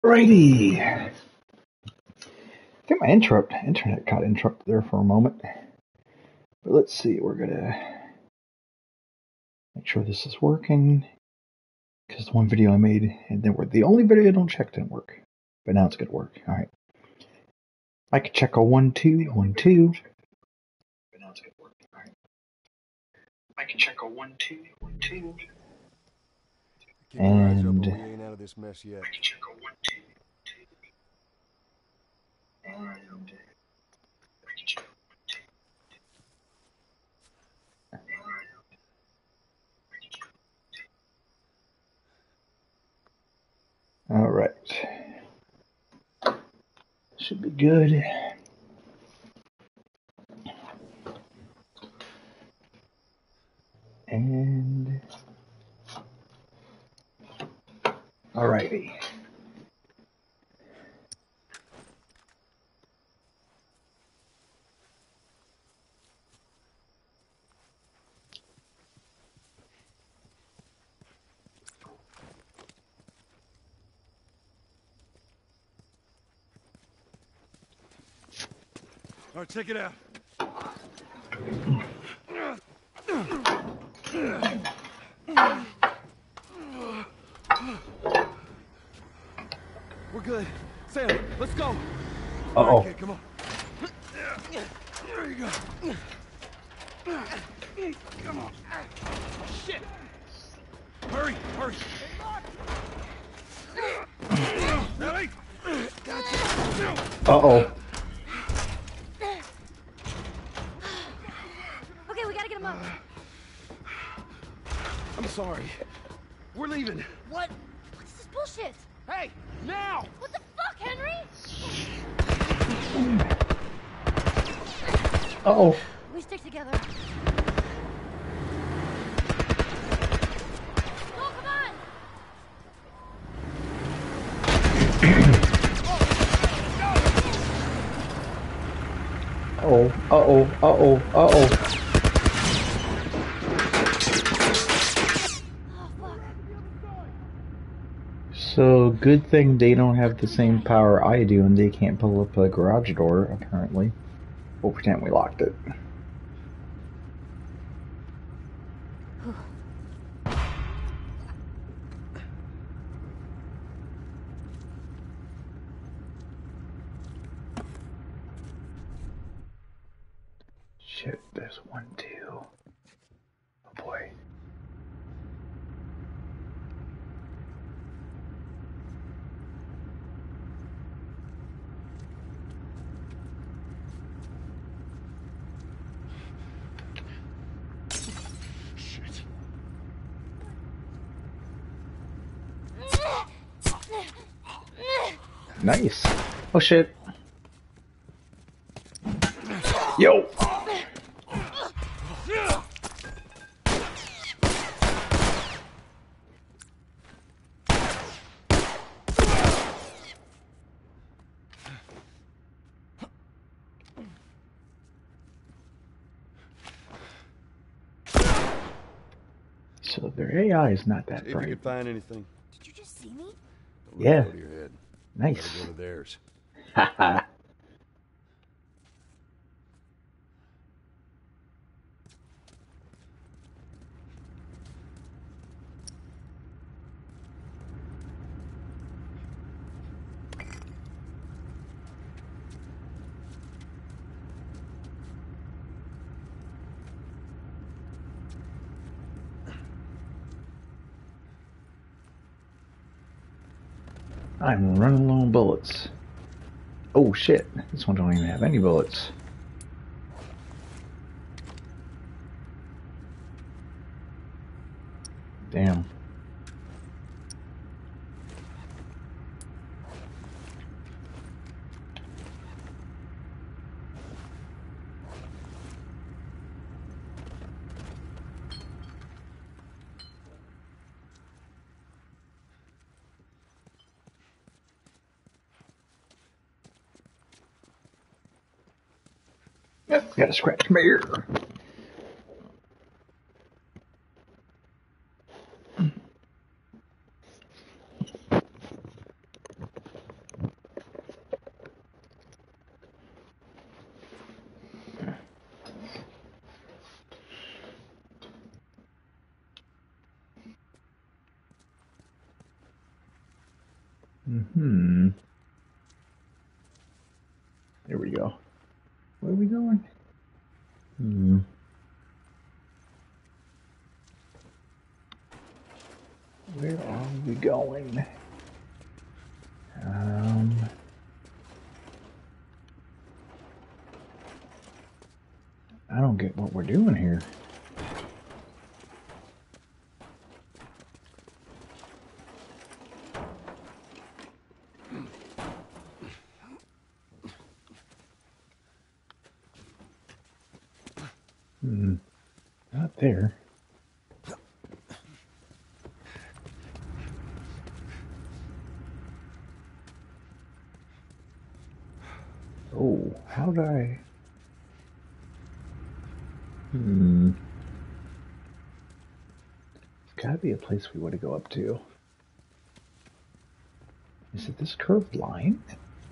Righty. I think my internet got interrupted there for a moment. But let's see, we're gonna make sure this is working. Because the one video I made, and then the only video I don't check didn't work. But now it's gonna work. Alright. Mic check a 1 2 1 2. But now it's gonna work. Alright. Mic check a 1 2 1 2. And we ain't out of this mess yet. mic check a 1 2 2. And mic check. All right. Should be good. And all righty. All right, check it out. We're good. Sam, let's go. Uh-oh. Okay, come on. There you go. Come on. Shit. Hurry, hurry. Ellie! Uh-oh. Okay, we gotta get him up. I'm sorry. We're leaving. What? What's this bullshit? Hey, now! What the fuck, Henry? Uh-oh. We stick together. Go, come on! Uh-oh. Uh-oh. Uh-oh. Uh-oh. So, good thing they don't have the same power I do and they can't pull up a garage door, apparently. We'll pretend we locked it. Shit, there's 1 2. Oh boy. Shit. Nice. Oh shit. Yo! So their AI is not that See if you bright. can find anything. Did you just see me? Don't let Yeah. it go to your head. Nice. Gotta go to theirs. Haha. I'm running low on bullets. Oh shit, this one don't even have any bullets. Damn. Yep, got a scratch my ear. Mm-hmm. There we go. Where are we going? Hmm. Where are we going? I don't get what we're doing here. Not there. Oh, how did I... Gotta be a place we want to go up to. Is it this curved line?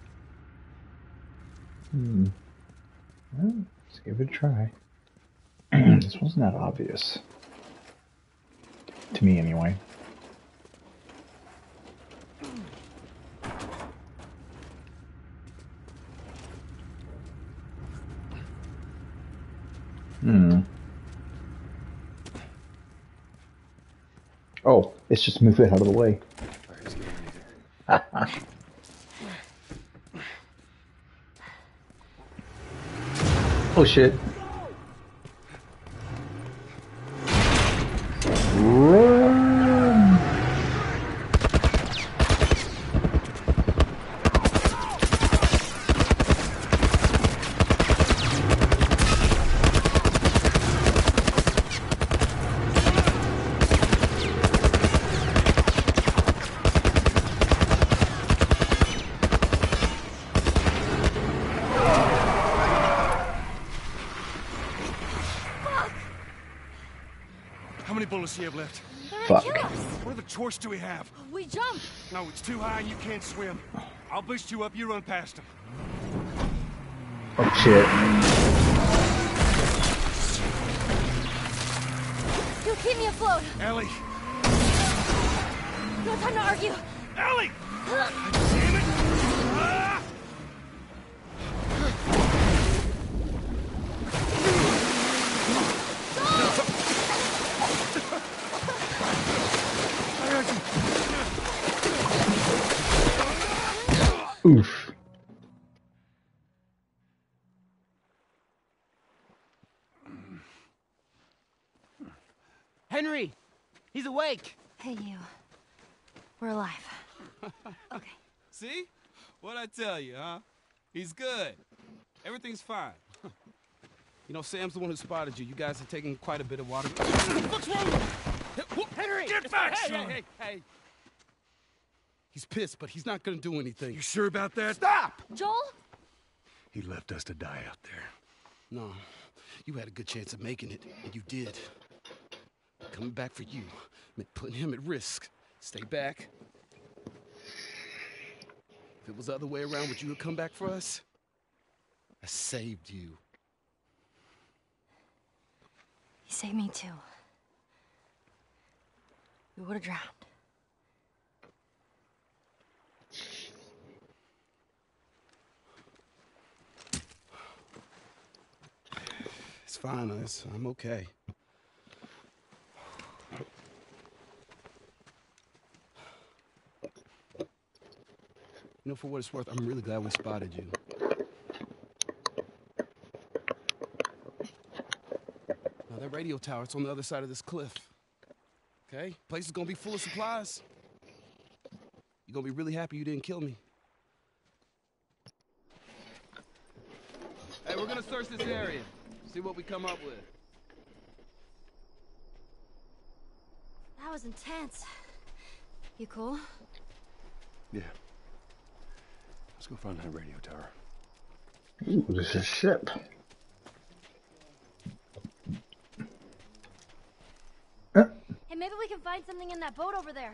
Well, let's give it a try. This one's not obvious. To me, anyway. Oh, it's just move it out of the way. Oh shit. Run! How many bullets do you have left? They're Fuck. gonna kill us. What other choice do we have? We jump. No, it's too high and you can't swim. I'll boost you up, you run past them. Oh shit. You keep me afloat. Ellie! No time to argue. Ellie! Damn it! Ah! Oof. Henry! He's awake! Hey, you. We're alive. Okay. See? What'd I tell you, huh? He's good. Everything's fine. You know, Sam's the one who spotted you. You guys have taken quite a bit of water. What's wrong? Henry! Get back, hey, son! hey! He's pissed, but he's not gonna do anything. You sure about that? Stop! Joel? He left us to die out there. No, you had a good chance of making it, and you did. Coming back for you meant putting him at risk. Stay back. If it was the other way around, would you have come back for us? I saved you. He saved me too. We would have drowned. It's fine, I'm okay. You know, for what it's worth, I'm really glad we spotted you. Now, that radio tower, it's on the other side of this cliff. Okay? Place is gonna be full of supplies. You're gonna be really happy you didn't kill me. Hey, we're gonna search this area. See what we come up with. That was intense. You cool? Yeah. Let's go find that radio tower. Ooh, this is a ship. Hey, maybe we can find something in that boat over there.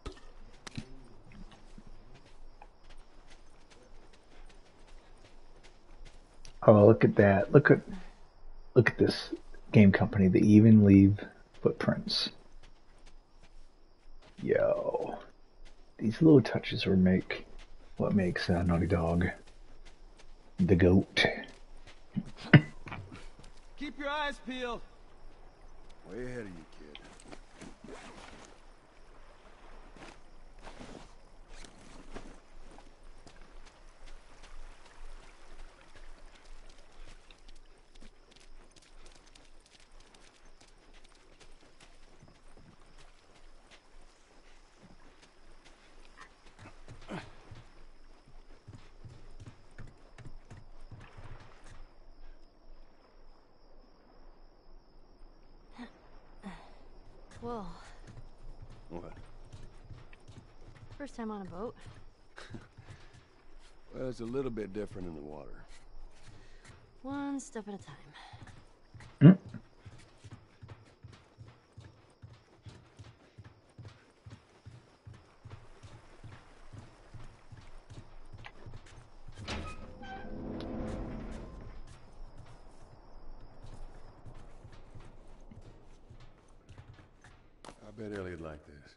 Oh, look at that. Look at this game company. They even leave footprints. Yo. These little touches are what makes Naughty Dog the GOAT. Keep your eyes peeled. Way ahead of you, kid. Whoa. What? First time on a boat. Well, it's a little bit different in the water. One step at a time. I bet Ellio'd like this.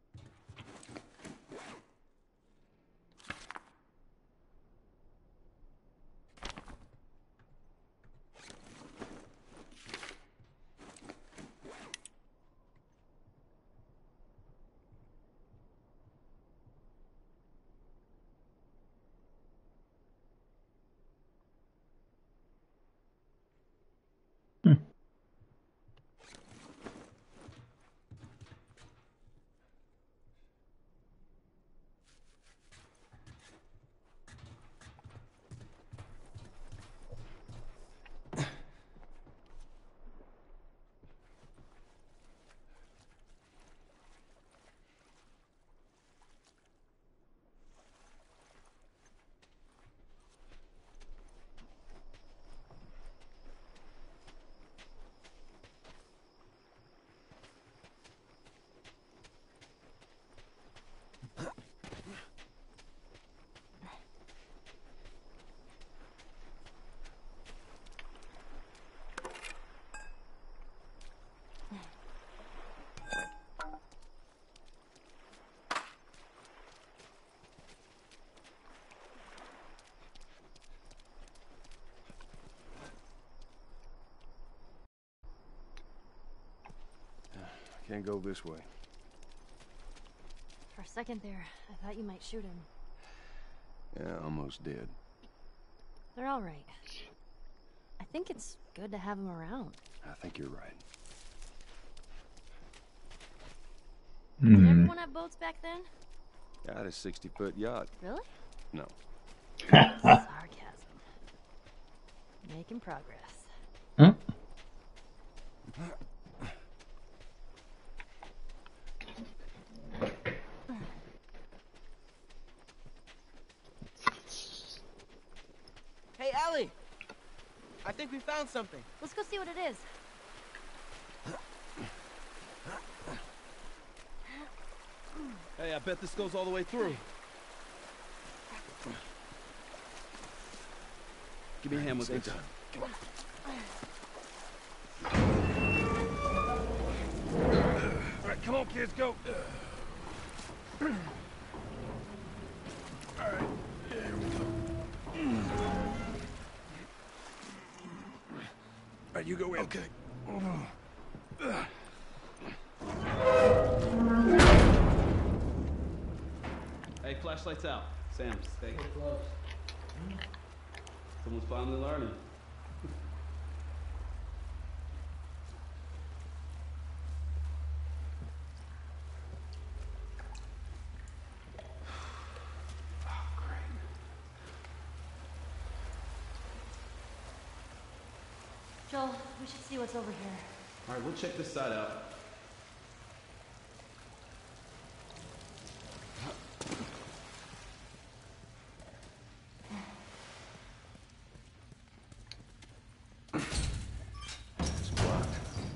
Can't go this way. For a second there, I thought you might shoot him. Yeah, almost did. They're all right. I think it's good to have them around. I think you're right. Did everyone have boats back then? Got a 60-foot yacht. Really? No. Sarcasm. Making progress. Hey, Ellie! I think we found something. Let's go see what it is. Hey, I bet this goes all the way through. Give me a hand with this. Come on. All right, come on, kids, go. All right, here we go. All right, you go in. Okay. Hey, flashlight's out. Sam, stay close. Someone's finally learning. Joel, we should see what's over here. All right, we'll check this side out. It's blocked.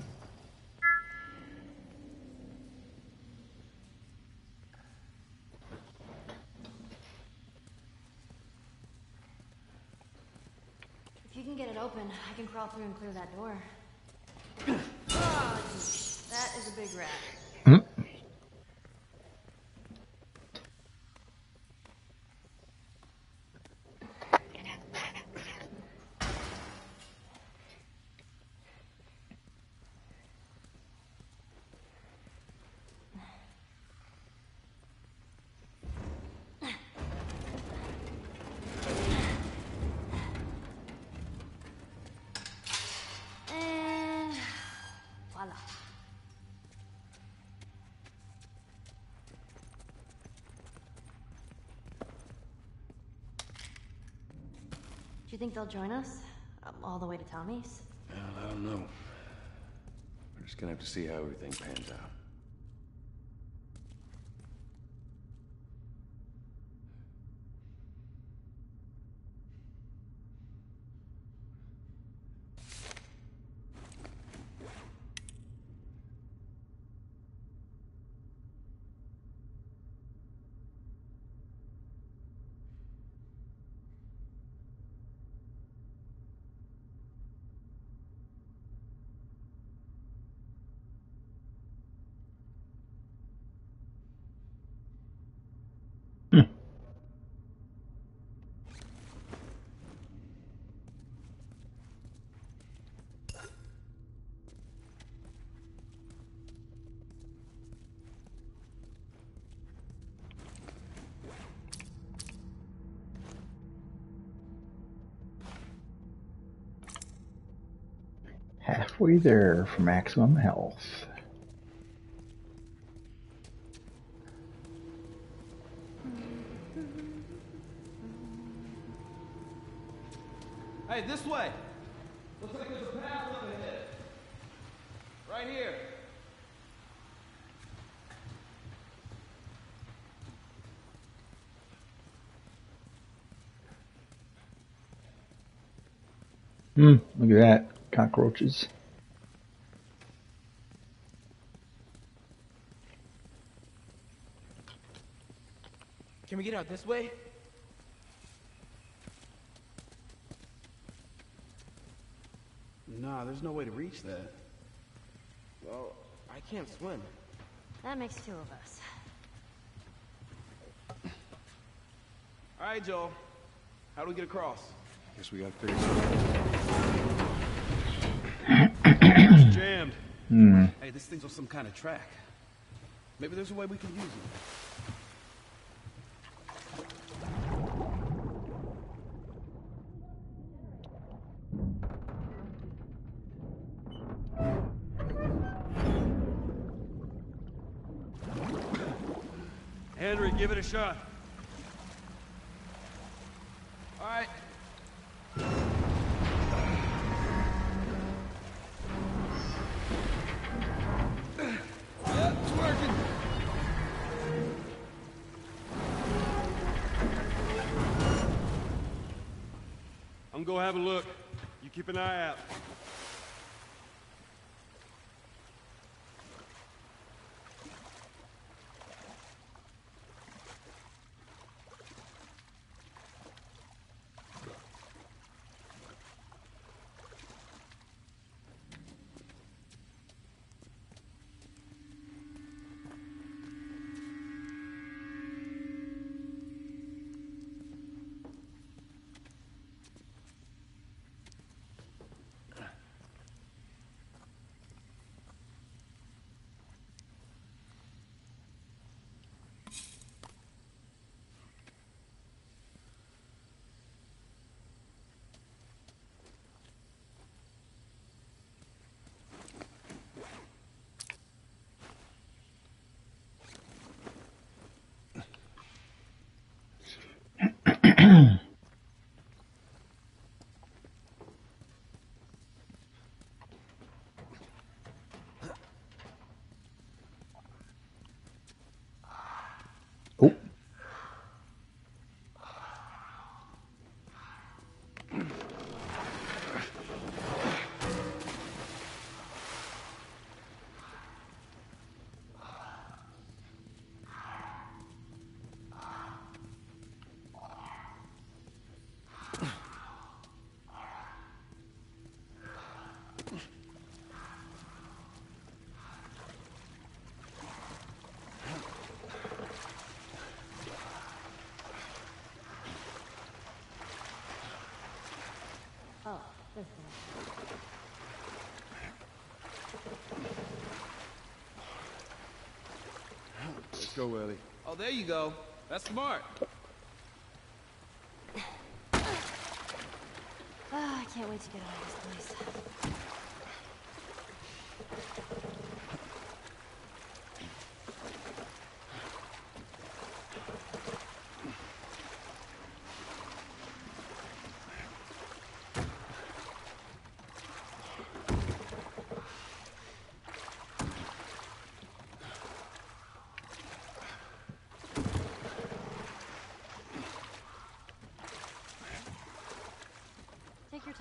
If you can get it open, I can crawl through and clear that door. Oh, that is a big rat. you think they'll join us? All the way to Tommy's? Well, I don't know. We're just gonna have to see how everything pans out. Halfway there for maximum health. Hey, this way. Looks like there's a path up ahead. Right here. Look at that. Cockroaches. Can we get out this way? Nah, there's no way to reach that. Well, I can't swim. That makes two of us. All right, Joel. How do we get across? Guess we gotta figure something out. It's jammed. Hey, this thing's on some kind of track. Maybe there's a way we can use it. Henry, give it a shot. All right. Yeah, it's working. I'm gonna go have a look. You keep an eye out. Oh. Oh, this thing. Let's go, Ellie. Oh, there you go. That's smart. I can't wait to get out of this place.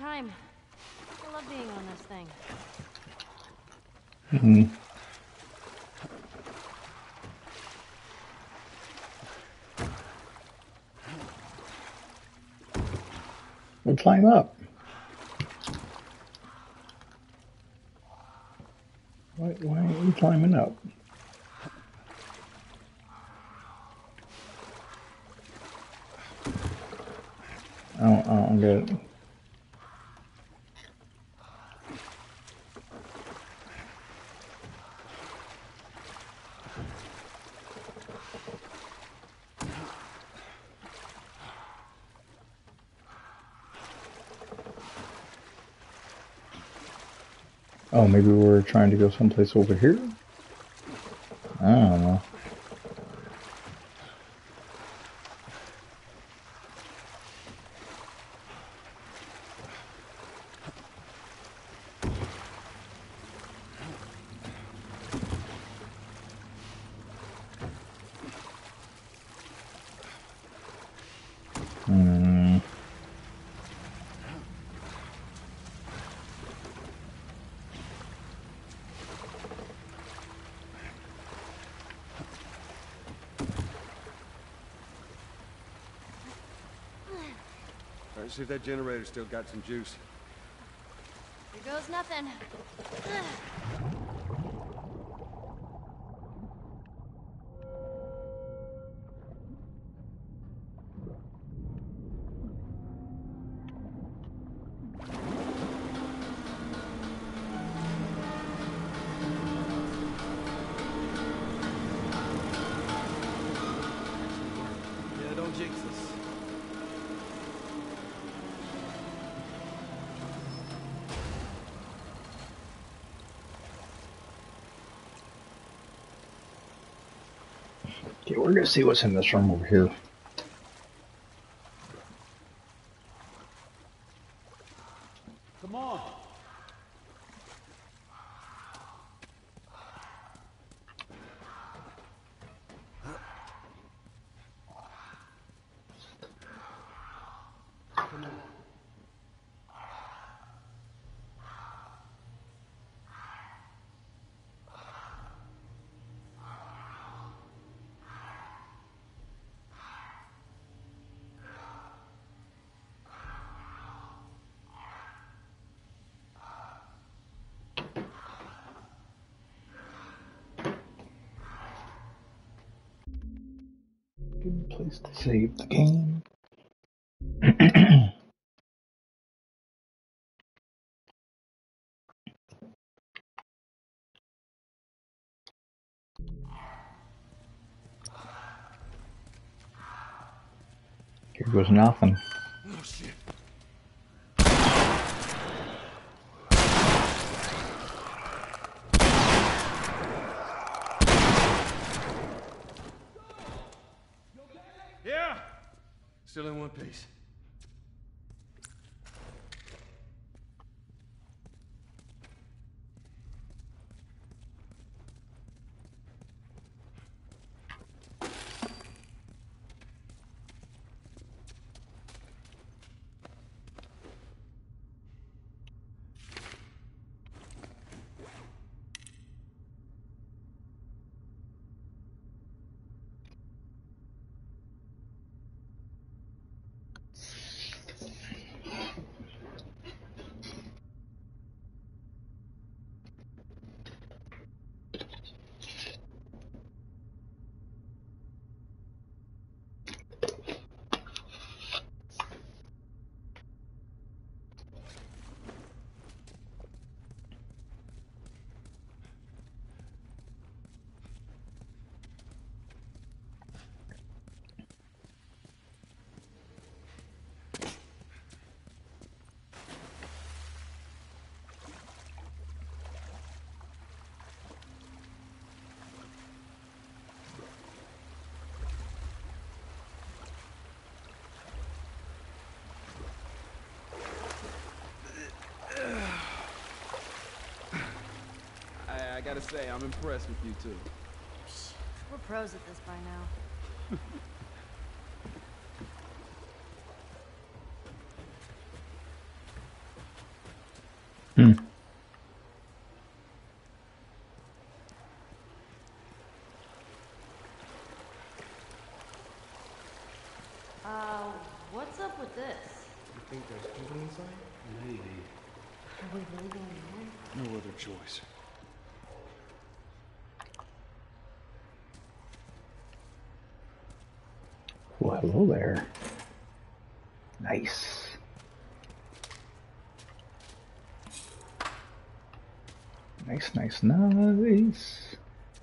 time. I love being on this thing. Hmm. We'll climb up. Why aren't you climbing up? I don't get it. Oh, maybe we're trying to go someplace over here? I don't know. Hmm. All right, see if that generator still got some juice. Here goes nothing. Yeah, don't jinx us. Okay, we're gonna see what's in this room over here. Come on. Good place to save the game. Here goes nothing. Oh, shit. Yeah. Still in one piece. I gotta say, I'm impressed with you two. We're pros at this by now. What's up with this? You think there's people inside? Maybe. Are we really going in? No other choice. Well, hello there. Nice. Nice, nice, nice.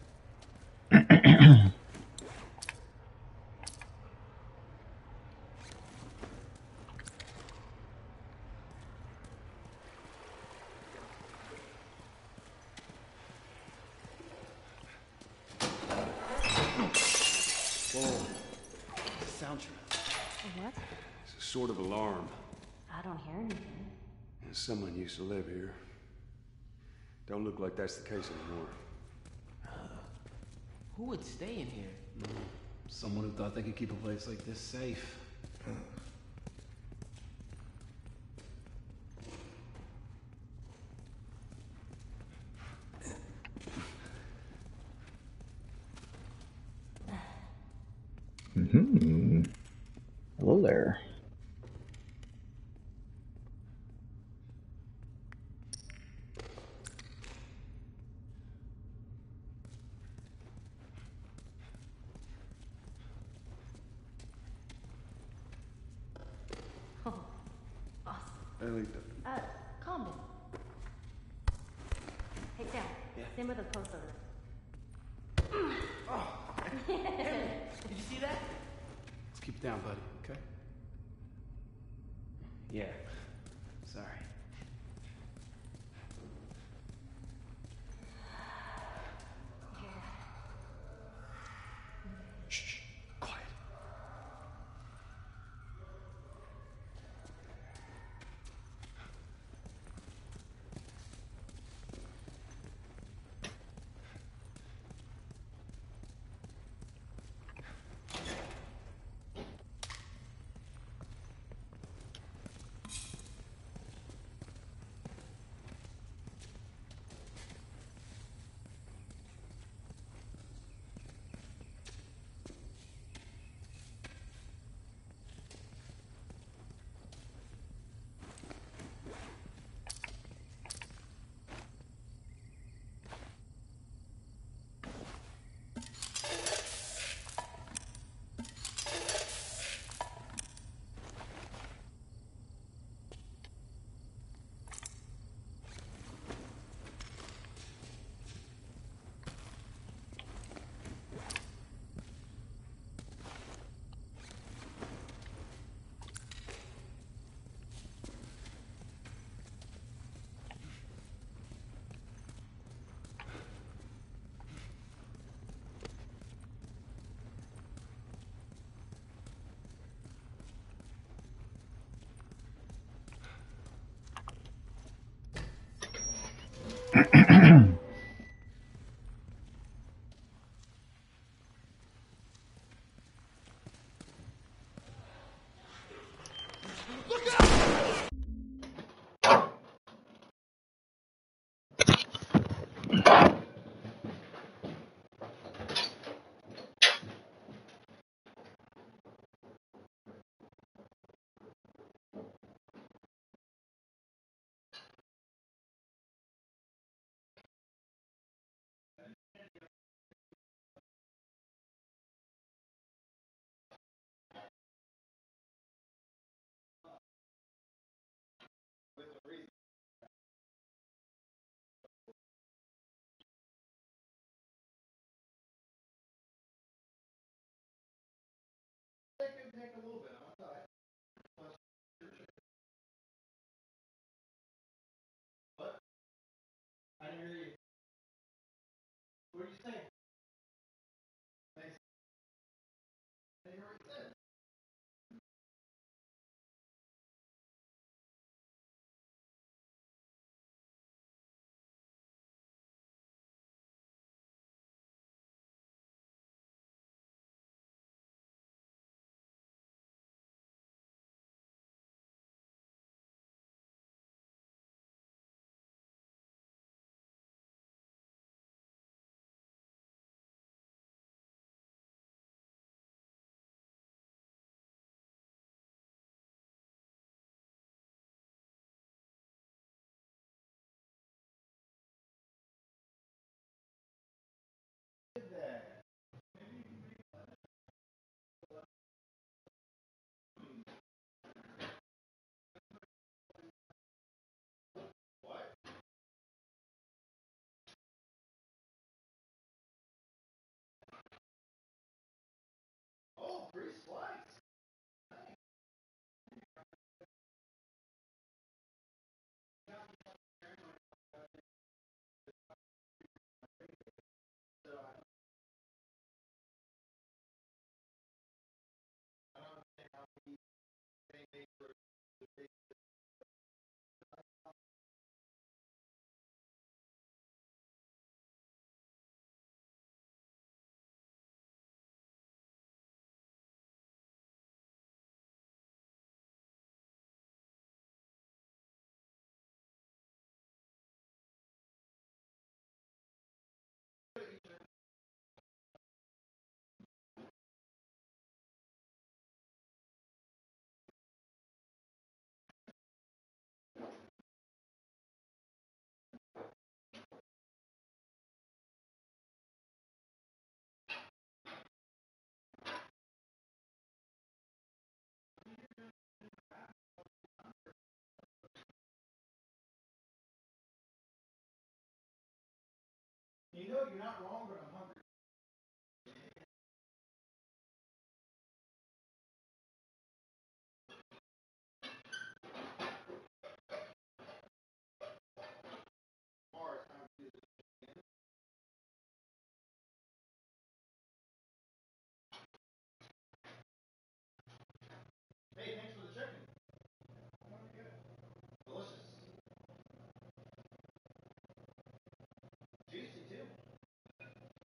Whoa. Sound check. What? It's a sort of alarm. I don't hear anything. And someone used to live here. Don't look like that's the case anymore. Who would stay in here? Someone who thought they could keep a place like this safe. Mm-hmm. Hello there. Oh, awesome. Ellie, Calm down. Hey, Sam. Yeah? Same with the post over. Did you see that? Let's keep it down, buddy, okay? Yeah. Sorry. shh, quiet. You know, you're not wrong, but I'm hungry. Hey, thanks for the chicken. Delicious. Juicy, too.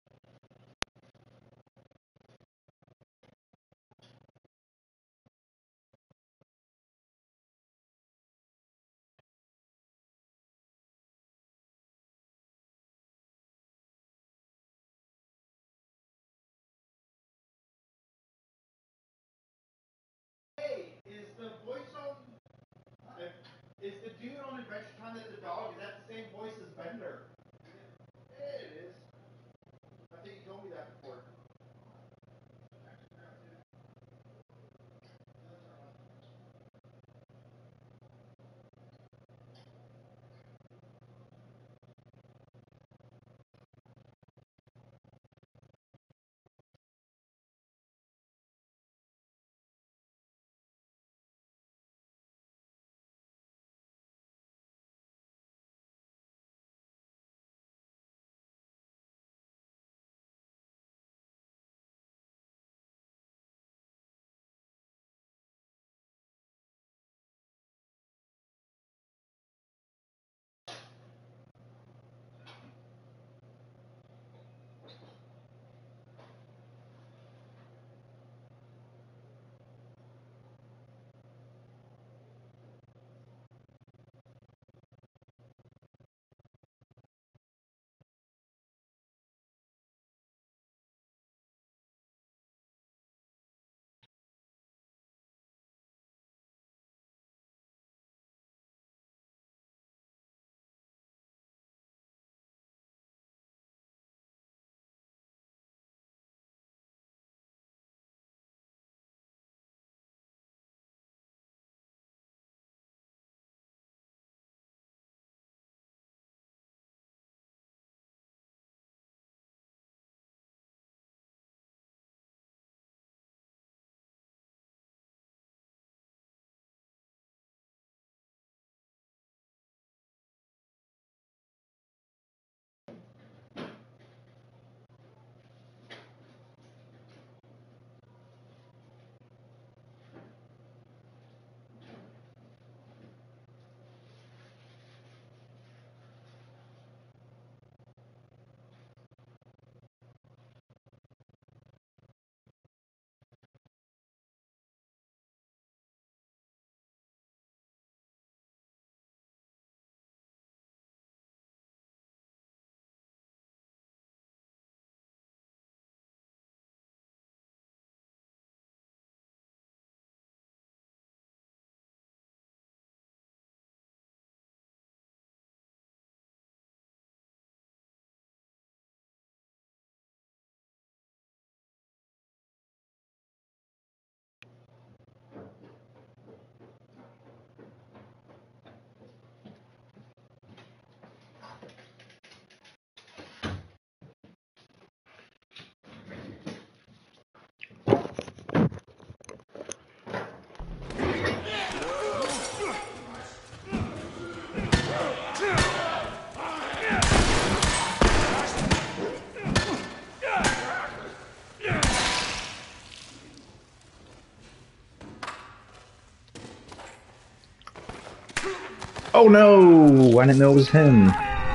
Oh no! I didn't know it was him.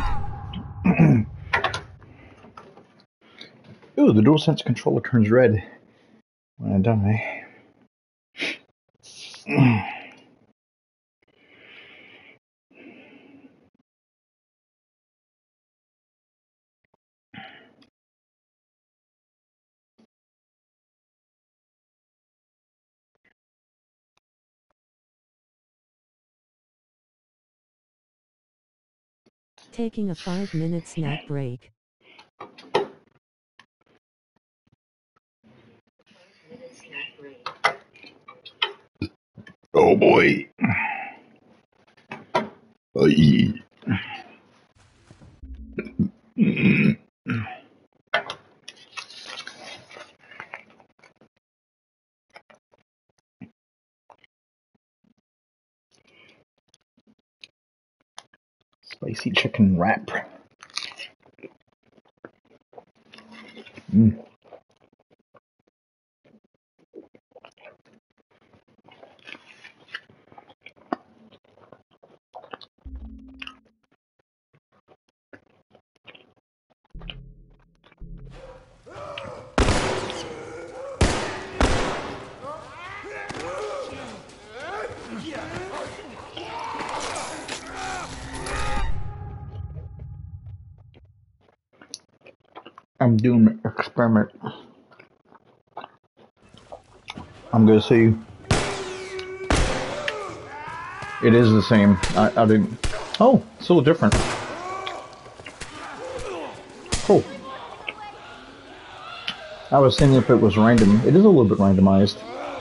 Ooh, the DualSense controller turns red when I die. Taking a 5-minute snack break. Oh boy. Aye. Spicy chicken wrap. Mm. I'm doing an experiment. I'm gonna see. It is the same. I didn't. Oh, it's a little different. Cool. I was thinking if it was random. It is a little bit randomized.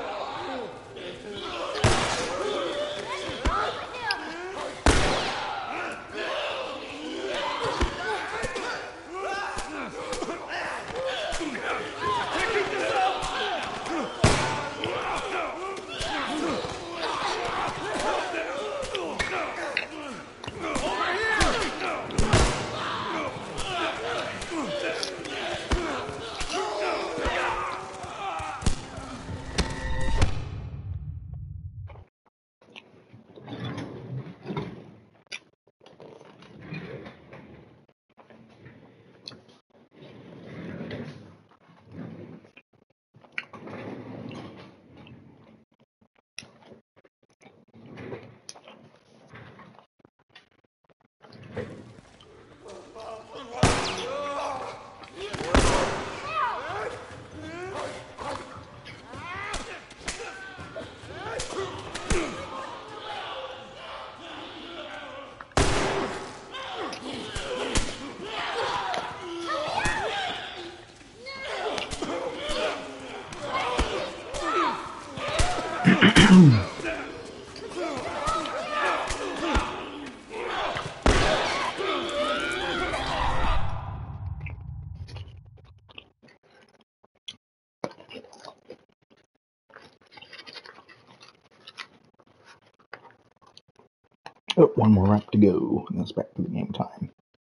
Oh, one more wrap to go. And that's back to the game time.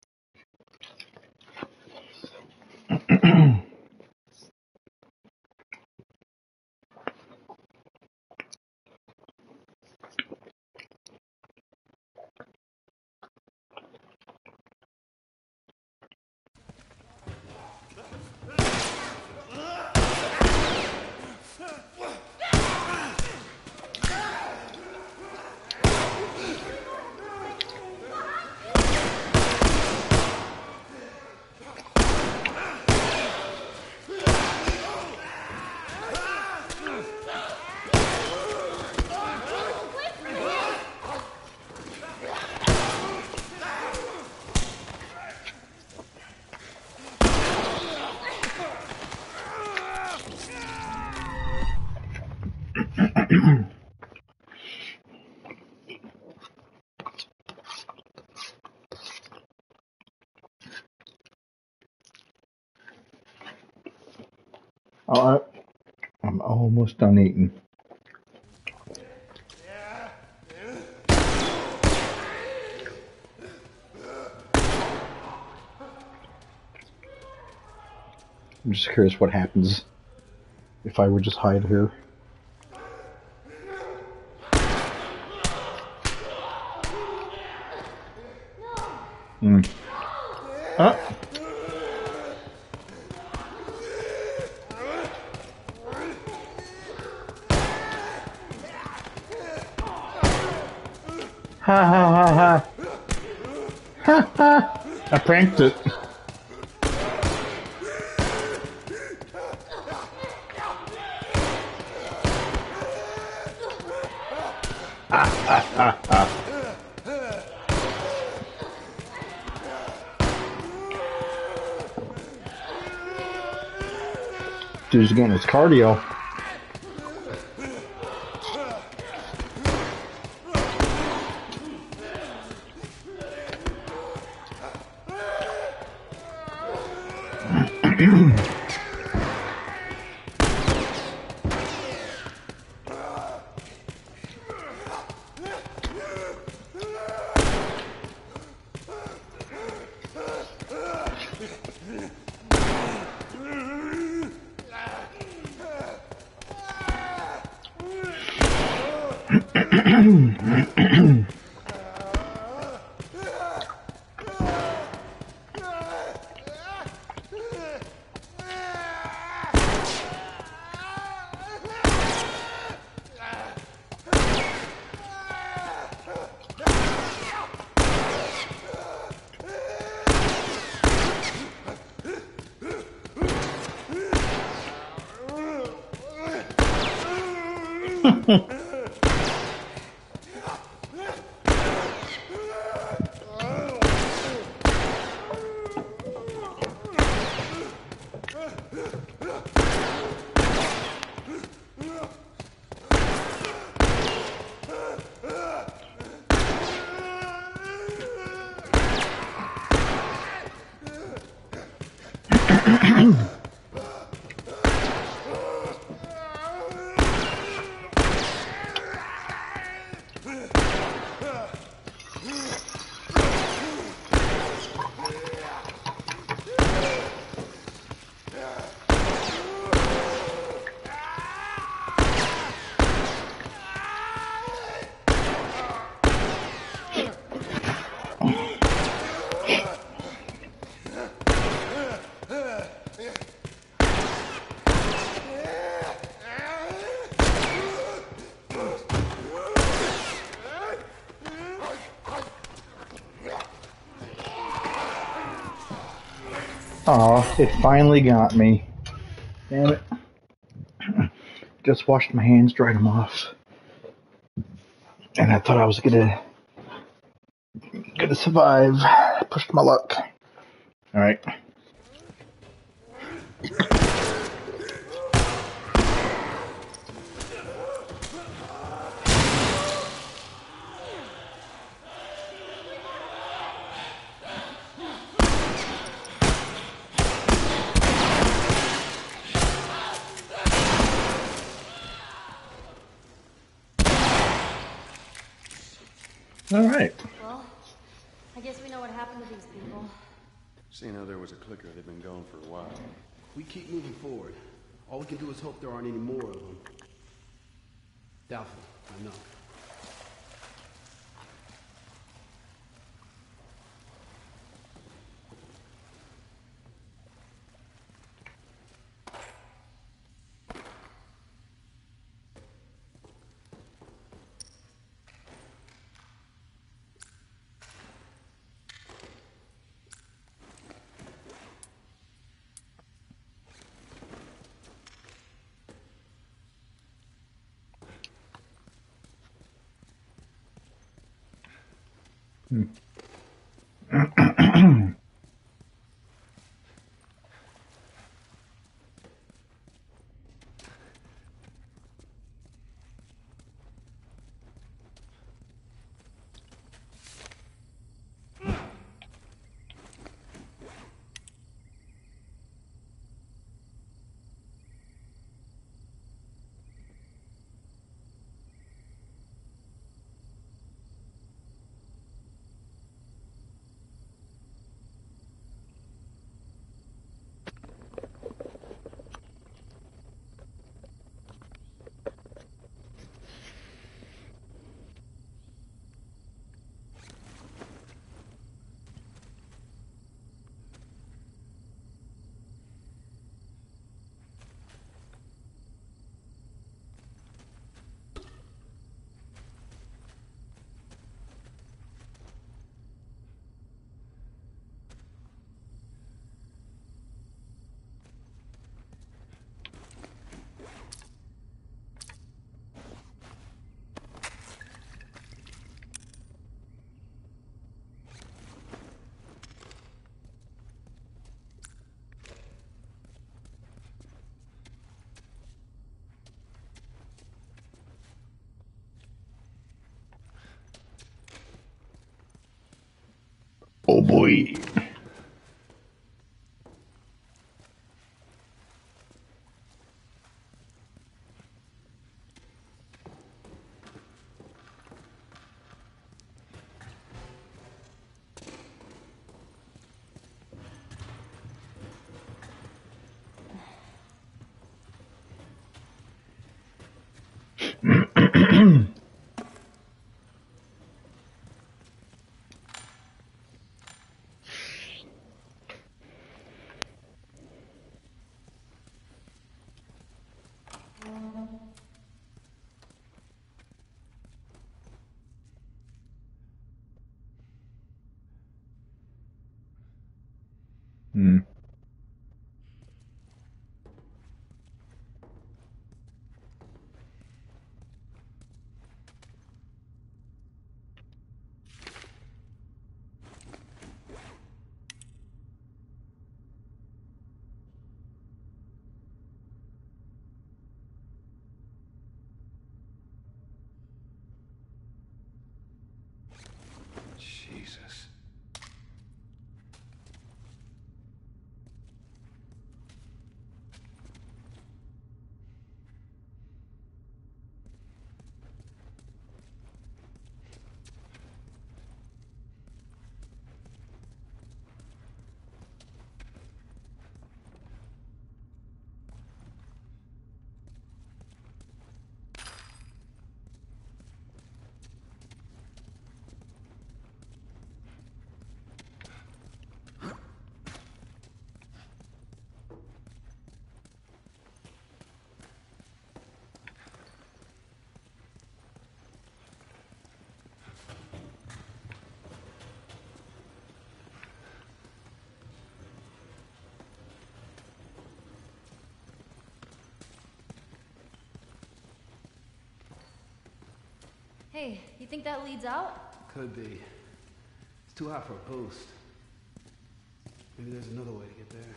Alright. I'm almost done eating. I'm just curious what happens if I would just hide here. Mm. Ah. Ha ha ha ha. Ha ha. I pranked it. Dude's getting his cardio. Aw, it finally got me. Damn it. Just washed my hands, dried them off. And I thought I was gonna survive. Pushed my luck. Alright. Alright. Well, I guess we know what happened to these people. Seeing how there was a clicker, they've been gone for a while. We keep moving forward. All we can do is hope there aren't any more of them. Doubtful, I know. boy. Hmm. Jesus. Hey, you think that leads out? Could be. It's too hot for a post. Maybe there's another way to get there.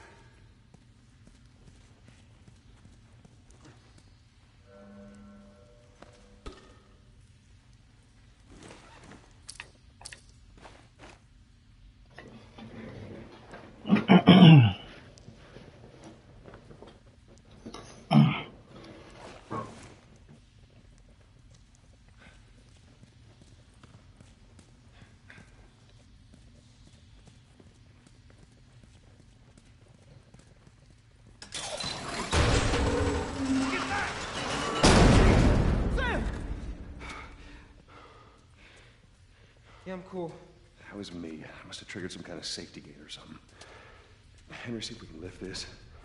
Yeah, I'm cool. That was me. I must have triggered some kind of safety gate or something. Henry, see if we can lift this.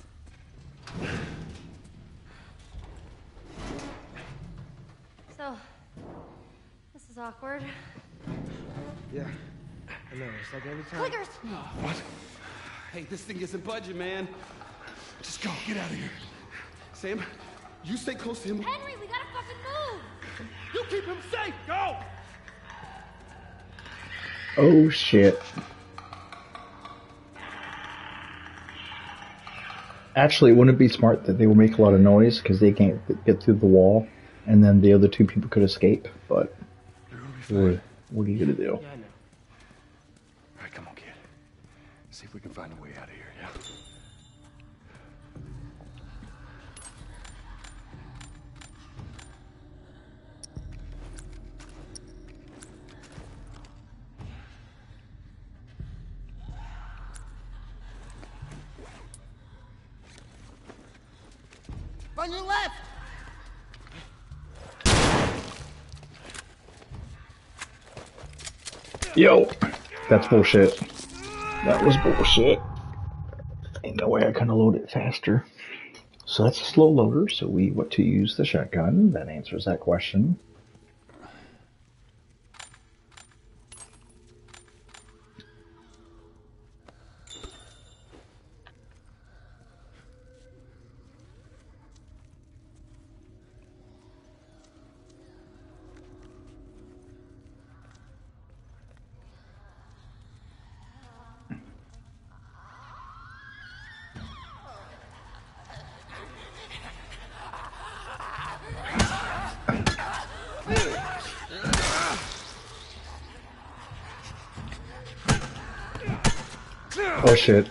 So, this is awkward. Yeah. I know, it's like every time... Clickers! What? Hey, this thing isn't budging, man. Just go. Get out of here. Sam, you stay close to him. Henry, we gotta fucking move! You keep him safe. Go! Oh shit. Actually, wouldn't it be smart that they would make a lot of noise because they can't get through the wall, and then the other two people could escape? But what are you gonna do? Yeah, I know. All right, come on, kid. See if we can find a way out of here, yeah? On your left! Yo, that's bullshit. That was bullshit. Ain't no way I couldn't load it faster. So that's a slow loader, so we want to use the shotgun. That answers that question. Oh shit.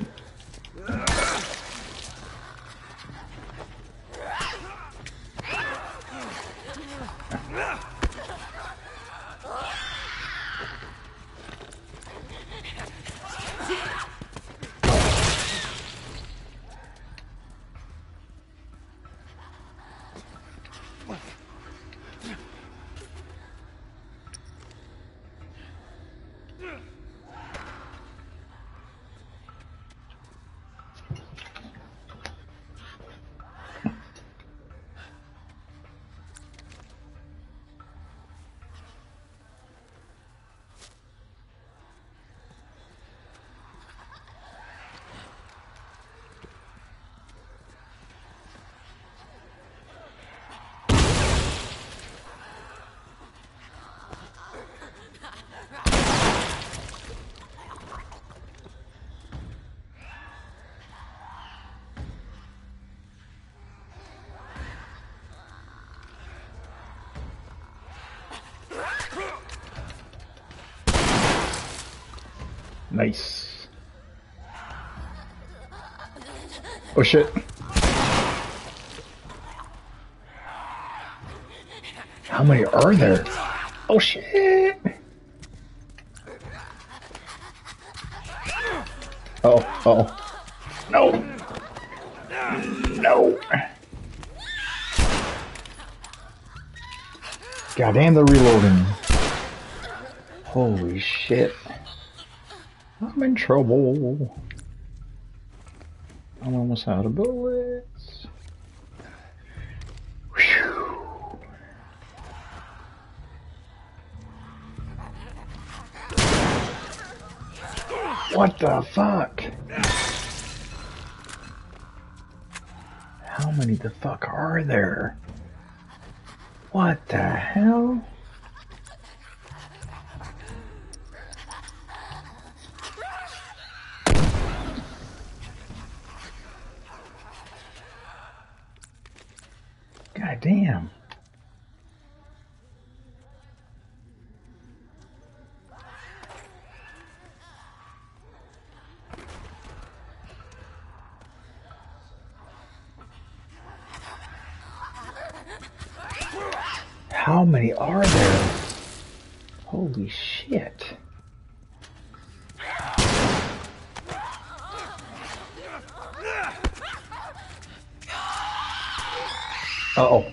Nice. Oh shit. How many are there? Oh shit. Oh, oh. No. No. Goddamn, they're reloading. Holy shit. I'm in trouble. I'm almost out of bullets. Whew. What the fuck? How many the fuck are there? What the hell? God damn. How many are there? Holy shit. Uh-oh.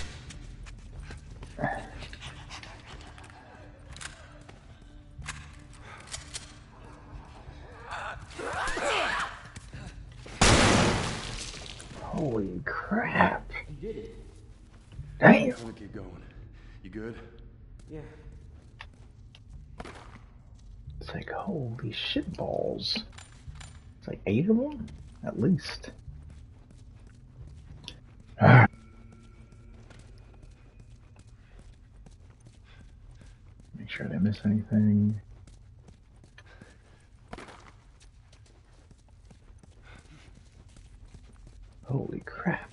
Holy crap. You did it. Damn. I'm gonna keep going. You good? Yeah. It's like, holy shit balls. It's like 8 of them? At least. Ah. Make sure I didn't miss anything. Holy crap.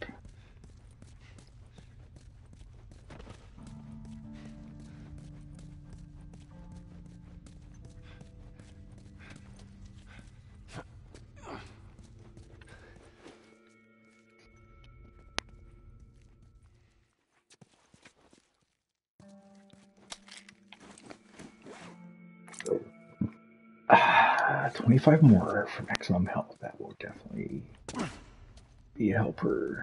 Ah, 25 more for maximum health. That will definitely be a helper.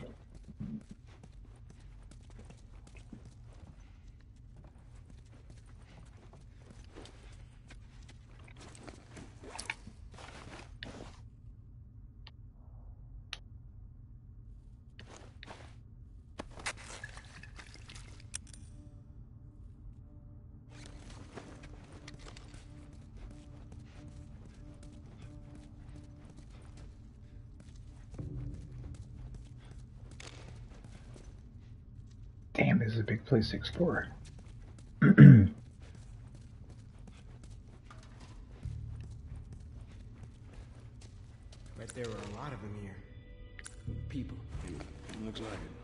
Damn, this is a big place to explore. Bet there were a lot of them here. People. Looks like it.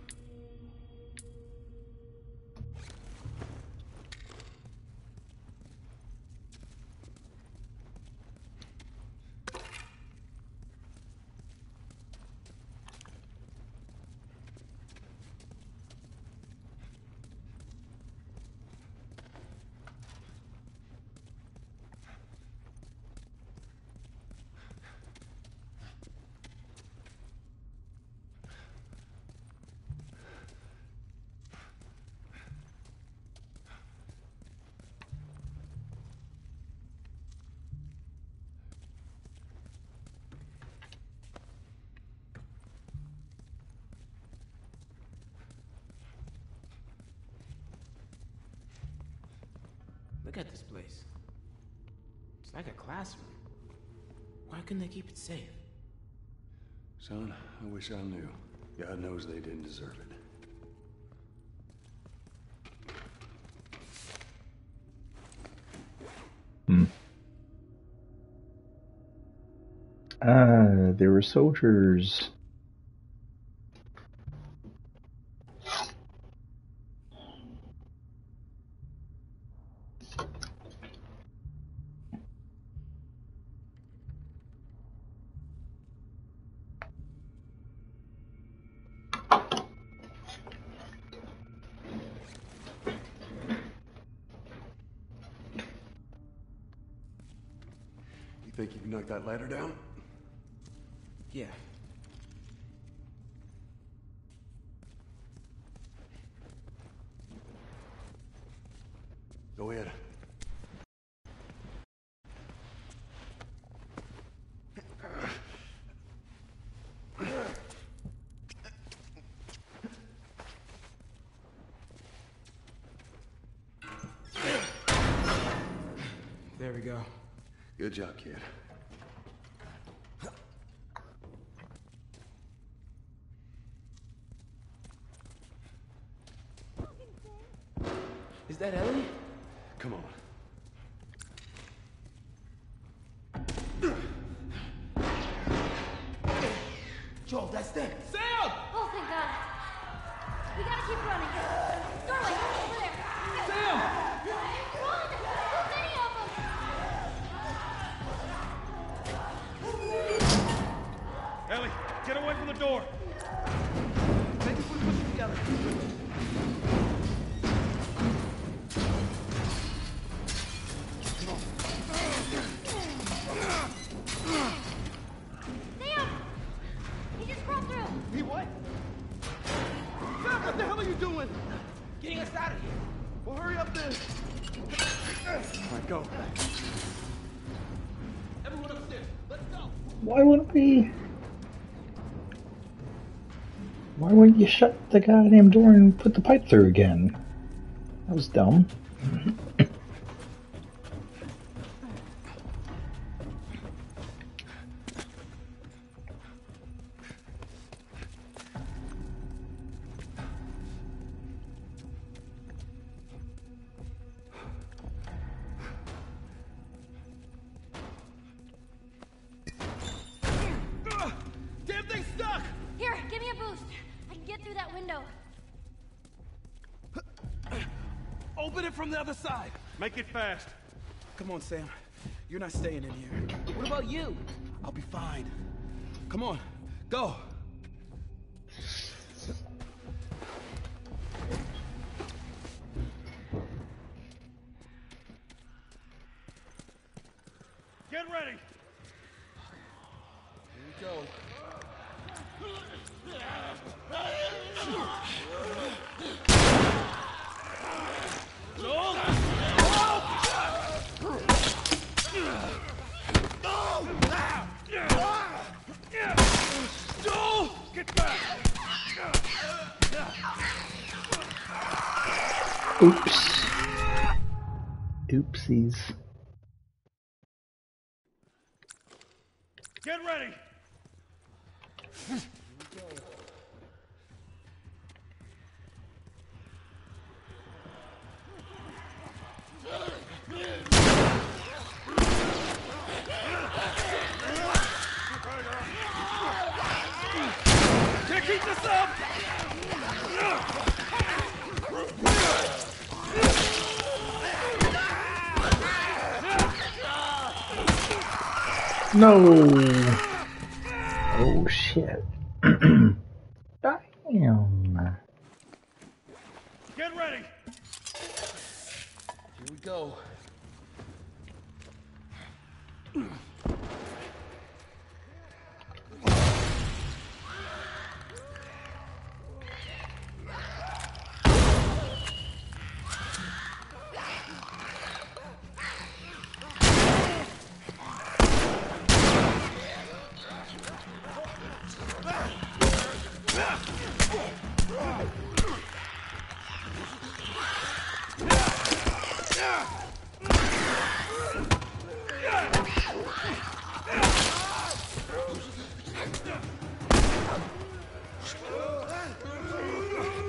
Look at this place. It's like a classroom. Why couldn't they keep it safe? Son, I wish I knew. God knows they didn't deserve it. They were soldiers. You think you can knock that ladder down? Yeah. Go ahead. There we go. Good job, kid. Is that Ellie? Come on. Joel, that's them. Sam! Oh, thank God. We gotta keep running. Starlight, over there. Sam! Run! So many of them! Ellie, get away from the door. Maybe if we push it together. Sam! He just crawled through. He what? Sam, what the hell are you doing? Getting us out of here. Well, hurry up then. All right, go. Everyone upstairs. Let's go. Why wouldn't we? Why wouldn't you shut the goddamn door and put the pipe through again? That was dumb. Damn thing's stuck! Here, give me a boost. I can get through that window. Open it from the other side. Make it fast. Come on, Sam. You're not staying in here. What about you? I'll be fine. Come on, go. Get ready. Here we go. Joel! Joel! Get back! Oops. Oopsies. Get ready! Can't keep this up! No. Oh shit. Damn. Get ready! Here we go.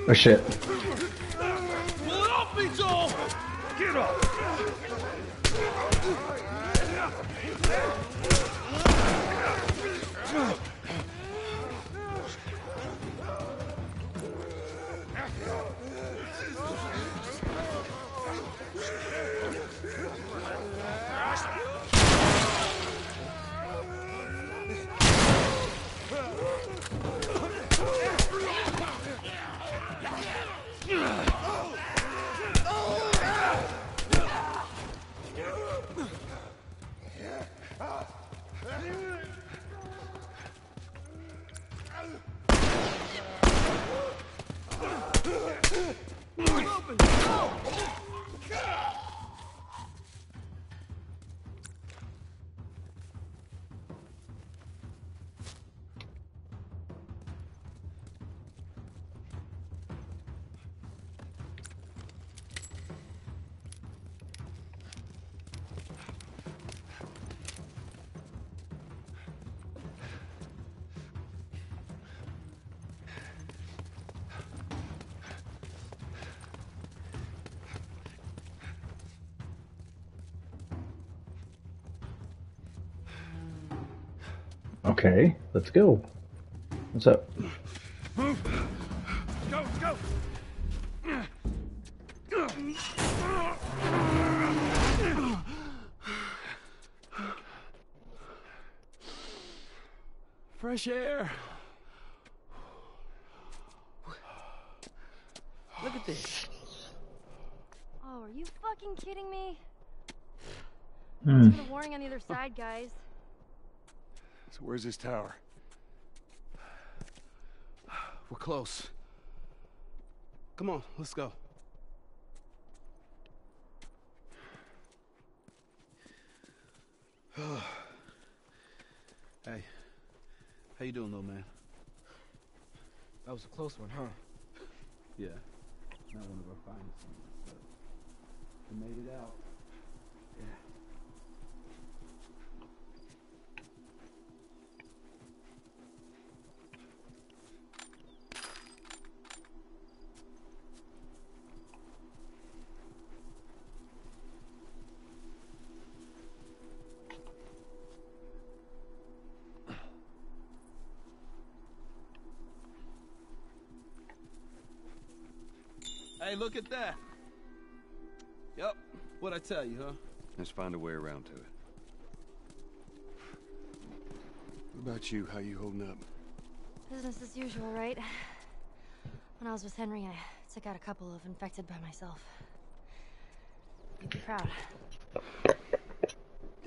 Oh shit. Pull it off me, Joel! Get up! Okay, let's go. What's up? Move! Go, go! Fresh air. Look at this. Oh, are you fucking kidding me? Hmm. There's been a warning on either side, guys. So where's this tower? We're close. Come on, let's go. Hey, how you doing, little man? That was a close one, huh? Yeah, not one of our finest ones, but we made it out. Yeah. Hey, look at that. Yep, what'd I tell you, huh? Let's find a way around to it. What about you? How you holding up? Business as usual, right? When I was with Henry, I took out a couple of infected by myself. You'd be proud. Yeah.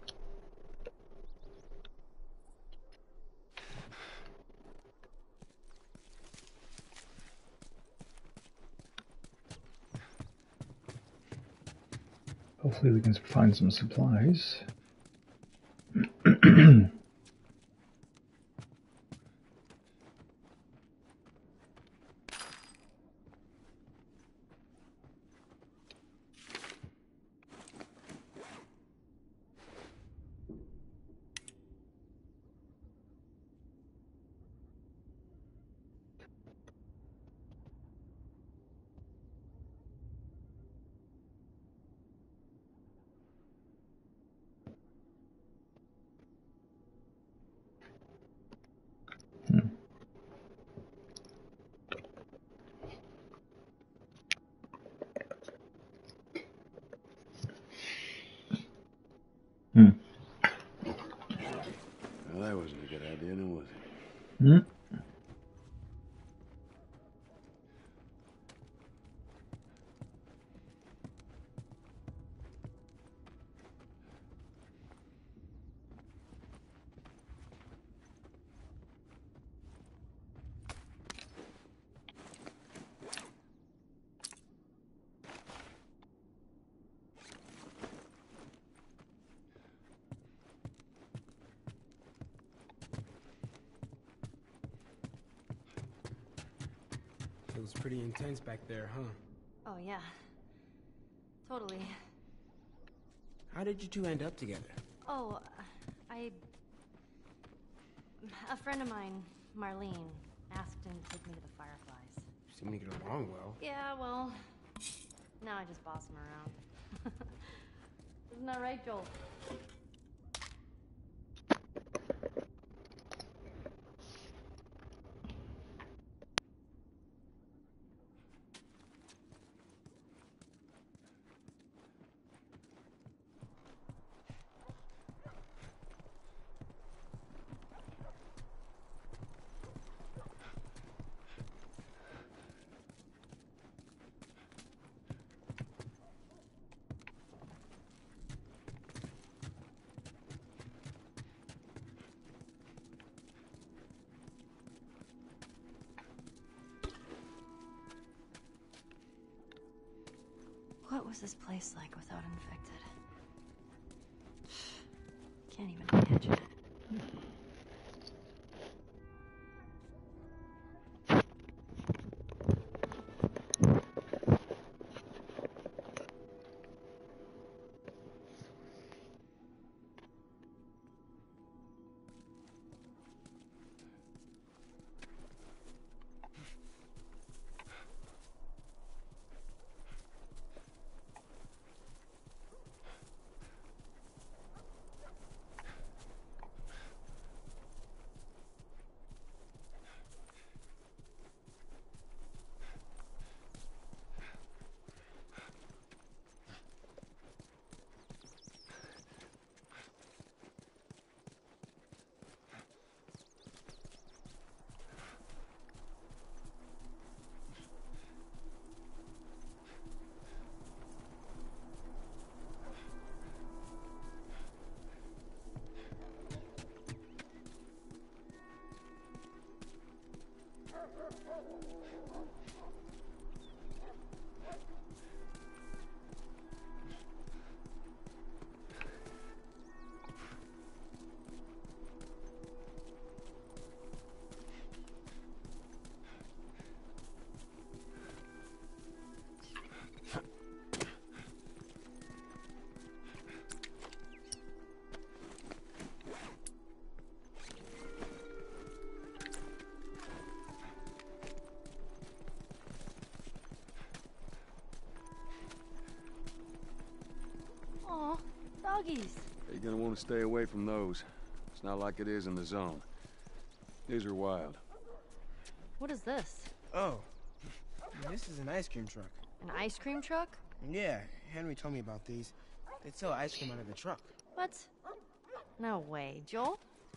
Hopefully we can find some supplies. Hmm. Well, that wasn't a good idea, no, was it? Hmm. It was pretty intense back there, huh? Oh, yeah. Totally. How did you two end up together? Oh, a friend of mine, Marlene, asked him to take me to the Fireflies. Seem to get along well. Yeah, well, now I just boss him around. Isn't that right, Joel? What was this place like without infected? Can't even imagine it. Aw, doggies. You're gonna want to stay away from those. It's not like it is in the zone. These are wild. What is this? Oh, this is an ice cream truck. An ice cream truck? Yeah, Henry told me about these. They sell ice cream out of the truck. What? No way, Joel?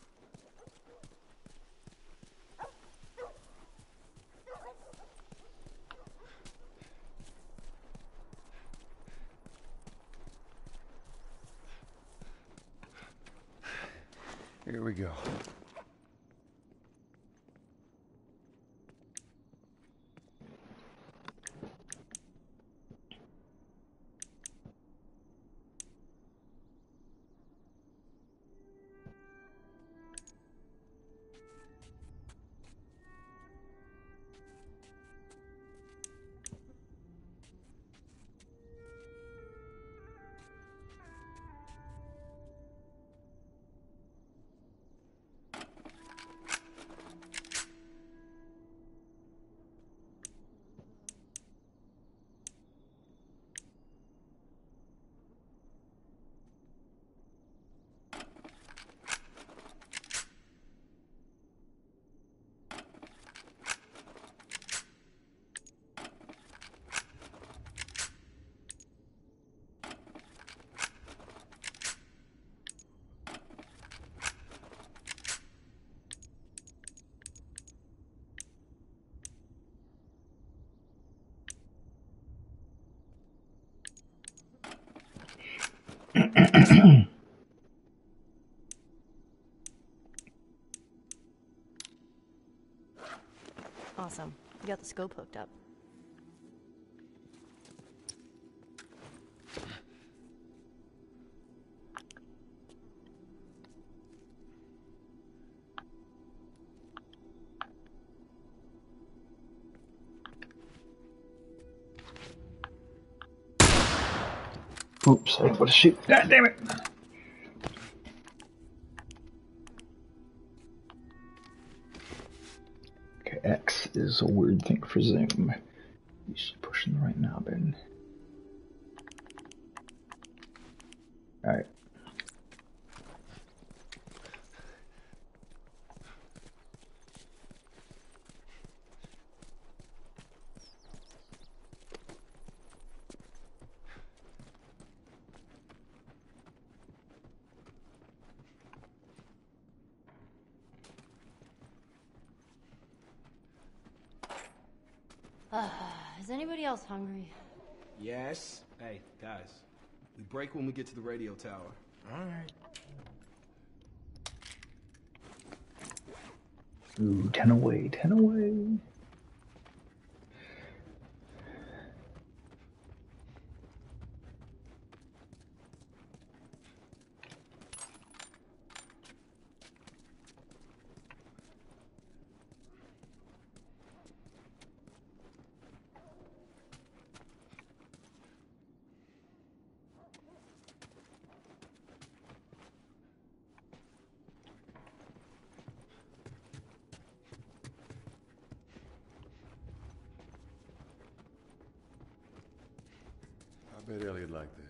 Here we go. Awesome. You got the scope hooked up. Oops, I didn't want to shoot. God damn it! Okay. X is a weird thing for zoom. You should push in the right knob in. Alright. Is anybody else hungry? Yes. Hey, guys. We break when we get to the radio tower. All right. Ooh, 10 away, 10 away. I bet Elliot liked this.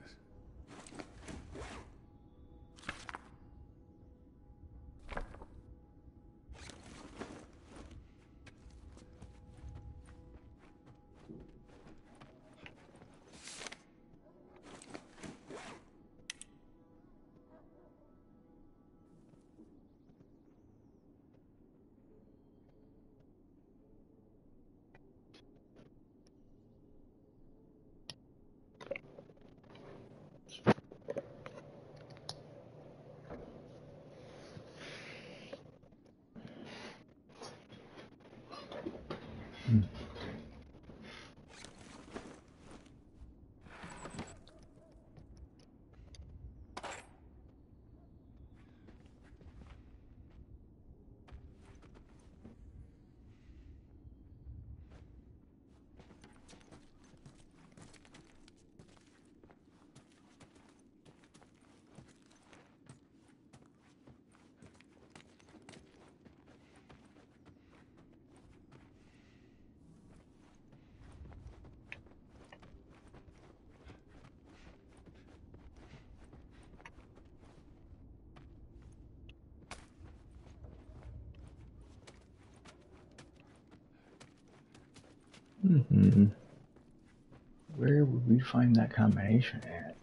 Where would we find that combination at?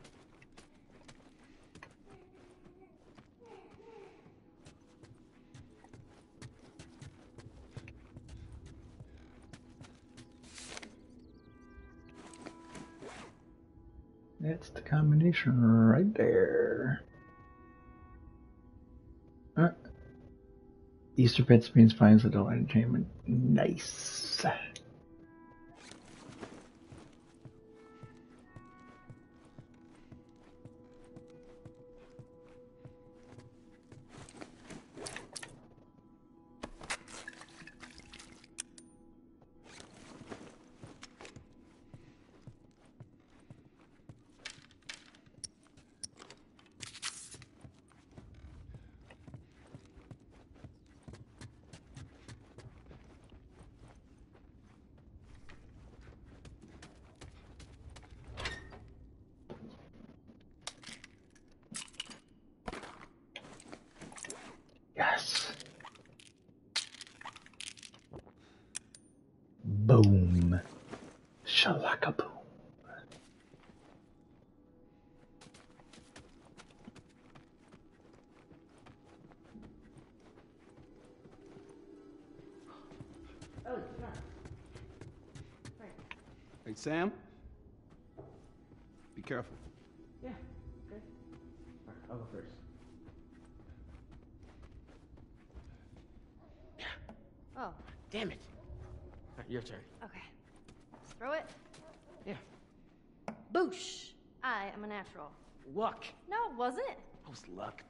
That's the combination right there. Easter Pets means finds adult entertainment. Nice. Yes. Boom. Shalakaboom. Hey, Sam? Be careful. Yeah. Okay. All right, I'll go first. Oh, Damn it. All right, your turn. okay. Just throw it. Yeah. Boosh! I am a natural. Luck. No, it wasn't. That was luck.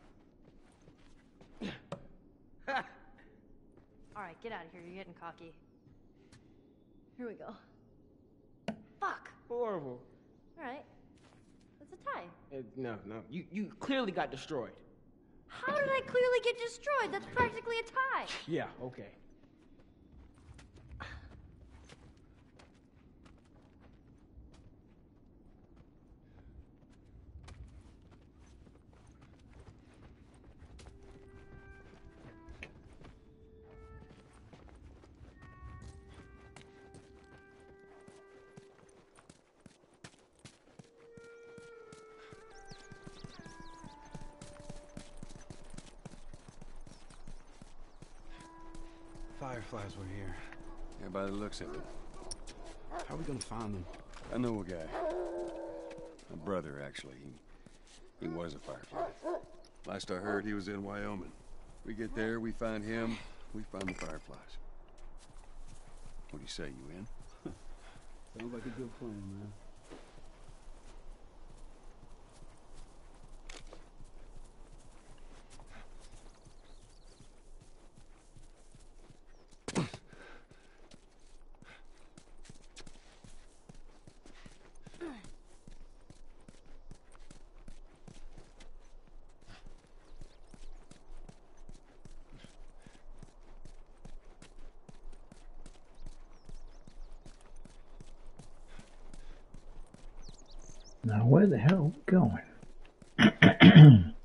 Alright, get out of here. You're getting cocky. Here we go. Fuck! Horrible. Alright. That's a tie. No. You clearly got destroyed. How did I clearly get destroyed? That's practically a tie. Yeah, okay. Fireflies were here. Yeah, by the looks of it. How are we gonna find them? I know a guy. A brother, actually. He was a firefly. Last I heard, he was in Wyoming. We get there, we find him, we find the fireflies. What do you say, you in? Sounds like a good plan, man. Now, where the hell are we going?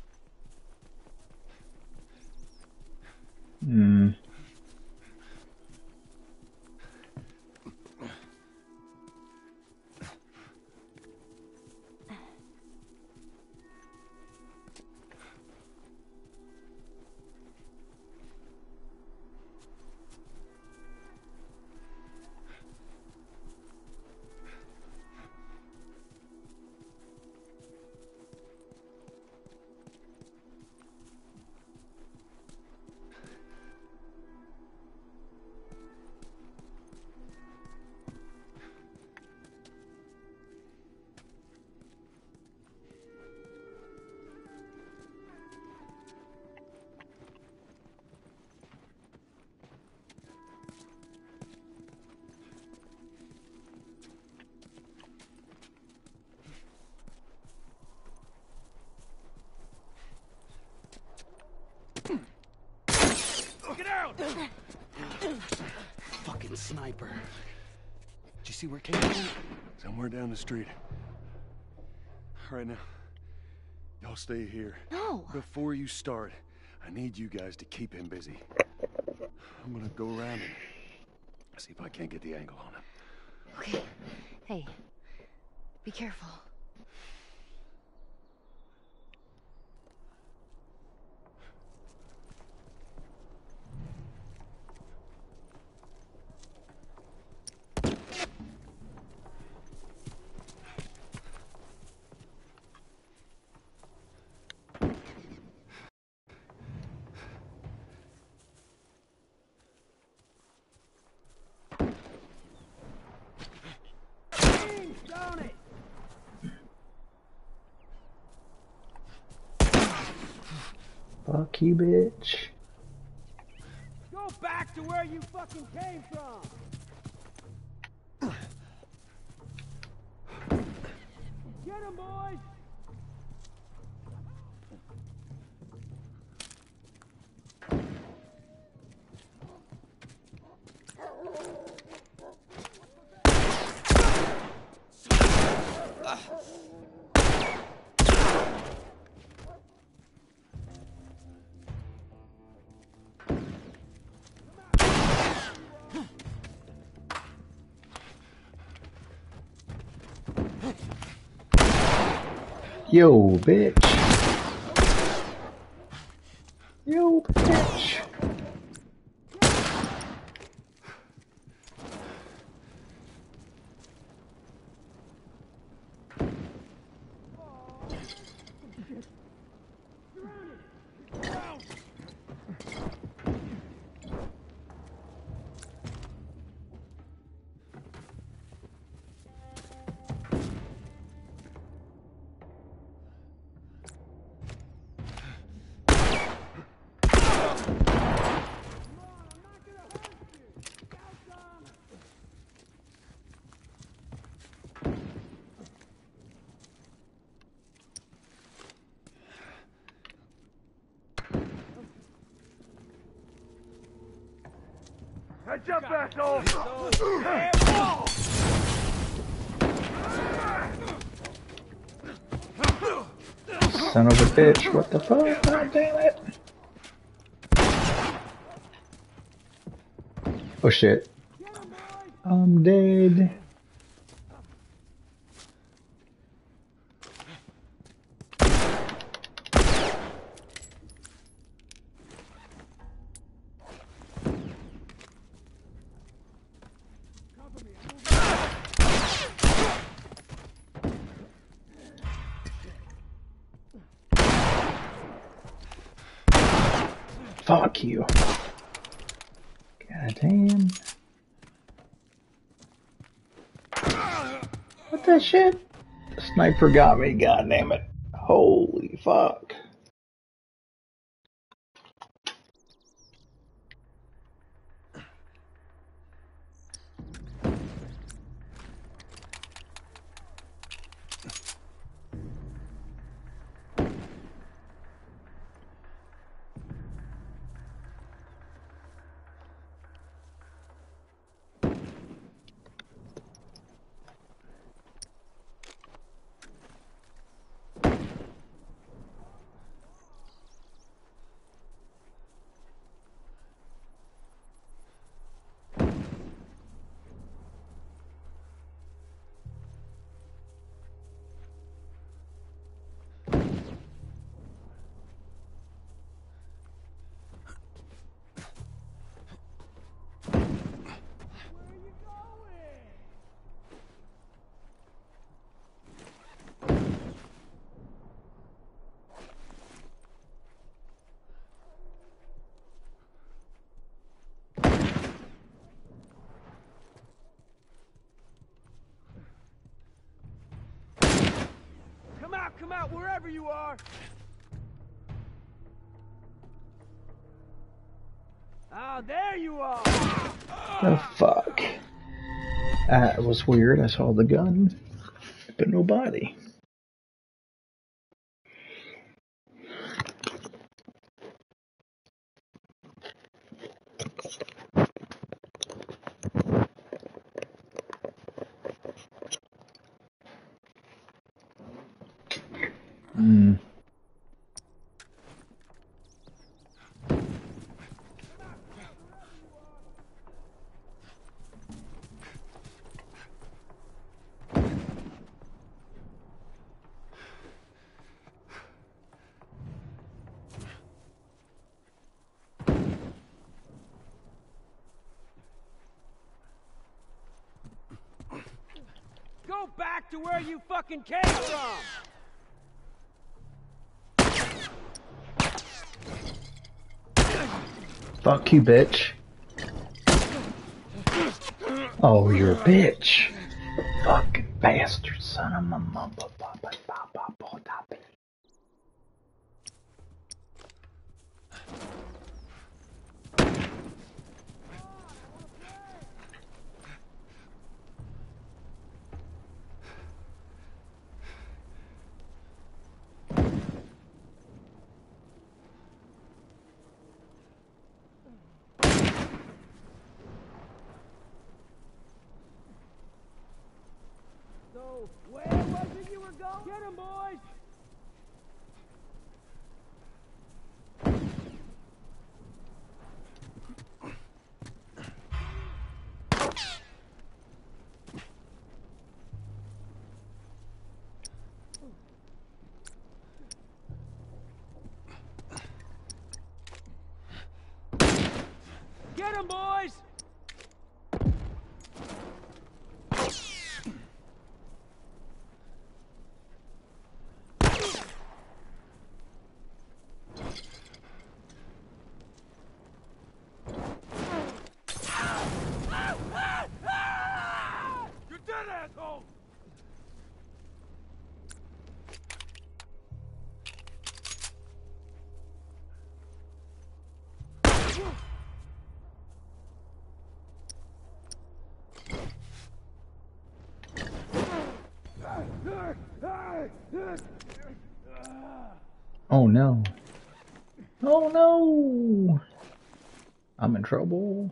Get out! Fucking sniper. Did you see where it came from? Somewhere down the street. All right, now. Y'all stay here. No! Before you start, I need you guys to keep him busy. I'm gonna go around and see if I can't get the angle on him. Okay. Hey, be careful. Fuck you, bitch. Go back to where you fucking came from! Get him, boys! Yo, bitch. Yo, bitch. Hey, jump, asshole! Son of a bitch, what the fuck? God damn it. Oh shit. I'm dead. fuck you. God damn. What the shit? The sniper got me, god damn it. Holy fuck. Come out, wherever you are! Ah, there you are! The fuck? That was weird. I saw the gun, but nobody. Hmm. Go back to where you fucking came from! Fuck you, bitch. Oh, you're a bitch. Fucking bastard, son of a mother. So, where was it you were going? Get him, boys! Get him, boys! You're dead, asshole! Oh no. Oh no! I'm in trouble.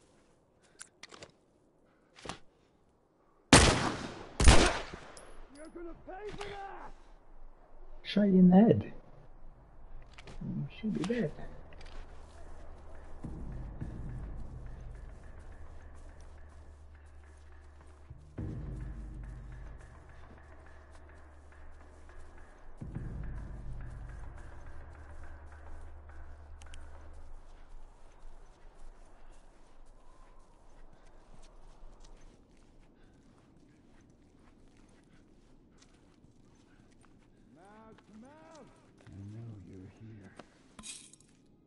You're gonna pay for that! Shot you in the head. You should be dead. Come out! I know you're here.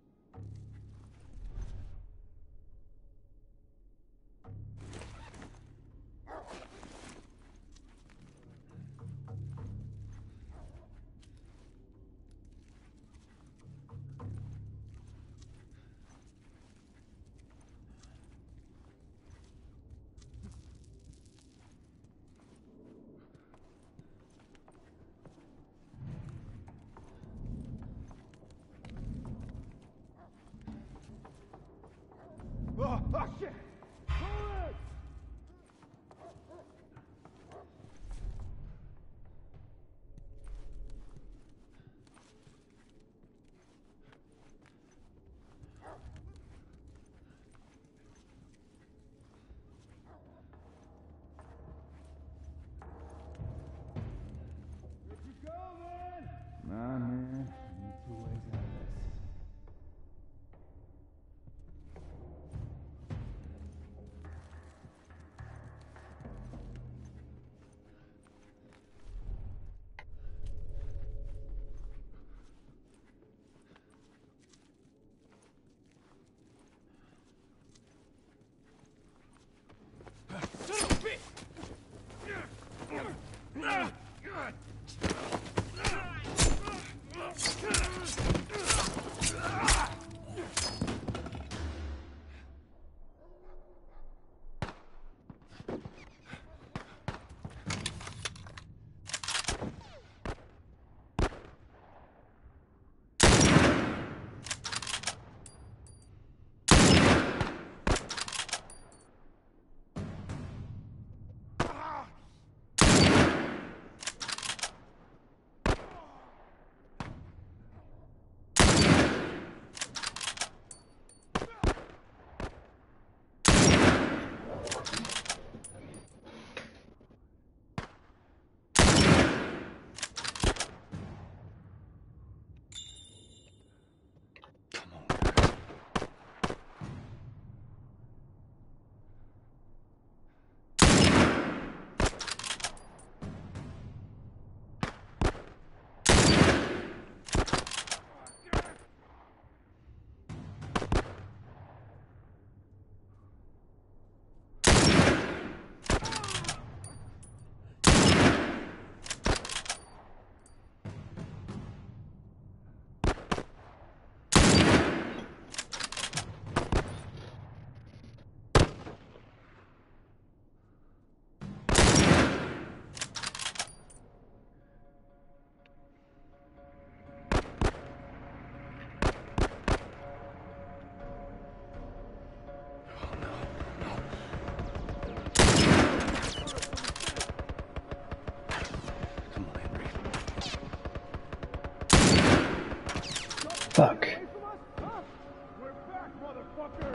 Fuck. We're back, motherfucker!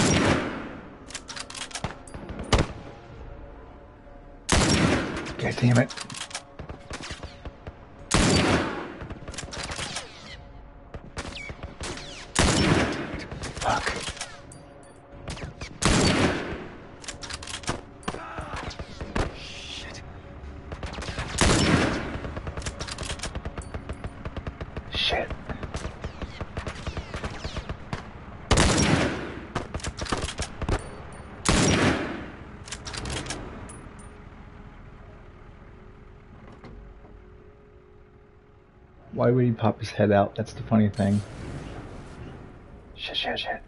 God damn it. Fuck. Shit. Shit. Why would he pop his head out? That's the funny thing. Shit, shit, shit.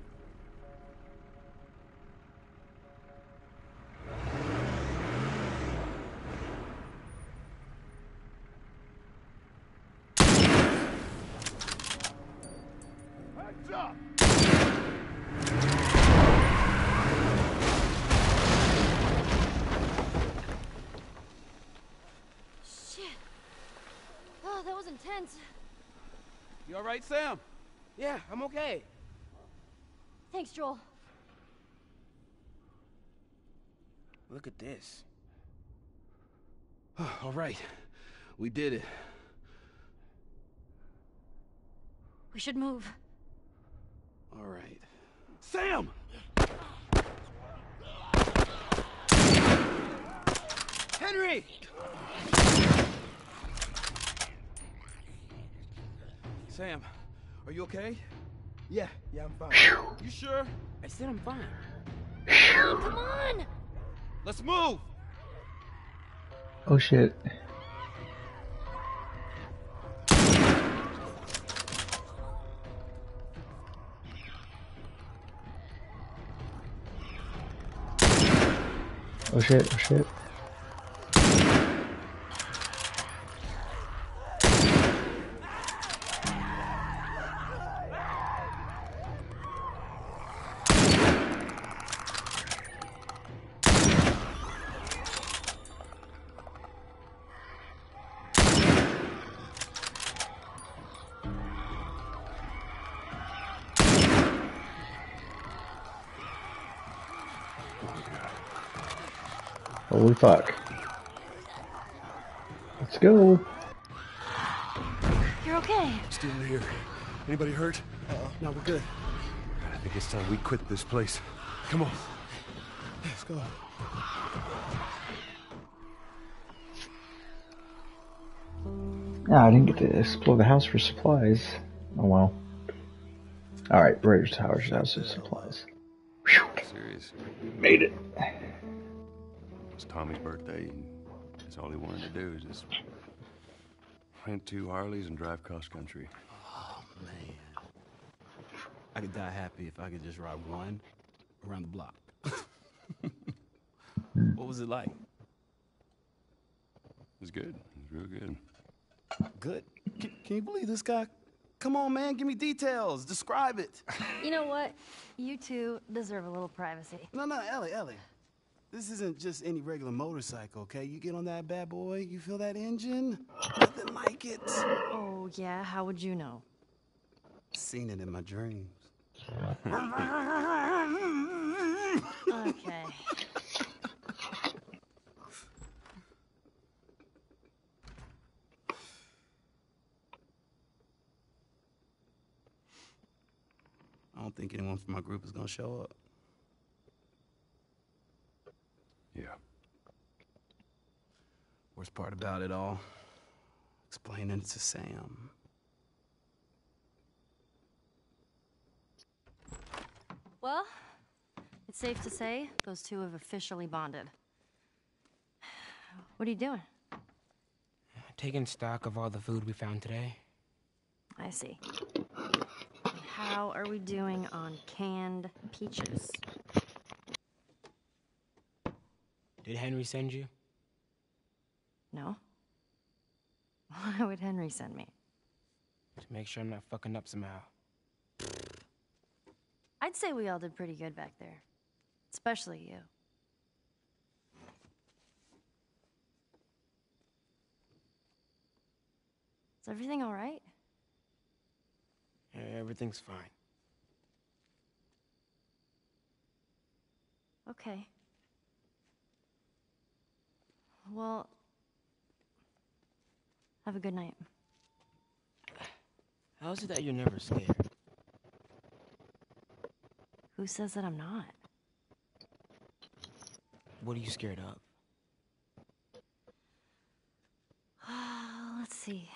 Heads up! Shit. Oh, that was intense. You all right, Sam? Yeah, I'm okay. Thanks, Joel. Look at this. All right. We did it. We should move. All right. Sam! Henry! Sam, are you okay? Yeah, I'm fine. You sure? I said I'm fine. Come on! Let's move! Oh shit. Oh shit, oh shit. Holy fuck. Let's go. You're okay. Still here. Anybody hurt? No, we're good. I think it's time we quit this place. Come on. Let's go. No, I didn't get to explore the house for supplies. Oh well. Alright, Raiders Tower's house of supplies. Whew. Serious. Made it. It's Tommy's birthday, and that's all he wanted to do is just rent 2 Harleys and drive cross country. Oh, man. I could die happy if I could just ride one around the block. What was it like? It was good. It was real good. Good. Can you believe this guy? Come on, man, give me details. Describe it. You know what? You two deserve a little privacy. No, Ellie. This isn't just any regular motorcycle, okay? You get on that bad boy, you feel that engine? Nothing like it. Oh, yeah? How would you know? Seen it in my dreams. Okay. I don't think anyone from my group is gonna show up. Yeah. Worst part about it all, explaining to Sam. Well, it's safe to say those two have officially bonded. What are you doing? Taking stock of all the food we found today. I see. How are we doing on canned peaches? Did Henry send you? No? Why would Henry send me? To make sure I'm not fucking up somehow. I'd say we all did pretty good back there. Especially you. Is everything all right? Everything's fine. Okay. Well, have a good night. How is it that you're never scared? Who says that I'm not? What are you scared of? Let's see.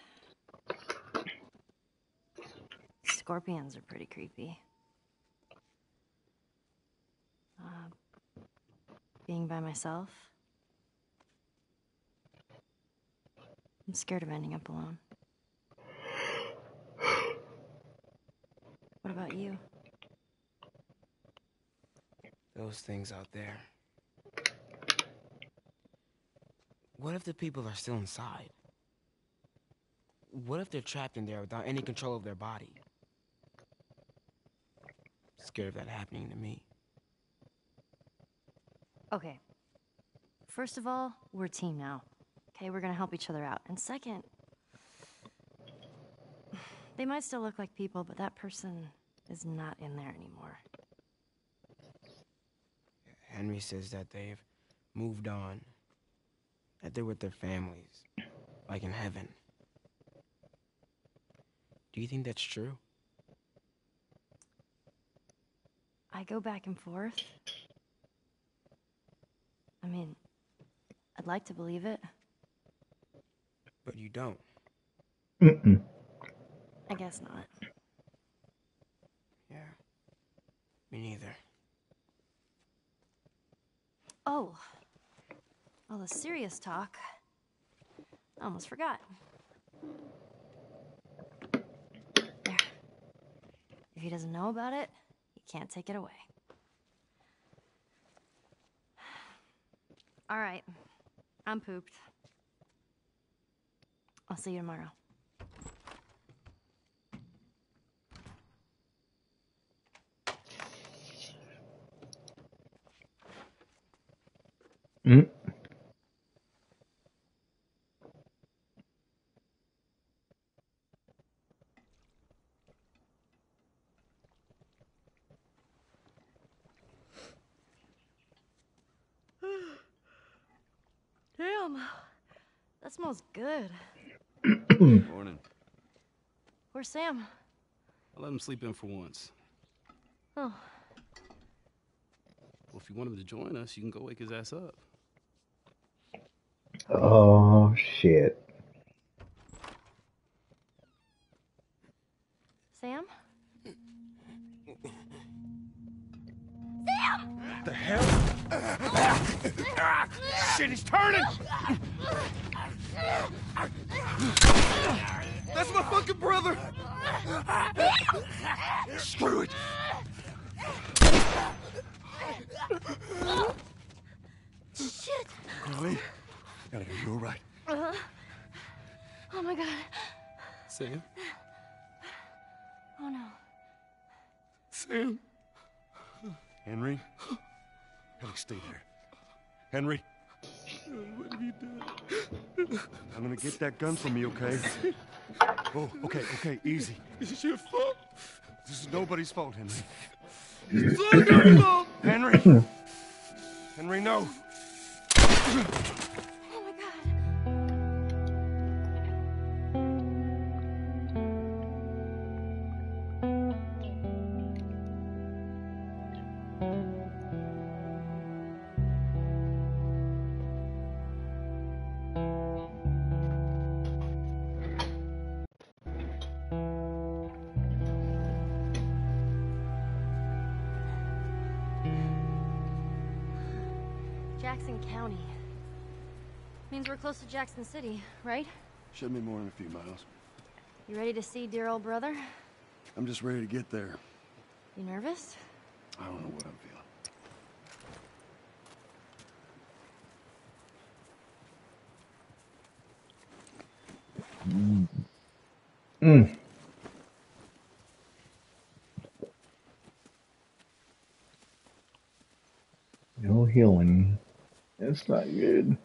Scorpions are pretty creepy. Being by myself. I'm scared of ending up alone. What about you? Those things out there. What if the people are still inside? What if they're trapped in there without any control of their body? Scared of that happening to me. Okay. First of all, we're a team now. Okay, we're gonna help each other out. And second, they might still look like people, but that person is not in there anymore. Henry says that they've moved on. That they're with their families, like in heaven. Do you think that's true? I go back and forth. I mean, I'd like to believe it. But you don't. Mm-mm. I guess not. Yeah. Me neither. Oh. All the serious talk. I almost forgot. There. If he doesn't know about it, he can't take it away. All right. I'm pooped. I'll see you tomorrow. Mm. Damn. That smells good. Morning. Where's Sam? I'll let him sleep in for once. Oh. Well, if you want him to join us, you can go wake his ass up. Oh, shit. Sam? The hell? Shit, he's turning! That's my fucking brother! Screw it! Shit! Ellie? Ellie, are you alright? Oh my god. Sam? Oh no. Sam? Henry? Ellie, stay there. Henry? What have you done? I'm gonna get that gun from you, okay? Oh, okay, easy. It's your fault. This is nobody's fault, Henry. It's all your fault. Henry! Henry, no! Oh my god. Jackson County. Means we're close to Jackson City, right? Shouldn't be more than a few miles. You ready to see dear old brother? I'm just ready to get there. You nervous? I don't know what I'm feeling. Mm. No healing. That's not good.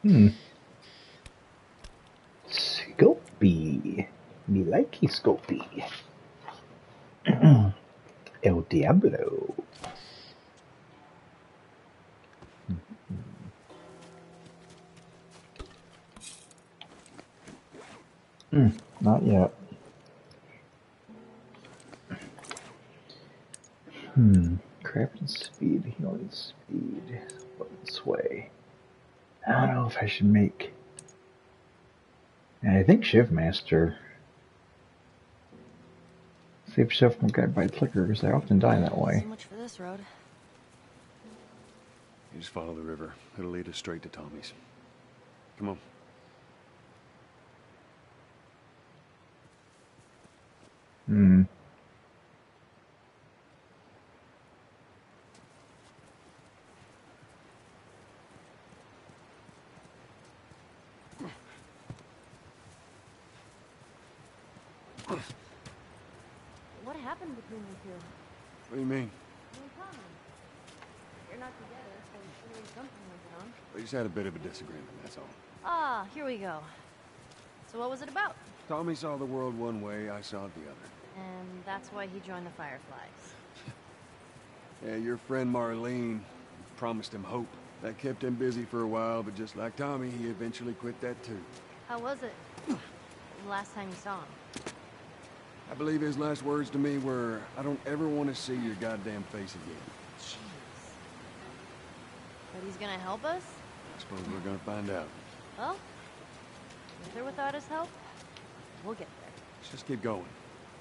Scopy. Me likey Scopy. El Diablo. Not yet. Crafting speed, healing speed, weapon sway. I don't know if I should make. And I think Shiv Master. Save yourself from getting by clicker because I often die that way. So much for this road. You just follow the river. It'll lead us straight to Tommy's. Come on. What happened between you two? What do you mean? No comment. You're not together, so surely something went on. We just had a bit of a disagreement, that's all. Ah, here we go. So what was it about? Tommy saw the world one way, I saw it the other. And that's why he joined the Fireflies. Yeah, your friend Marlene promised him hope. That kept him busy for a while, but just like Tommy, he eventually quit that too. How was it? The last time you saw him? I believe his last words to me were, I don't ever want to see your goddamn face again. Jeez. But he's gonna help us? I suppose we're gonna find out. Well, with or without his help, we'll get there. Let's just keep going.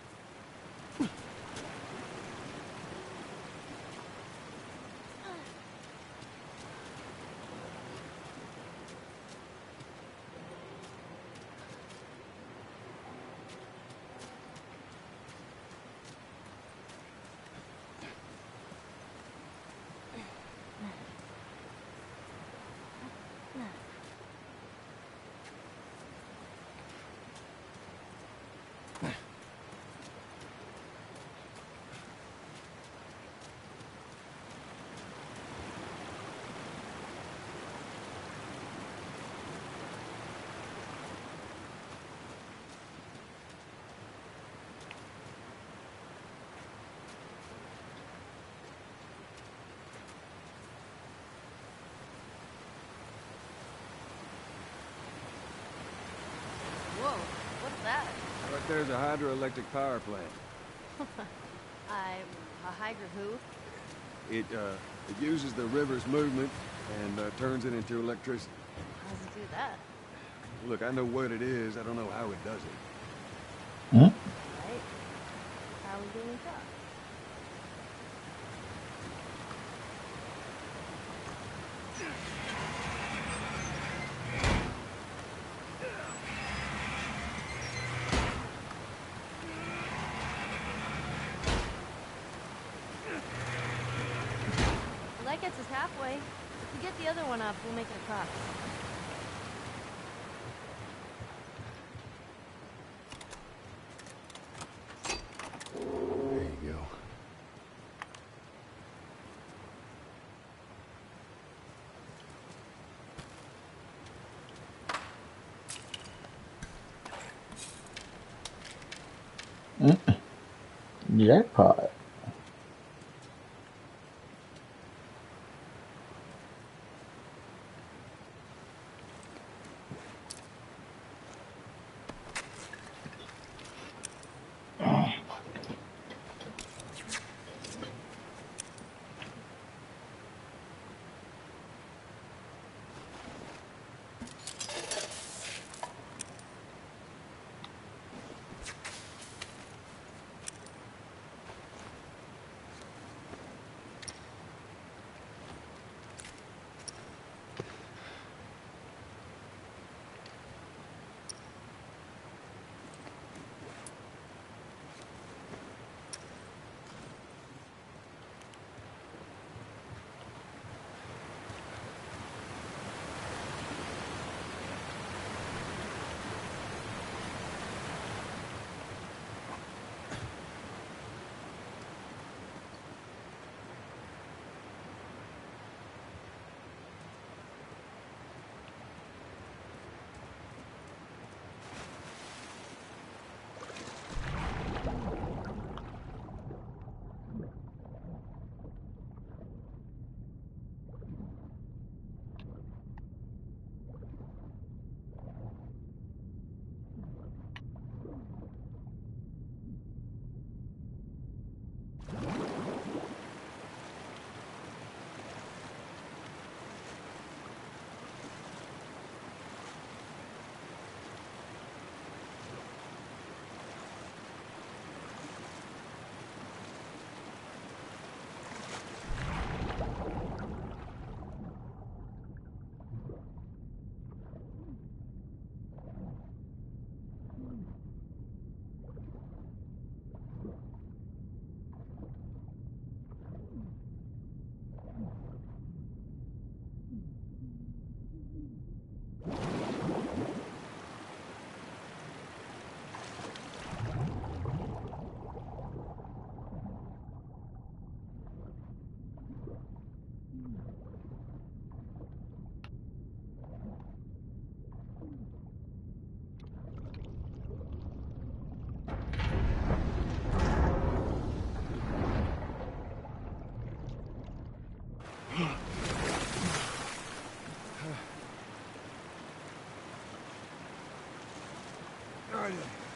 Whoa, what's that? Right there's a hydroelectric power plant. A hydra who? It uses the river's movement and turns it into electricity. How does it do that? Look, I know what it is. I don't know how it does it. Right? How are we doing that? Well, that gets us halfway. If we get the other one up, we'll make it across. There you go. Jackpot.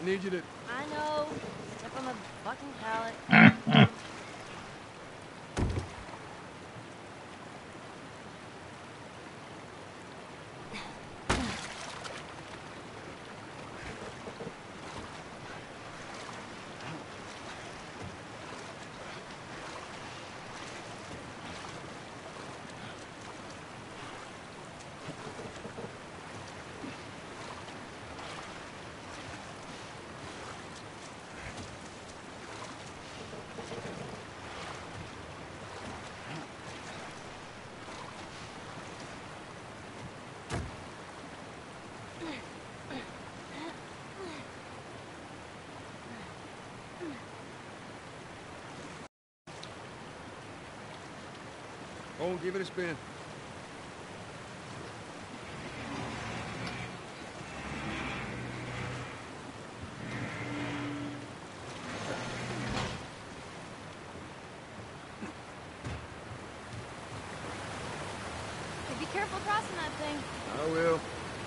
I need you to... I know. Step on the fucking pallet. Oh, give it a spin. Hey, be careful crossing that thing. I will.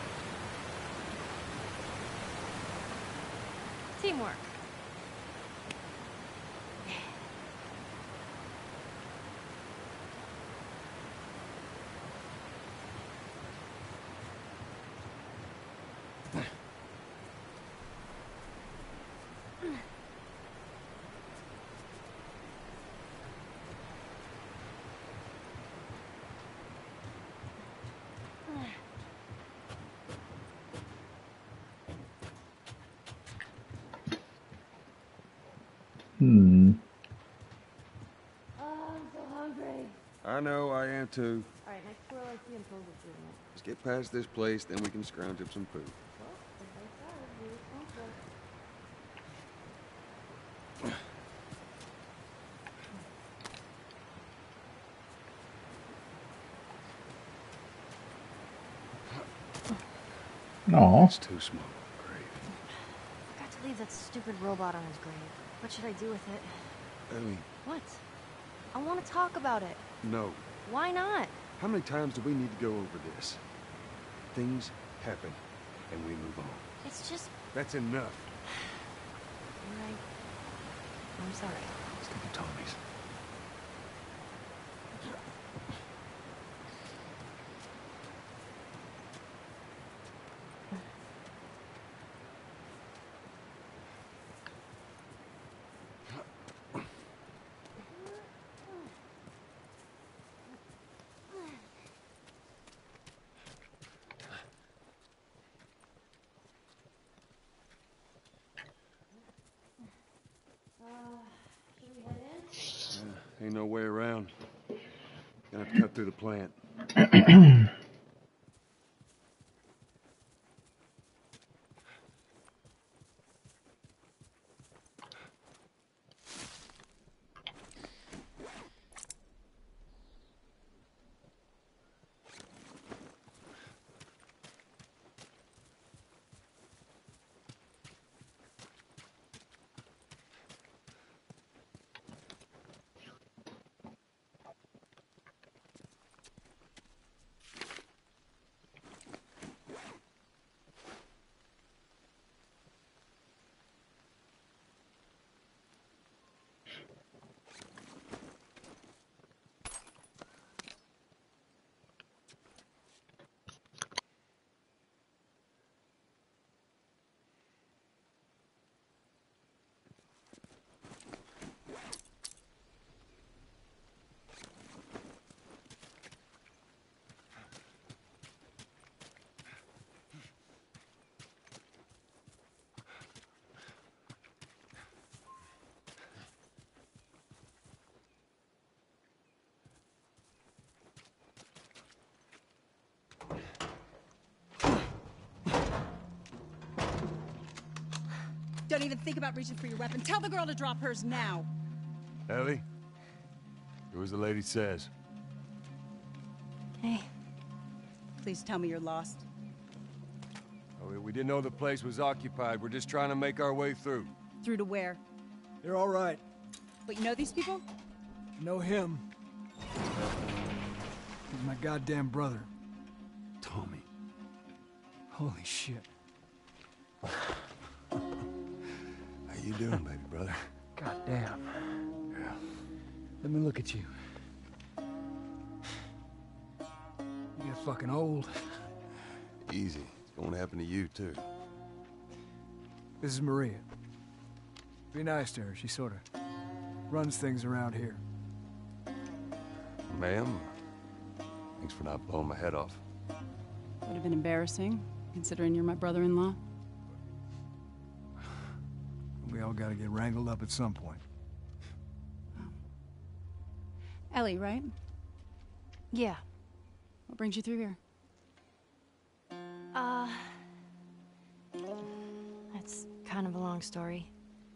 Teamwork. Hmm. Oh, I'm so hungry. I know, I am too. All right, next squirrel I see, I'm totally shooting it. Let's get past this place, then we can scrounge up some food. Well, as I said, be responsible. No. It's too small. Great. Forgot to leave that stupid robot on his grave. What should I do with it? Ellie, What? I want to talk about it. no. Why not? How many times do we need to go over this? Things happen, and we move on. It's just... That's enough. You're right. I'm sorry. Let's look at Tommy's. Should we head in? Ain't no way around. Gonna have to cut through the plant. Don't even think about reaching for your weapon. Tell the girl to drop hers now. Ellie? Do as the lady says. Hey. Please tell me you're lost. Oh, we didn't know the place was occupied. We're just trying to make our way through. Through to where? They're all right. But you know these people? Know him. He's my goddamn brother. Tommy. Holy shit. you doing, baby brother? God damn. Yeah. Let me look at you. You get fucking old. Easy. It's going to happen to you, too. This is Maria. Be nice to her. She sort of runs things around here. Ma'am, thanks for not blowing my head off. Would have been embarrassing, considering you're my brother-in-law. We all gotta get wrangled up at some point. Ellie, right? Yeah. What brings you through here? That's kind of a long story.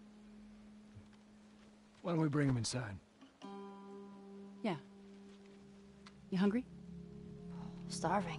Why don't we bring him inside? Yeah. You hungry? Starving.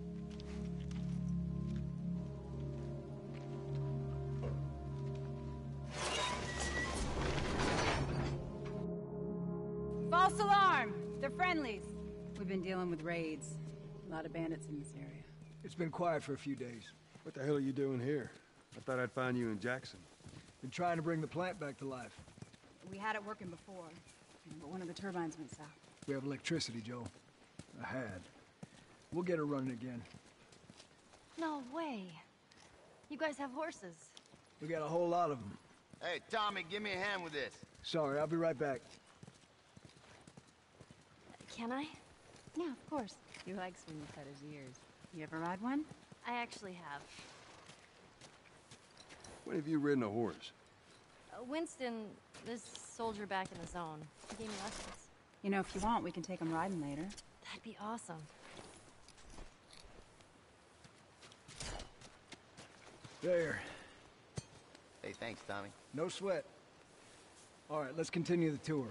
False alarm! They're friendlies. We've been dealing with raids. A lot of bandits in this area. It's been quiet for a few days. What the hell are you doing here? I thought I'd find you in Jackson. Been trying to bring the plant back to life. We had it working before, but one of the turbines went south. We have electricity, Joe. I had. We'll get her running again. No way. You guys have horses. We got a whole lot of them. Hey, Tommy, give me a hand with this. Sorry, I'll be right back. Can I? Yeah, of course. He likes when you cut his ears. You ever ride one? I actually have. When have you ridden a horse? Winston, this soldier back in the zone, he gave me lessons. You know, if you want, we can take him riding later. That'd be awesome. There. Hey, thanks, Tommy. No sweat. All right, let's continue the tour.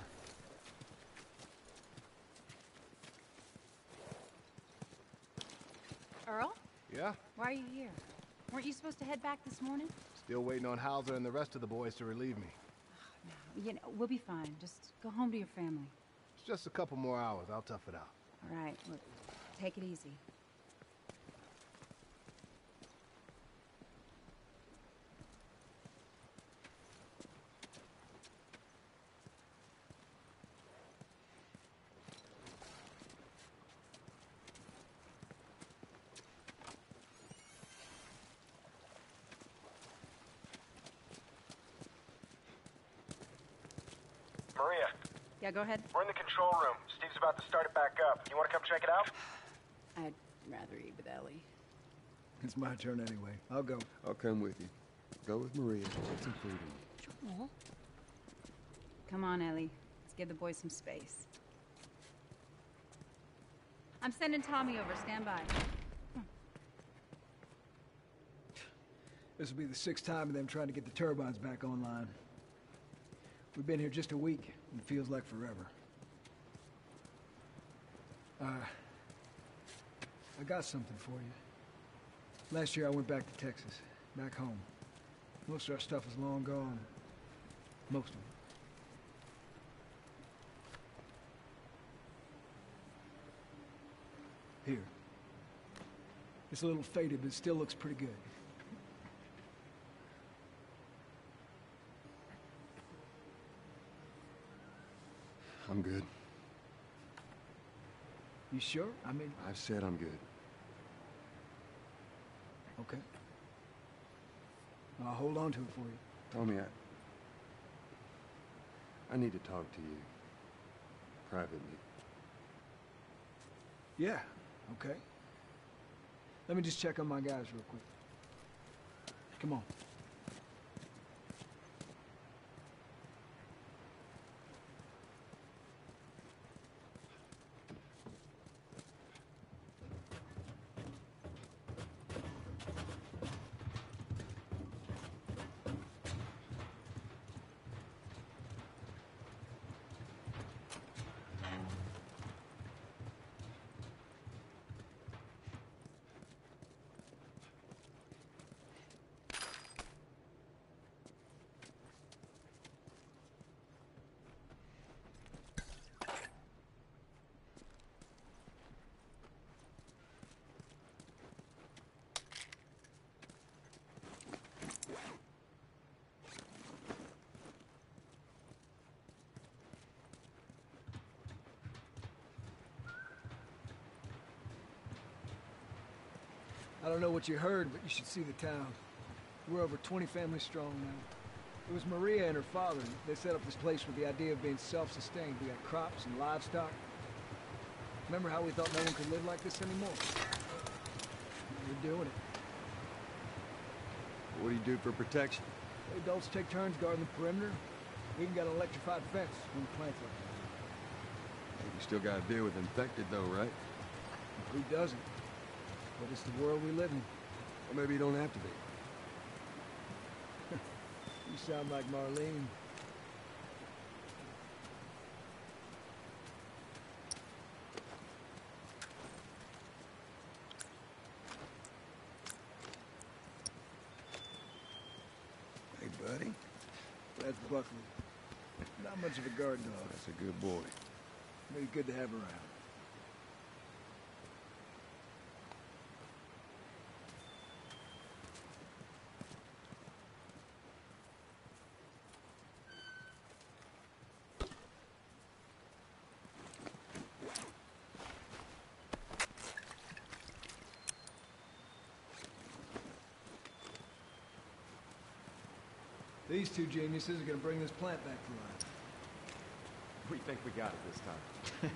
Earl? Yeah? Why are you here? Weren't you supposed to head back this morning? Still waiting on Hauser and the rest of the boys to relieve me. You know, we'll be fine. Just go home to your family. It's just a couple more hours. I'll tough it out. All right, look, take it easy. Maria. Yeah, go ahead. We're in the control room. Steve's about to start it back up. You want to come check it out? I'd rather eat with Ellie. It's my turn anyway. I'll go. I'll come with you. Go with Maria. Get some food in. Joel. Come on, Ellie. Let's give the boys some space. I'm sending Tommy over. Stand by. This will be the 6th time of them trying to get the turbines back online. We've been here just a week, and it feels like forever. I got something for you. Last year I went back to Texas, back home. Most of our stuff is long gone. Most of it. Here. It's a little faded, but it still looks pretty good. I'm good. You sure? I mean... I've said I'm good. Okay. I'll hold on to it for you. Tommy, I need to talk to you. Privately. Yeah, okay. Let me just check on my guys real quick. Come on. I don't know what you heard, but you should see the town. We're over 20 families strong now. It was Maria and her father. They set up this place with the idea of being self-sustained. We got crops and livestock. Remember how we thought no one could live like this anymore? We're doing it. What do you do for protection? The adults take turns guarding the perimeter. We even got an electrified fence when the plants like You still gotta deal with infected though, right? Who doesn't? But it's the world we live in. Or maybe you don't have to be. You sound like Marlene. Hey, buddy. That's Buckley. Not much of a guard dog. That's a good boy. But he's good to have around. These two geniuses are gonna bring this plant back to life. We think we got it this time.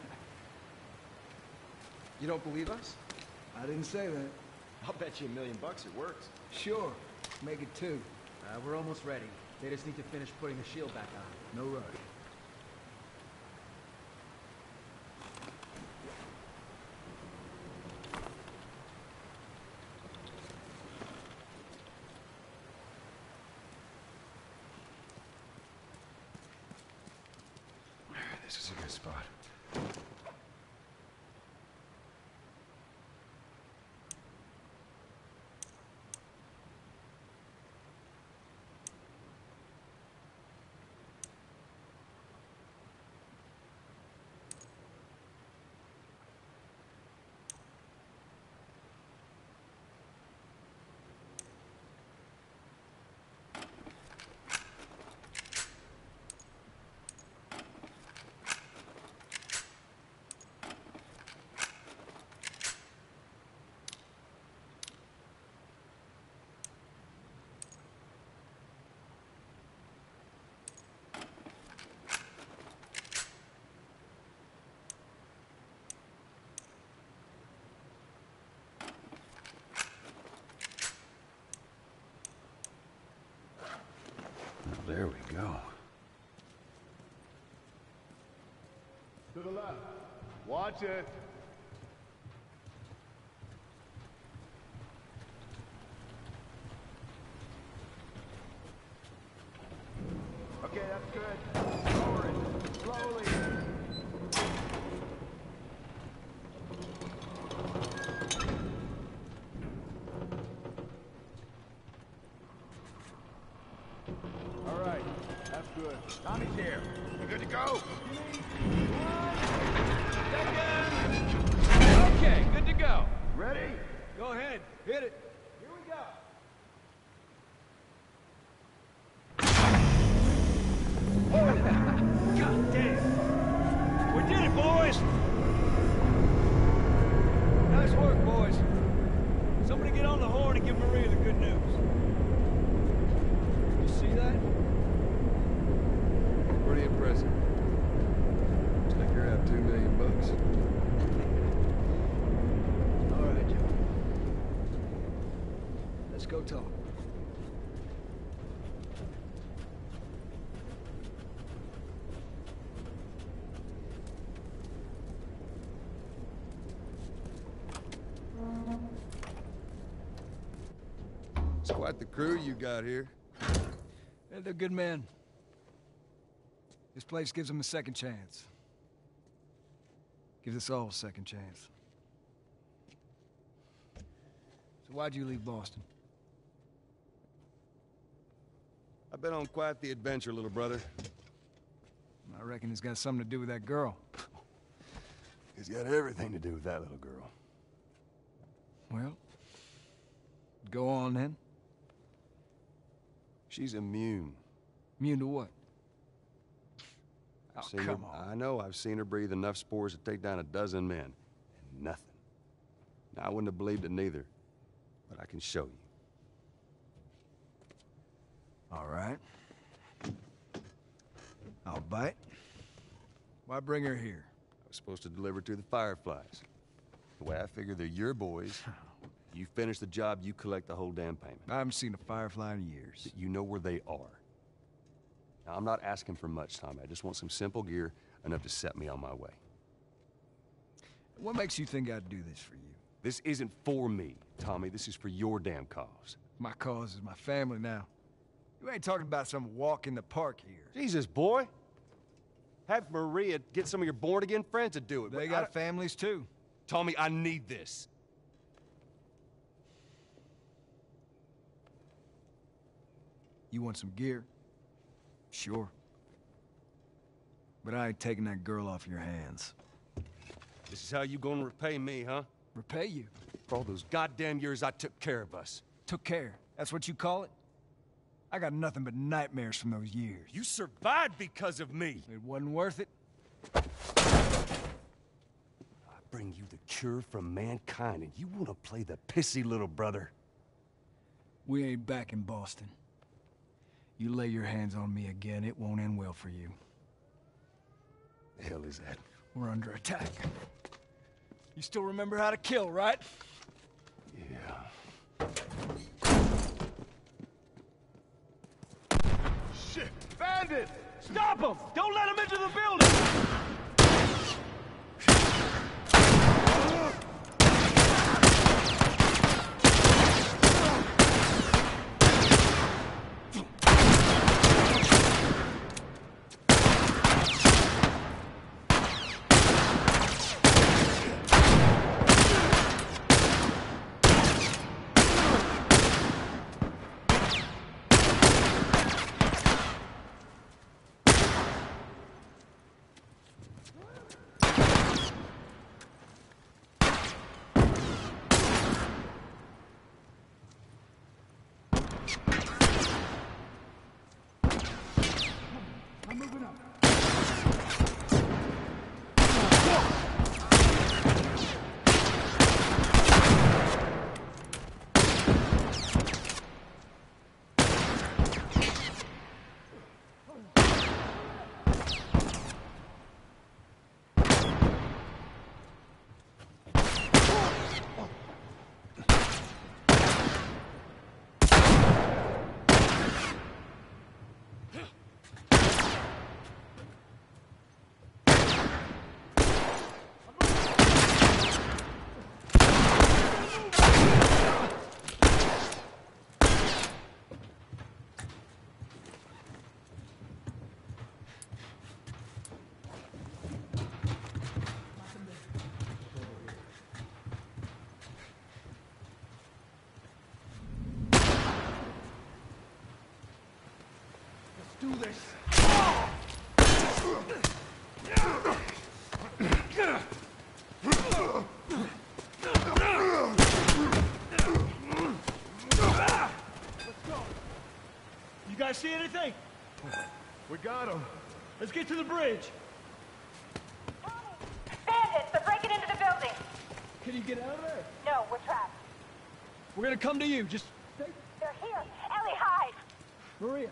You don't believe us? I didn't say that. I'll bet you $1 million it works. Sure. Make it 2. We're almost ready. They just need to finish putting the shield back on. No rush. This is a good spot. There we go. To the left. Watch it. Okay, that's good. Lower it. Slowly. All right. That's good. Tommy's here. You good to go? Okay, good to go. Ready? Go ahead. Hit it. Here we go. God damn. We did it, boys. Nice work, boys. Somebody get on the horn and give Maria the good news. You see that? Pretty impressive. Looks like you're out $2 million. All right, Joe. Let's go talk. It's quite the crew you got here. Yeah, they're good men. This place gives them a second chance. Gives us all a second chance. So why'd you leave Boston? I've been on quite the adventure, little brother. I reckon it's got something to do with that girl. It's got everything to do with that little girl. Well, go on then. She's immune. Immune to what? I've seen her, I know, I've seen her breathe enough spores to take down a dozen men. And nothing. Now, I wouldn't have believed it neither. but I can show you. All right. I'll bite. Why bring her here? I was supposed to deliver to the Fireflies. The way I figure they're your boys. You finish the job, you collect the whole damn payment. I haven't seen a Firefly in years. You know where they are. Now, I'm not asking for much, Tommy. I just want some simple gear, enough to set me on my way. What makes you think I'd do this for you? This isn't for me, Tommy. This is for your damn cause. My cause is my family now. You ain't talking about some walk in the park here. Jesus, boy. Have Maria get some of your born-again friends to do it. They got families, too. Tommy, I need this. You want some gear? Sure. But I ain't taking that girl off your hands. This is how you gonna repay me, huh? Repay you? For all those goddamn years I took care of us. Took care? That's what you call it? I got nothing but nightmares from those years. You survived because of me. It wasn't worth it. I bring you the cure from mankind, and you want to play the pissy little brother. We ain't back in Boston. You lay your hands on me again, it won't end well for you. The hell is that? We're under attack. You still remember how to kill, right? Yeah. Shit! Bandit! Stop him! Don't let him into the building! Do this. You guys see anything? We got him. Let's get to the bridge. Bandits! They're breaking into the building! Can you get out of there? No, we're trapped. We're gonna come to you. Just stay. They're here! Ellie, hide! Maria.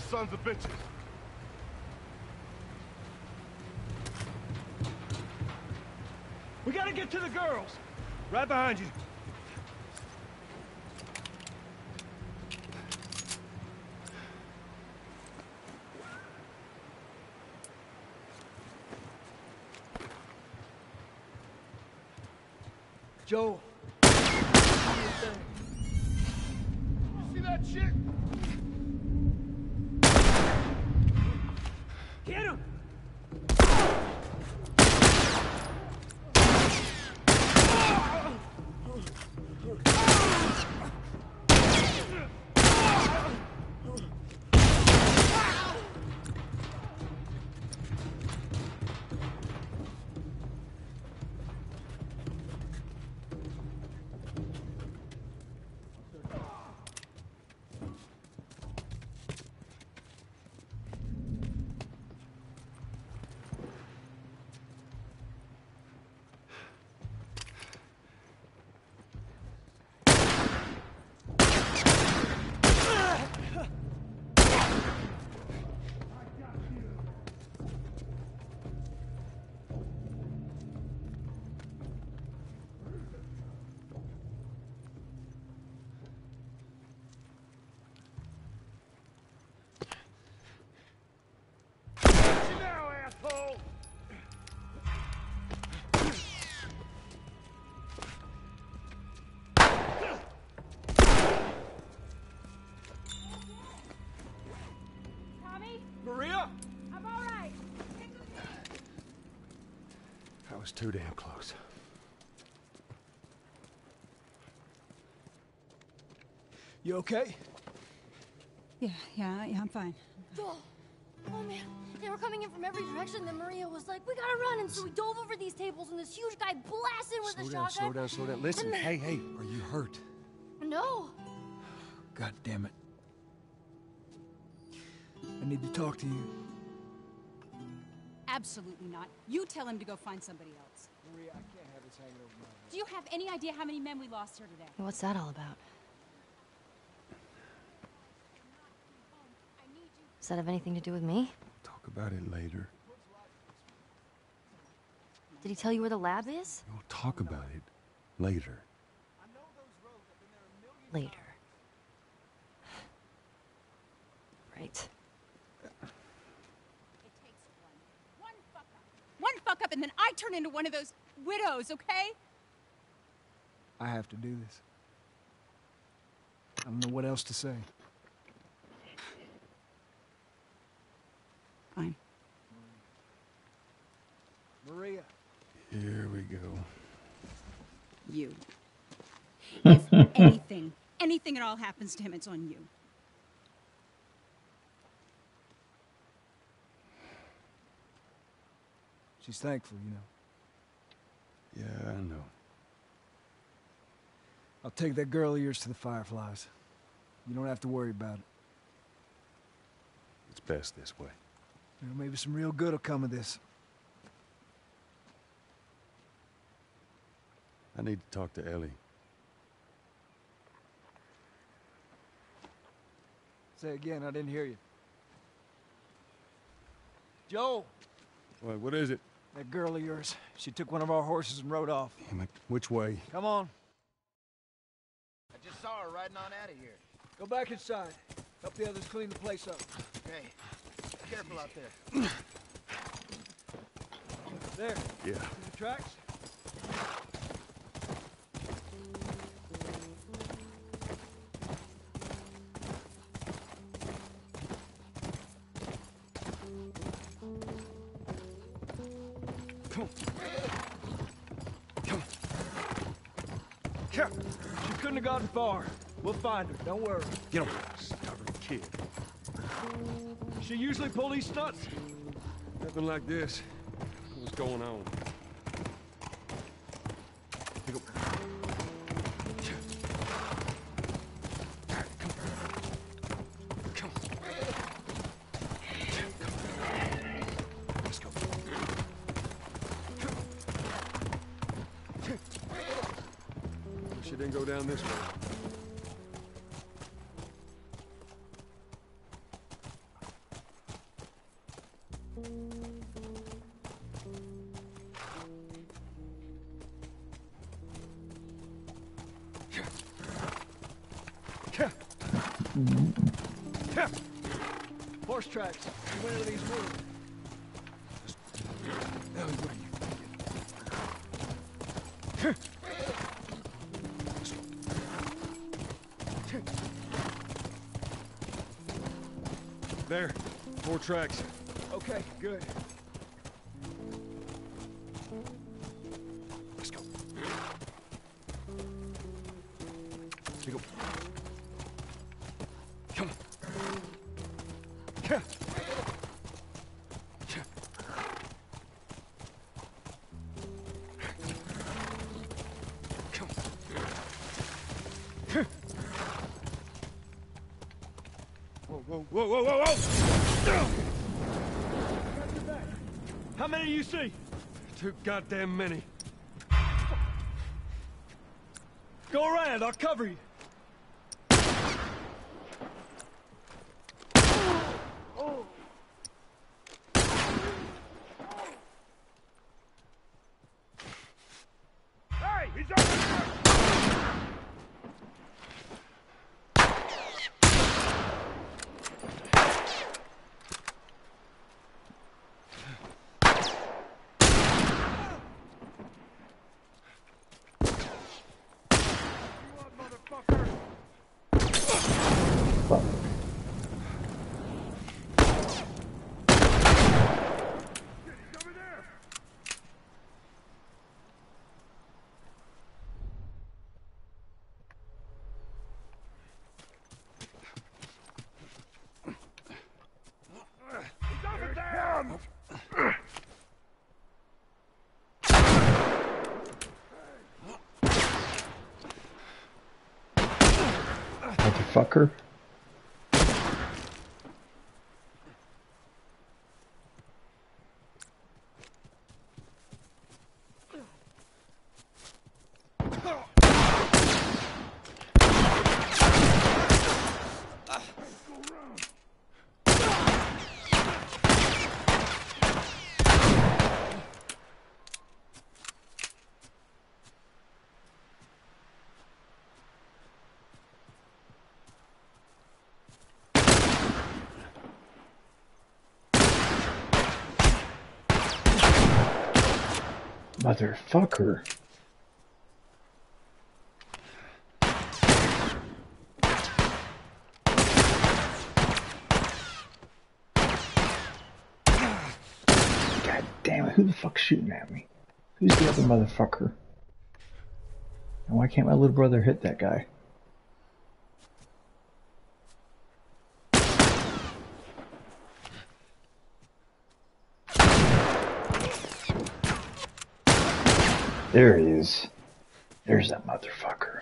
sons of bitches. We gotta get to the girls. Right behind you. Joel. See that shit? Get him! Now, asshole! Tommy? Maria? I'm all right. That was too damn close. You okay? Yeah, I'm fine. Joel! Oh man, they were coming in from every direction. Then Maria was like, "We gotta run!" And so we dove over these tables, and this huge guy blasted with a shotgun. Slow down. Listen, hey, are you hurt? No. God damn it. I need to talk to you. Absolutely not. You tell him to go find somebody else. Maria, I can't have this hanging over my head. Do you have any idea how many men we lost here today? What's that all about? Does that have anything to do with me? Talk about it later. Did he tell you where the lab is? We'll talk about it later. Later. Right. One fuck up and then I turn into one of those widows, okay? I have to do this. I don't know what else to say. Fine. Maria. Here we go. You. If anything at all happens to him, it's on you. She's thankful, you know. Yeah, I know. I'll take that girl of yours to the Fireflies. You don't have to worry about it. It's best this way. You know, maybe some real good will come of this. I need to talk to Ellie. Say again, I didn't hear you. Joel! What is it? That girl of yours. She took one of our horses and rode off. Damn it. Which way? Come on. I just saw her riding on out of here. Go back inside. Help the others clean the place up. Okay. Careful out there. There. Yeah. See the tracks? Come on. She couldn't have gotten far. We'll find her. Don't worry. Get him. Stubborn kid. She usually pull these stunts. Nothing like this. What's going on? Here you go. Come on. Let's go. Wish you didn't go down this way. Horse tracks. You went into these woods. There. 4 tracks. Okay, good. Let's go. Here we go. Come on. Yeah. Come on. Whoa, whoa, whoa, whoa, whoa! How many do you see? Too goddamn many. Go around, I'll cover you. Hey, he's over there! Motherfucker. Motherfucker. God damn it, who the fuck's shooting at me? Who's the other motherfucker? And why can't my little brother hit that guy? There he is. There's that motherfucker.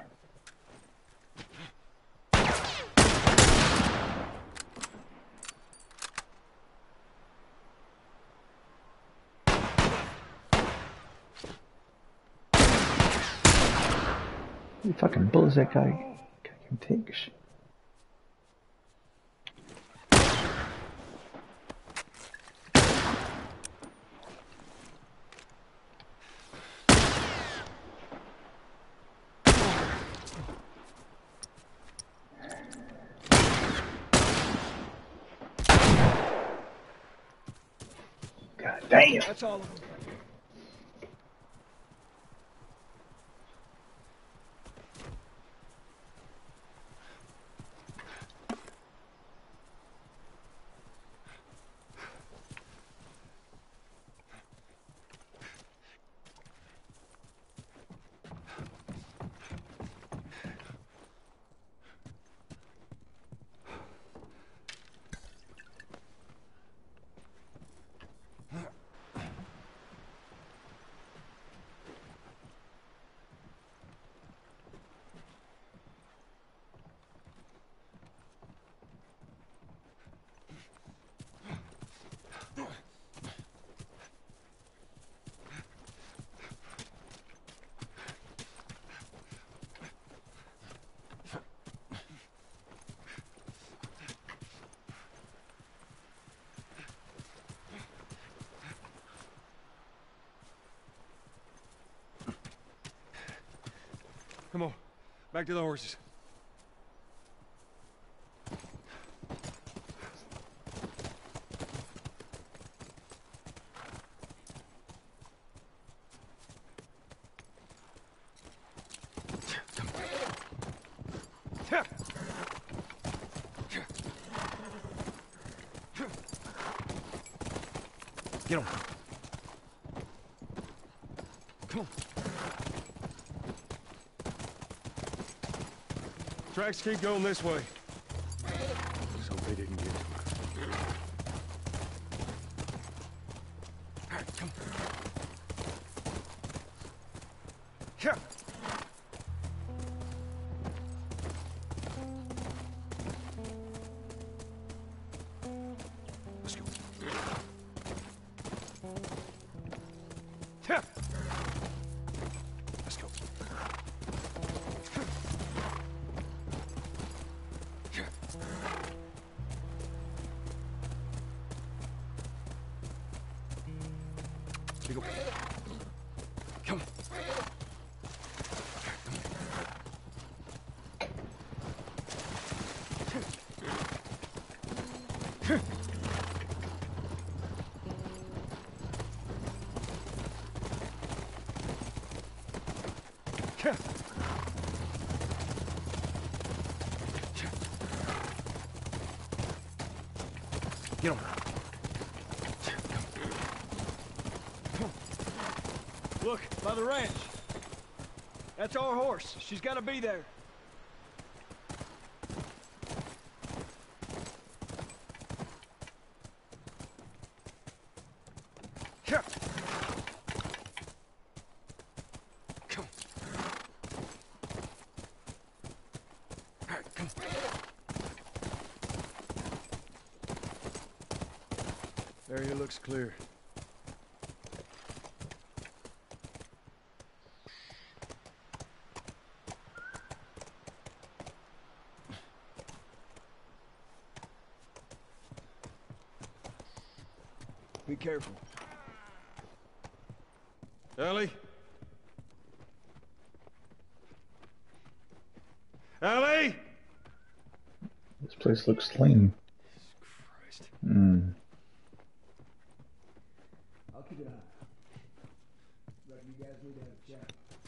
How many fucking bullets that guy can take? God damn. That's all of them. Come on, back to the horses. Get him. Come on. Tracks keep going this way. Just hope they didn't get him. All right, come on. Yeah. Let's go. Yeah. Let's go. Here we go. Come on. Get him. Look, by the ranch. That's our horse. She's gotta be there. Come on. All right, come on. Area looks clear. Be careful. Ellie? Ellie? This place looks clean. Christ. I'll keep it on. Reckon you guys need to have a chat.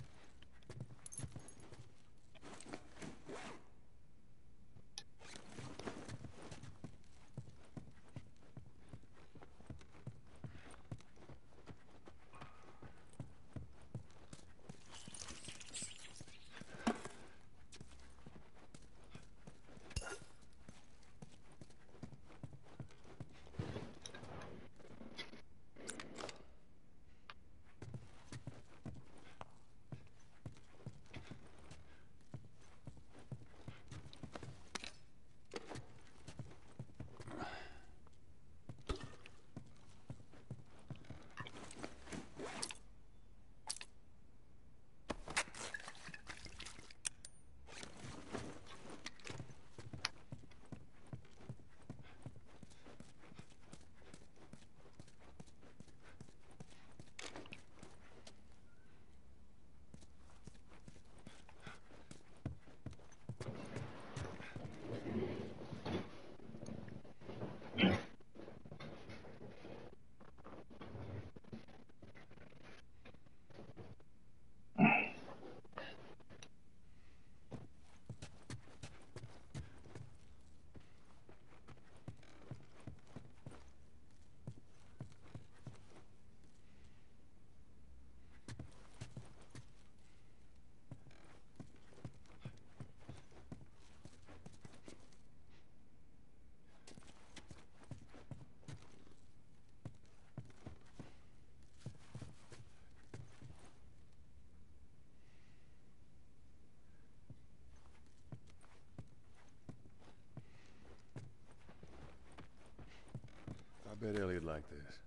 I bet Ellie'd like this.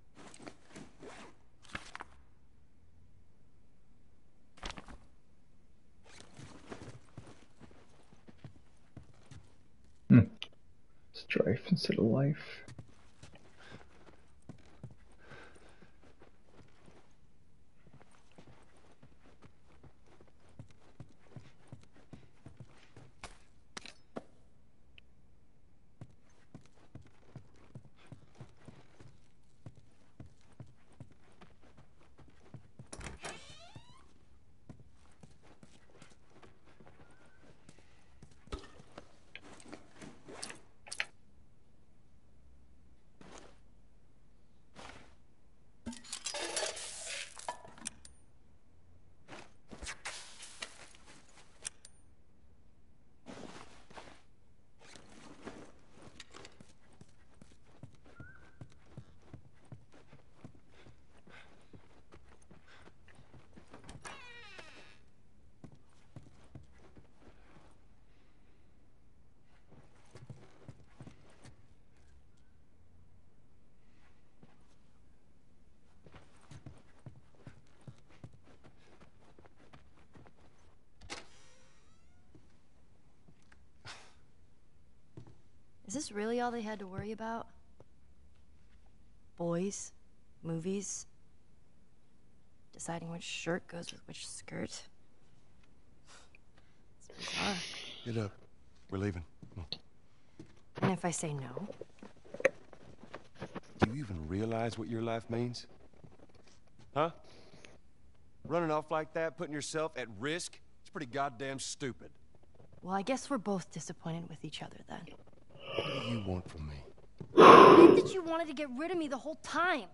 Strife instead of life. this really all they had to worry about? Boys, movies, deciding which shirt goes with which skirt. It's bizarre. Get up. We're leaving. Come on. And if I say no? Do you even realize what your life means? Huh? Running off like that, putting yourself at risk? It's pretty goddamn stupid. Well, I guess we're both disappointed with each other then. What do you want from me? I think that you wanted to get rid of me the whole time.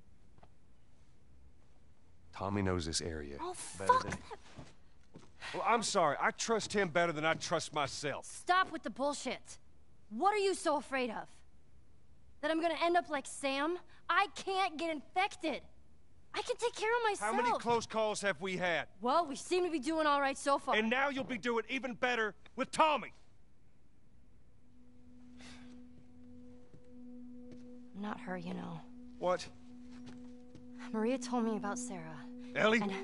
Tommy knows this area Oh, better fuck than... that. Well, I'm sorry. I trust him better than I trust myself. Stop with the bullshit. What are you so afraid of? That I'm gonna end up like Sam? I can't get infected. I can take care of myself. How many close calls have we had? Well, we seem to be doing all right so far. And now you'll be doing even better with Tommy. I'm not her, you know. What? Maria told me about Sarah. Ellie? And...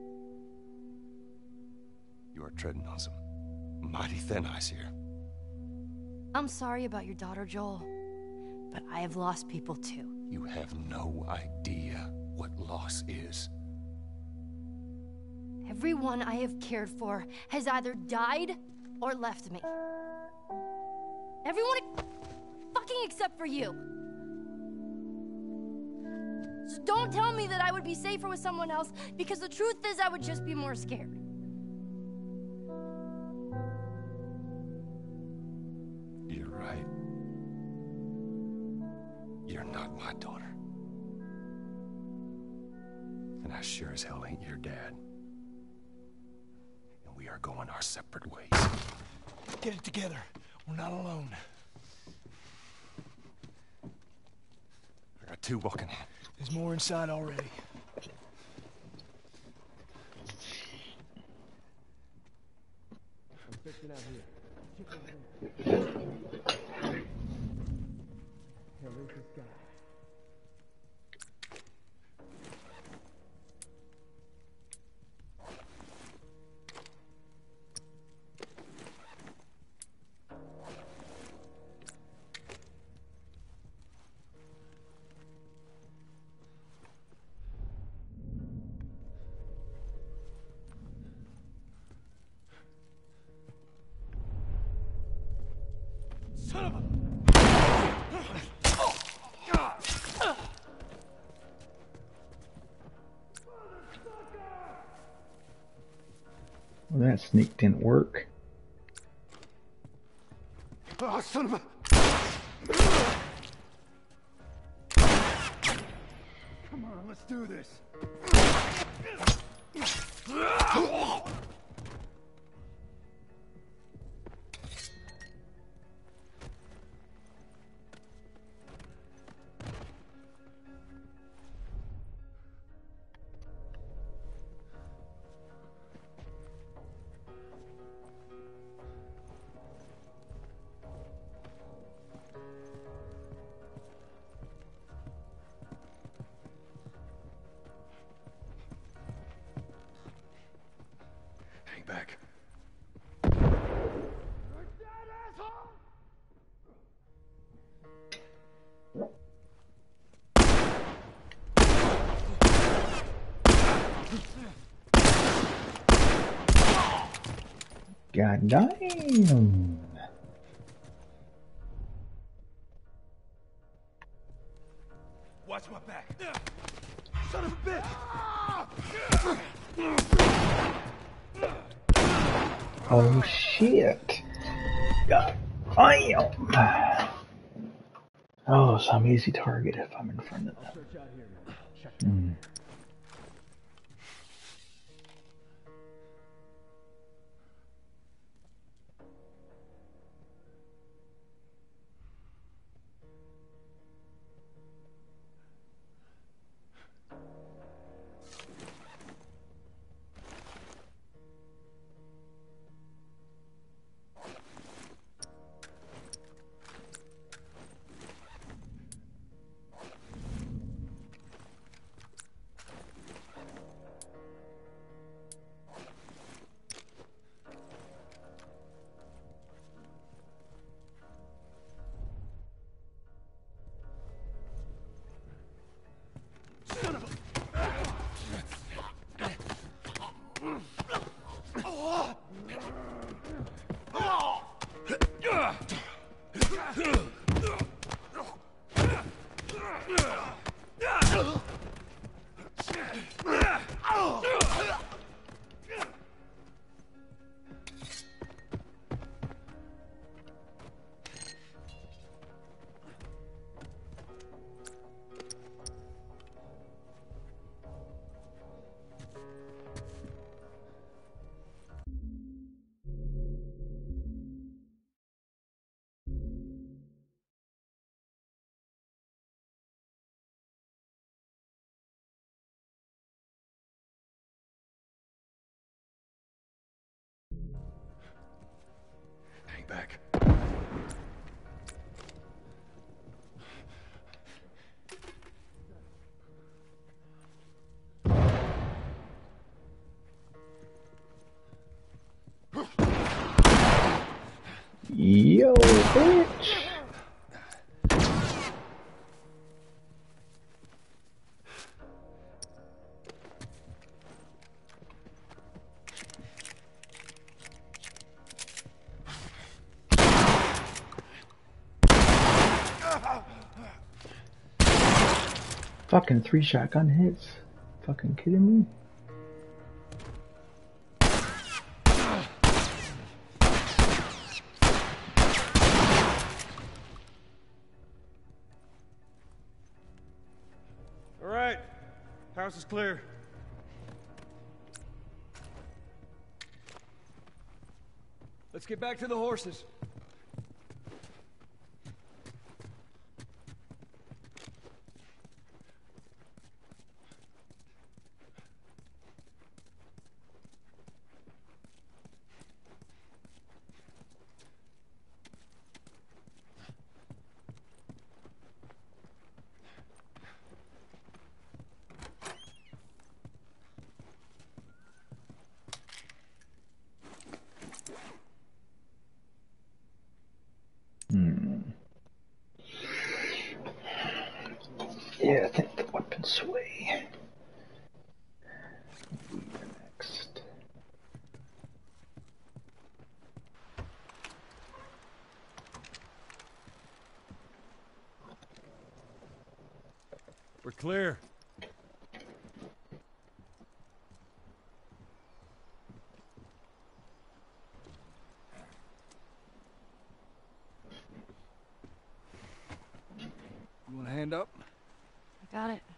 You are treading on some mighty thin ice here. I'm sorry about your daughter, Joel. But I have lost people too. You have no idea what loss is. Everyone I have cared for has either died or left me. Everyone fucking except for you. So don't tell me that I would be safer with someone else, because the truth is I would just be more scared. You're right. You're not my daughter. And I sure as hell ain't your dad. And we are going our separate ways. Get it together. We're not alone. I got two walking in. There's more inside already. I'm fixing out here. Hell, where's this guy? Son of a... Well, that sneak didn't work. Oh, son of a... Come on, let's do this. Hang back. God damn. Watch my back. Son of a bitch! Oh shit. God damn. Oh, so I'm easy target if I'm in front of them. Search out here, man. Check it out. Hmm. Hang back. Yo, bitch! Fucking 3 shotgun hits. Fucking kidding me? All right. House is clear. Let's get back to the horses. Yeah, I think the weapon sway. Next. We're clear. You want a hand up? I got it.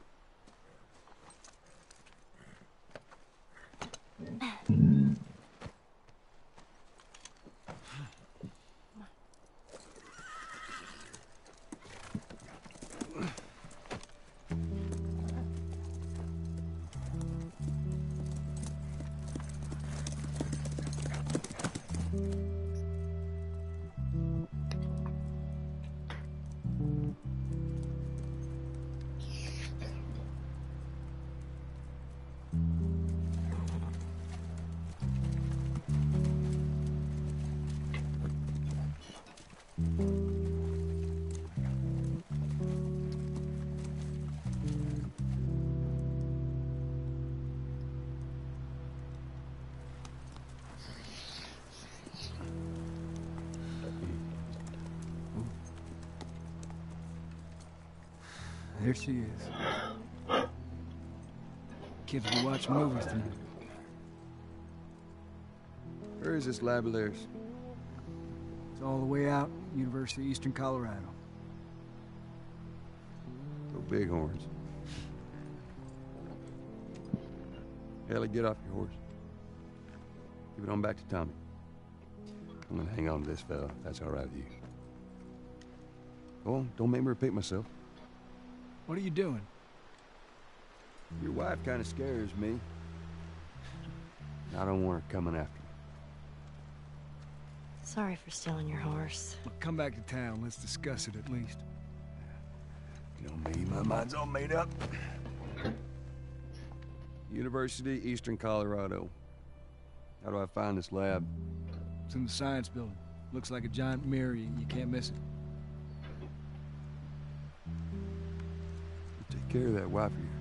There she is. Kids we watch movies through. Where is this lab of theirs? It's all the way out, University of Eastern Colorado. Go bighorns. Ellie, get off your horse. Give it on back to Tommy. I'm gonna hang on to this fella, if that's all right with you. Go on, don't make me repeat myself. What are you doing? Your wife kind of scares me. I don't want her coming after me. Sorry for stealing your horse. Look, come back to town. Let's discuss it at least. You know me, my mind's all made up. University, Eastern Colorado. How do I find this lab? It's in the science building. Looks like a giant mirror. You can't miss it. Take care of that wife of yours.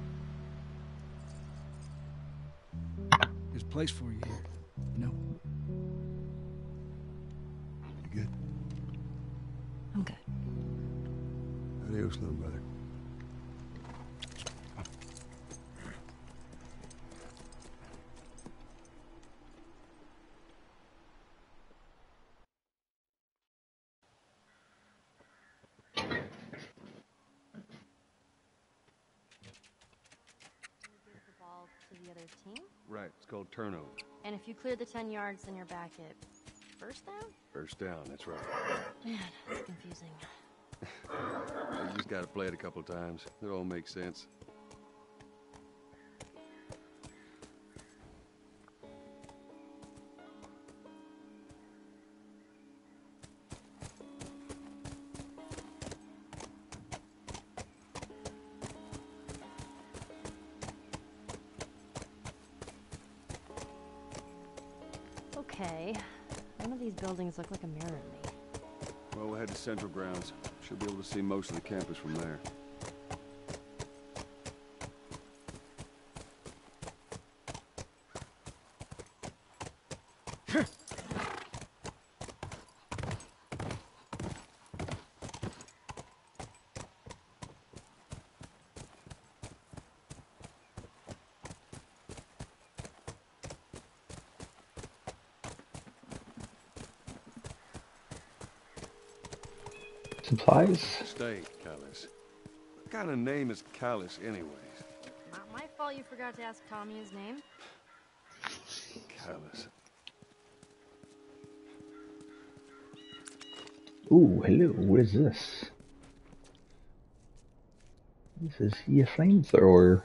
There's a place for you here. You know? You good? I'm good. Adios, little brother. 15? Right, it's called turnover. And if you clear the 10 yards, then you're back at first down? First down, that's right. Man, that's confusing. You just gotta play it a couple times. It all makes sense. Okay. None of these buildings look like a mirror to me. Well, we'll head to Central Grounds. Should be able to see most of the campus from there. Supplies? Stay, Callus. What kind of name is Callus, anyways? Not my fault you forgot to ask Tommy his name. Callus. Ooh, hello, what is this? This is a flamethrower.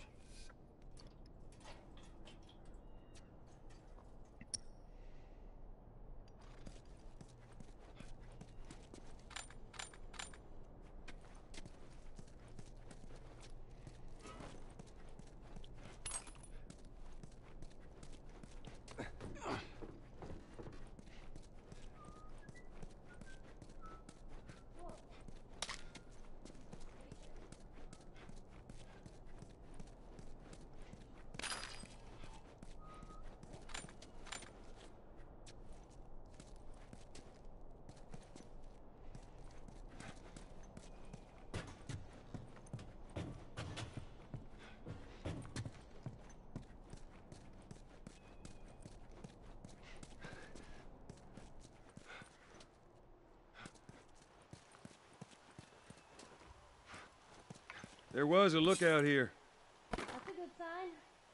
There was a lookout here. That's a good sign.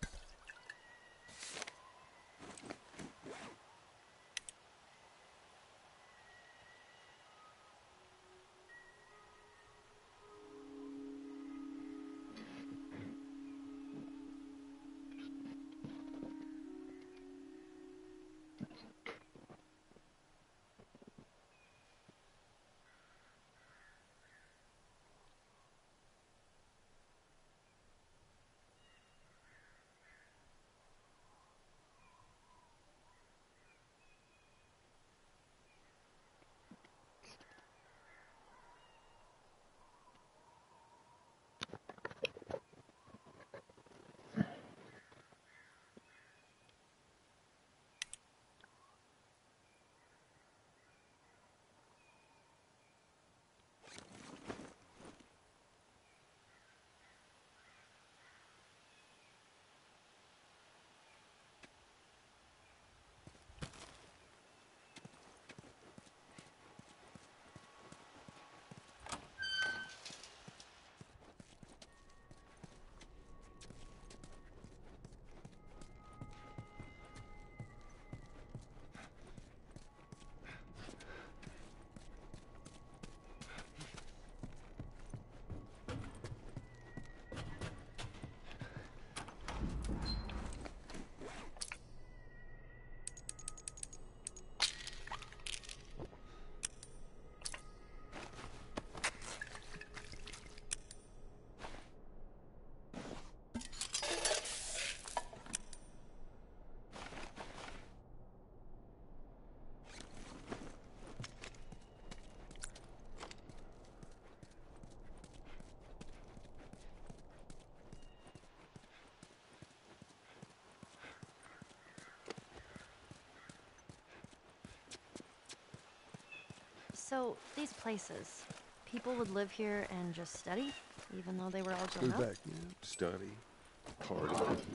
So, these places, people would live here and just study, even though they were all grown up? Back, yeah. Study, party,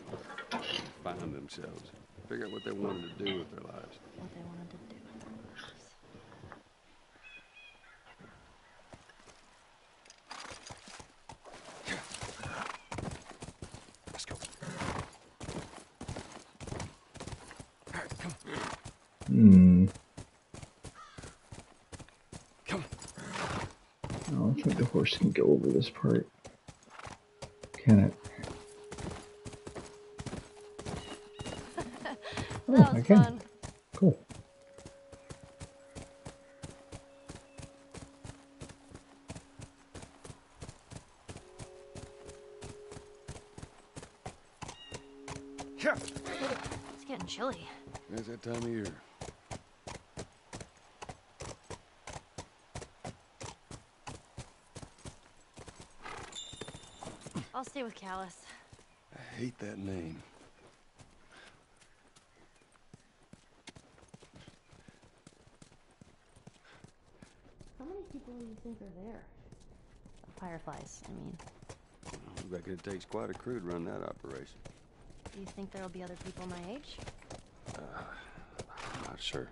find themselves, figure out what they wanted to do with their lives. What they wanted to do with their lives. Let's go. Come on. I don't think the horse can go over this part. Can it? That was I can. fun. Cool. It's getting chilly. It's that time of year. I'll stay with Callus. I hate that name. How many people do you think are there? Fireflies, I mean. I reckon it takes quite a crew to run that operation. Do you think there'll be other people my age? I'm not sure.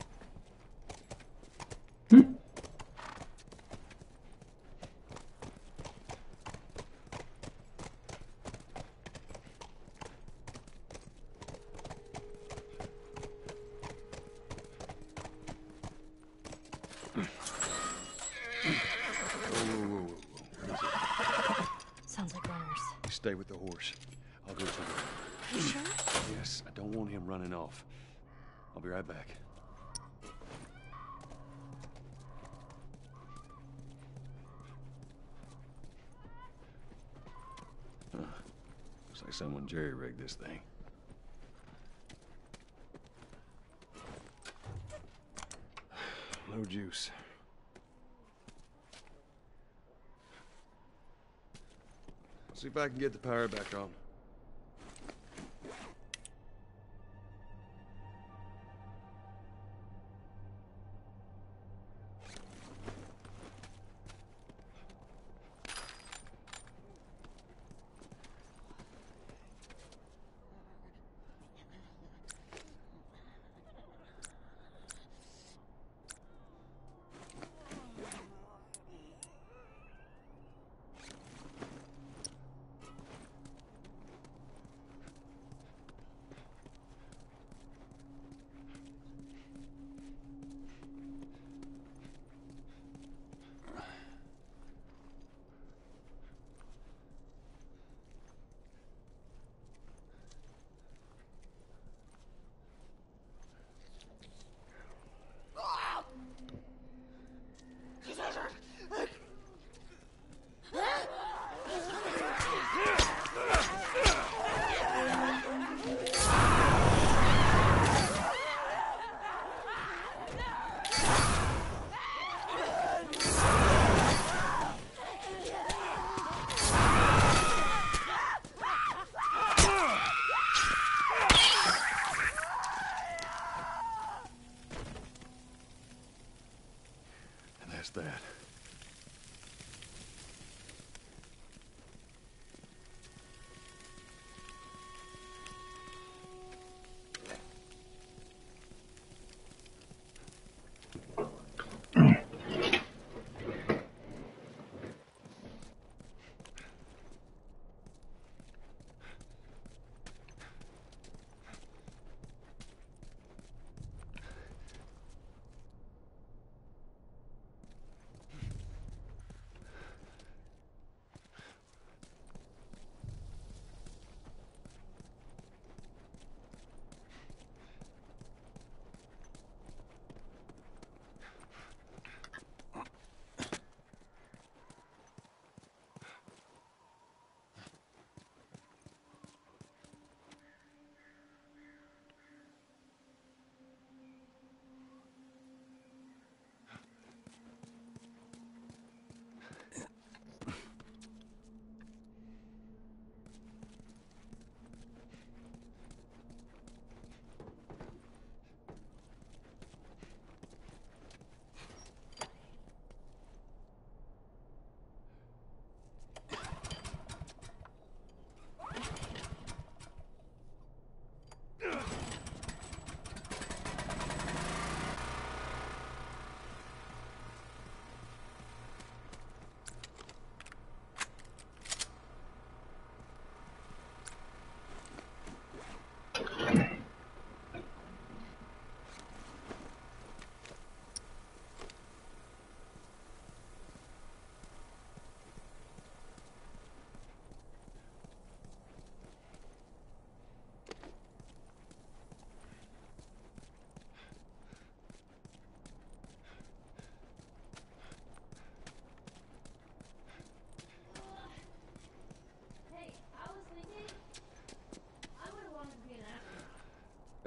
Sounds like runners. Stay with the horse. I'll go to him. You sure? Yes, I don't want him running off. I'll be right back. Looks like someone jerry-rigged this thing. No juice. See if I can get the power back on.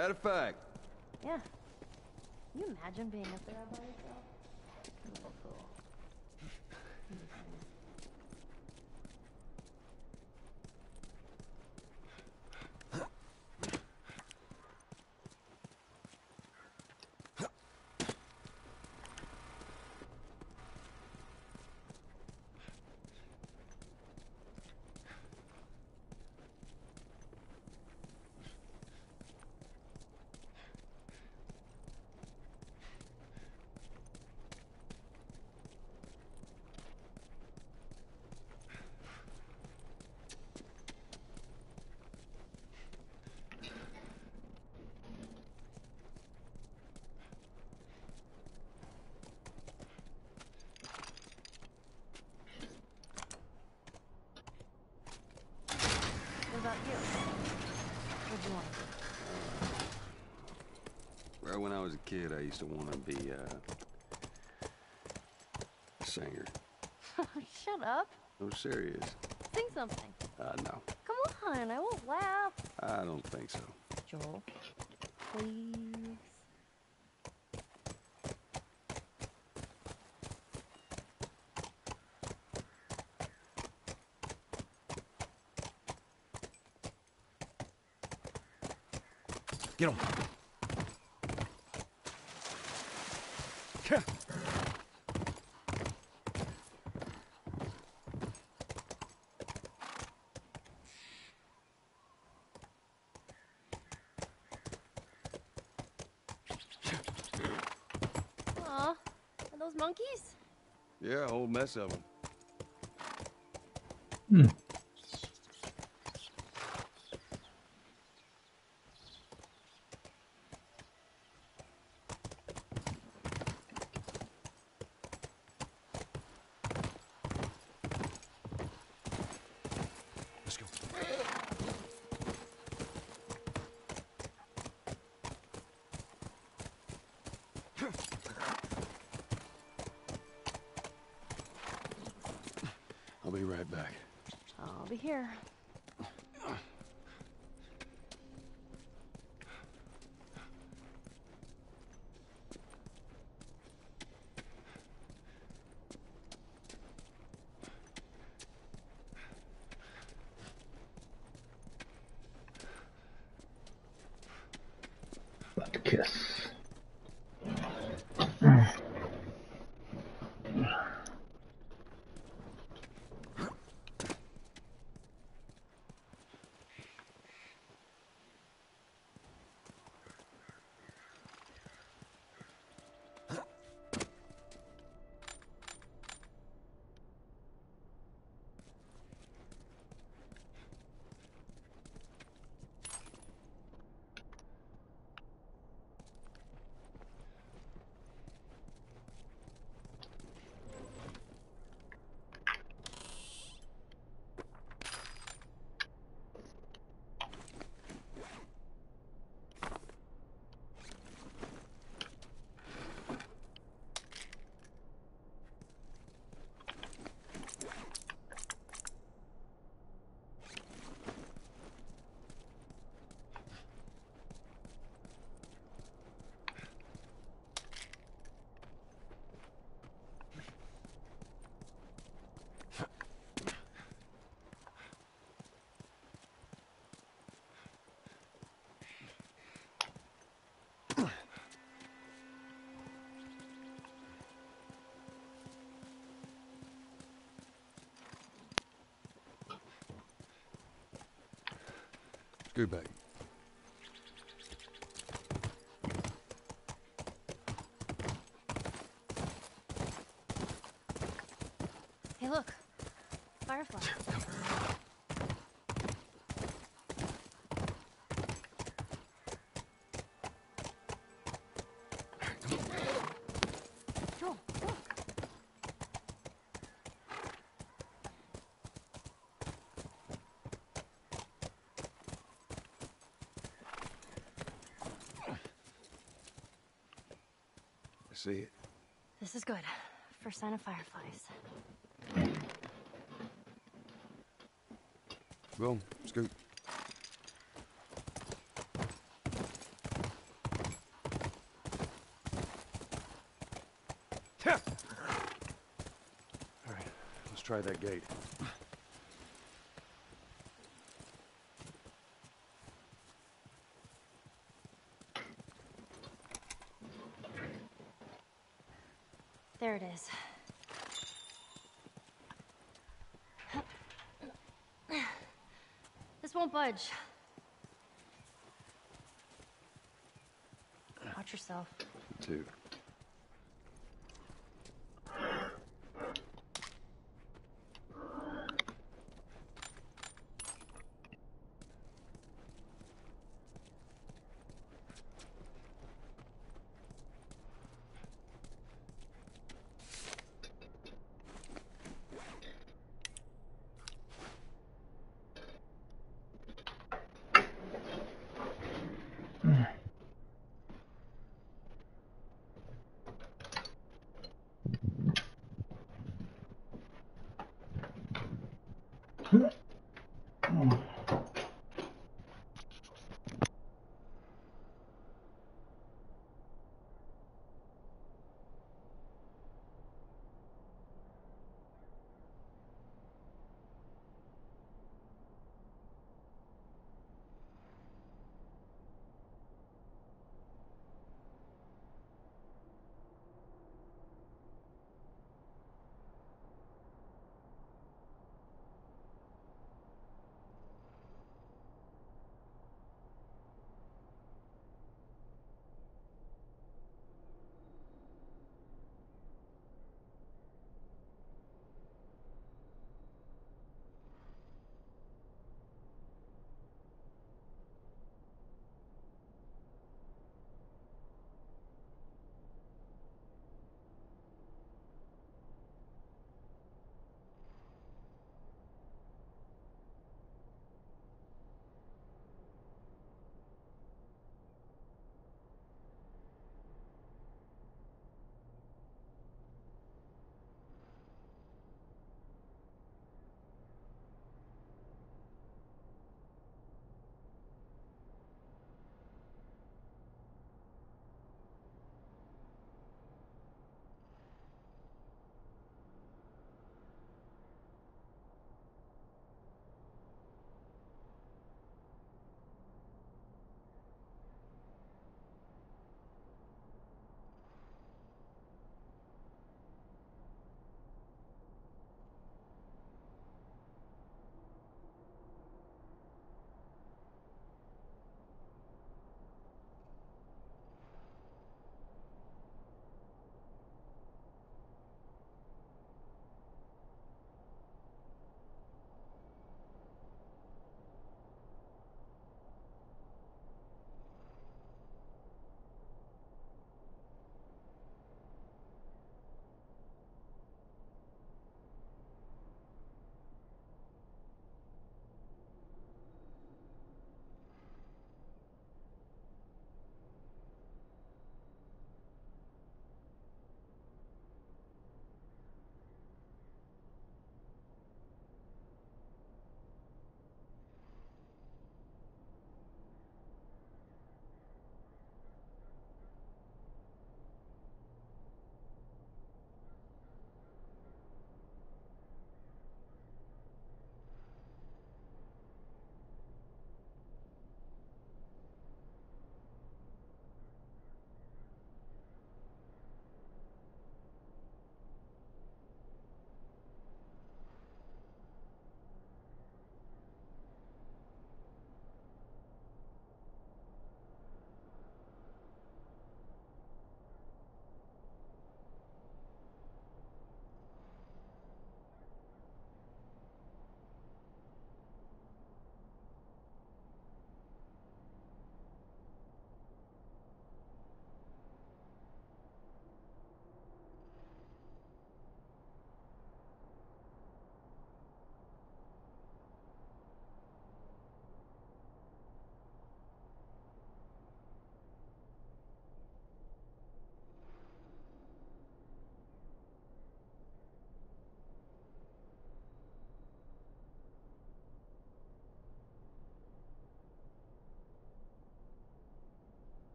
Matter of fact. Yeah. Can you imagine being up there all by yourself? You little fool. What about you? What'd you want to do? Well, when I was a kid, I used to want to be a singer. Shut up. No, serious. Sing something. No. Come on, I won't laugh. I don't think so. Joel, please. Get him. Aw, are those monkeys? Yeah, a whole mess of them. Let's go. I'll be right back. I'll be here. About to kiss. Scoot back. Hey, look. Firefly. Joel, look. I see it. This is good. First sign of fireflies. Go, scoot. try that gate. There it is. This won't budge. Watch yourself. Two.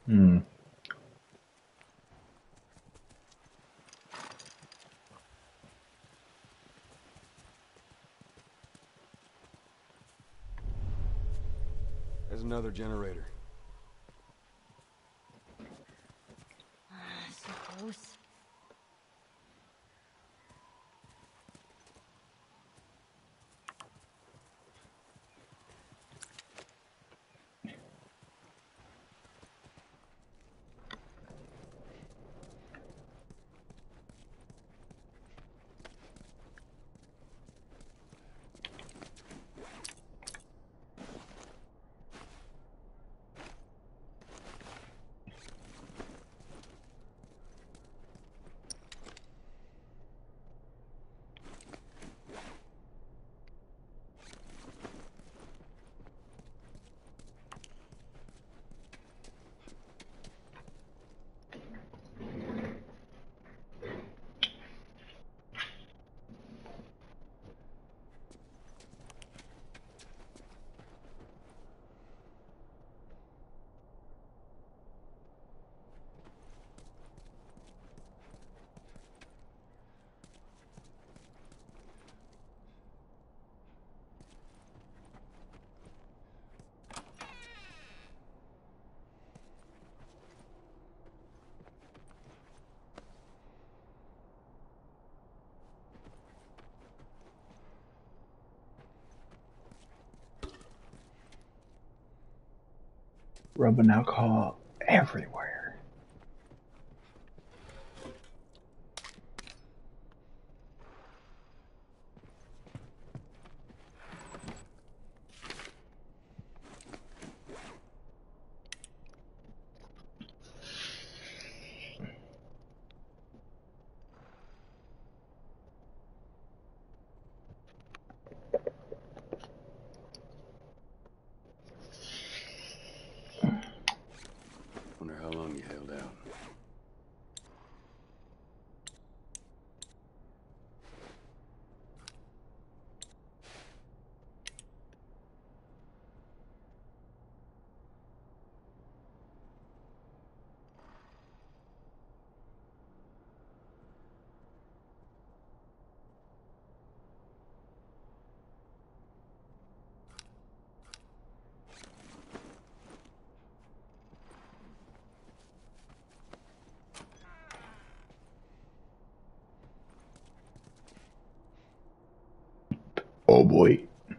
Hmm. There's another generator. So close. Rubbing alcohol everywhere. Wonder how long you held out. Oh boy.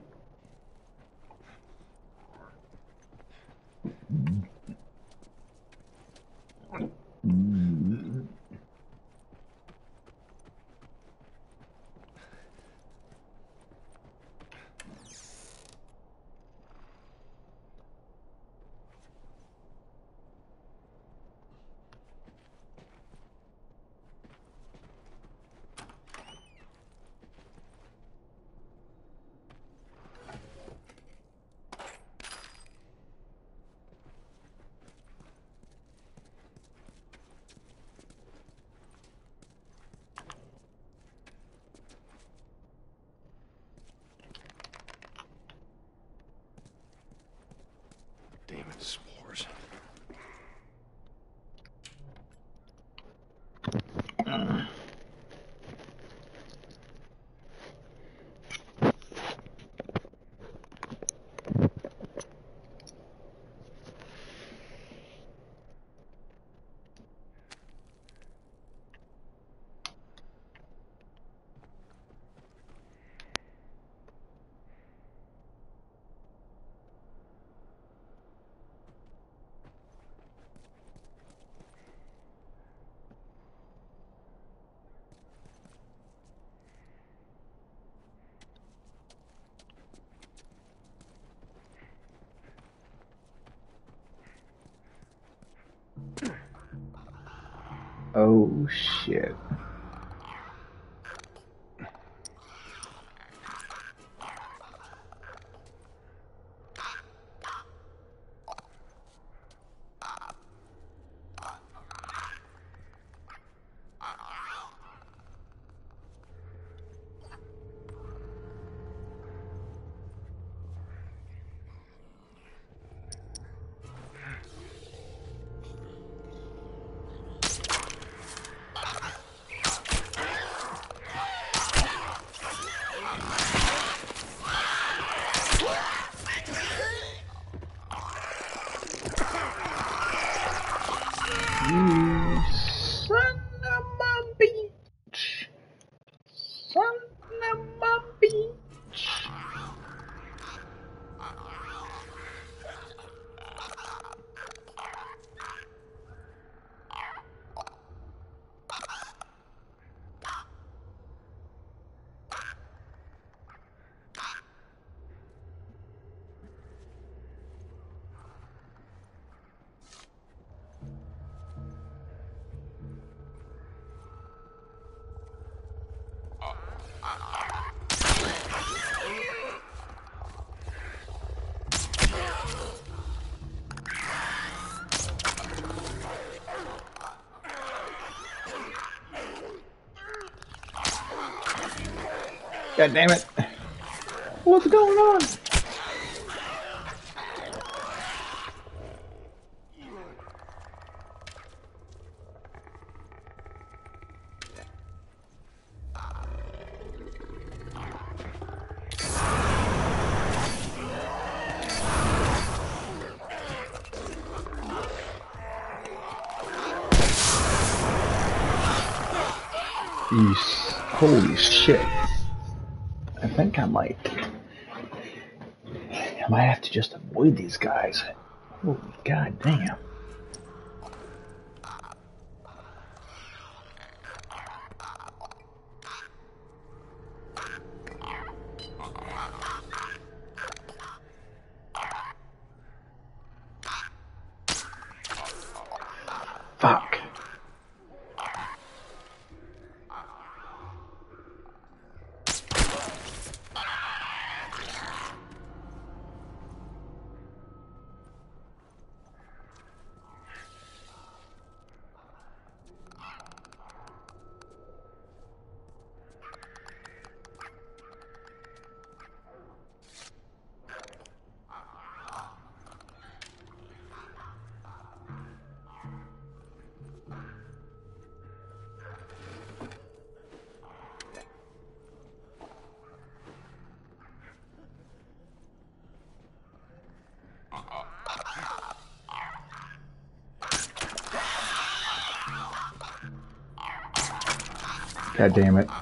Damn it, spores. Oh shit. God damn it. What's going on? Yeesh. Holy shit. I think I might have to just avoid these guys. Holy god damn. Fuck. God damn it.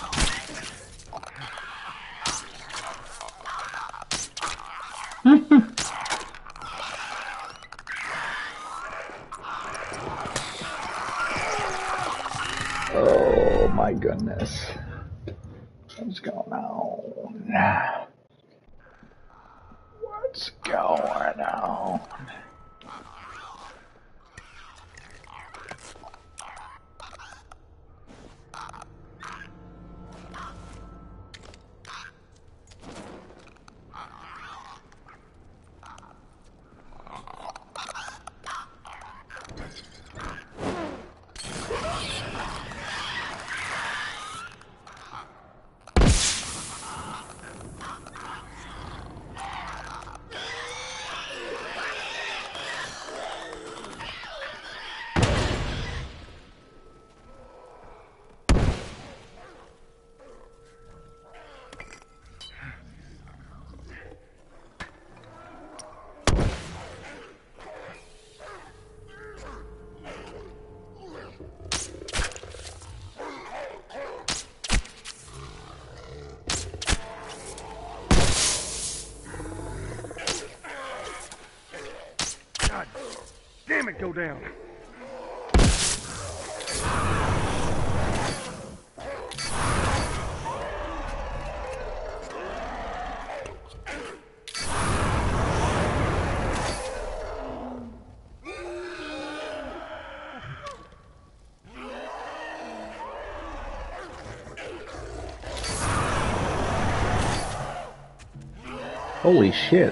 Oh my goodness. What's going on? What's going on? God damn it, go down. Holy shit.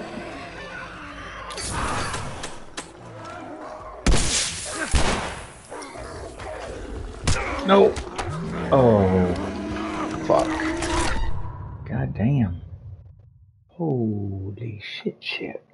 No. Oh. Fuck. God damn. Holy shit.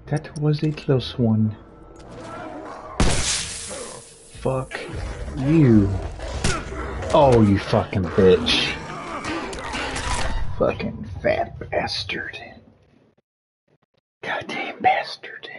That was a close one. Fuck you. Oh, you fucking bitch. Fucking fat bastard. Goddamn bastard.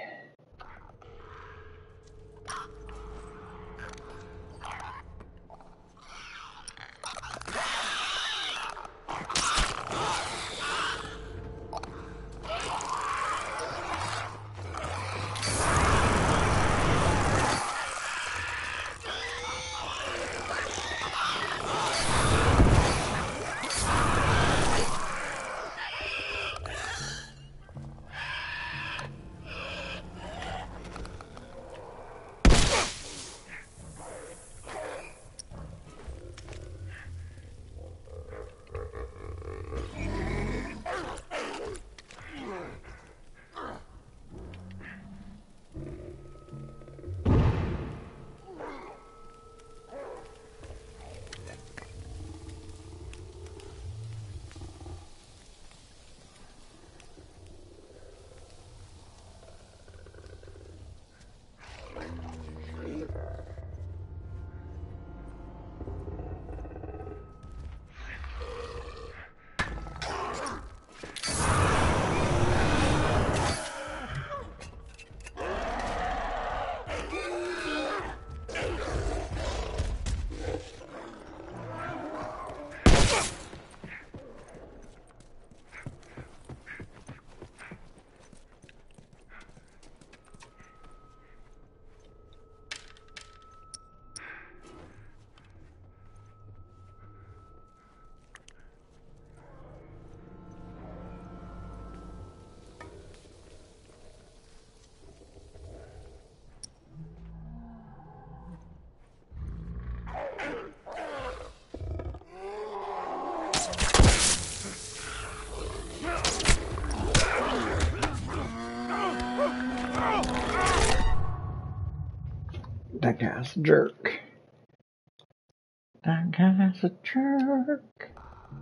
That guy's a jerk. That guy's a jerk.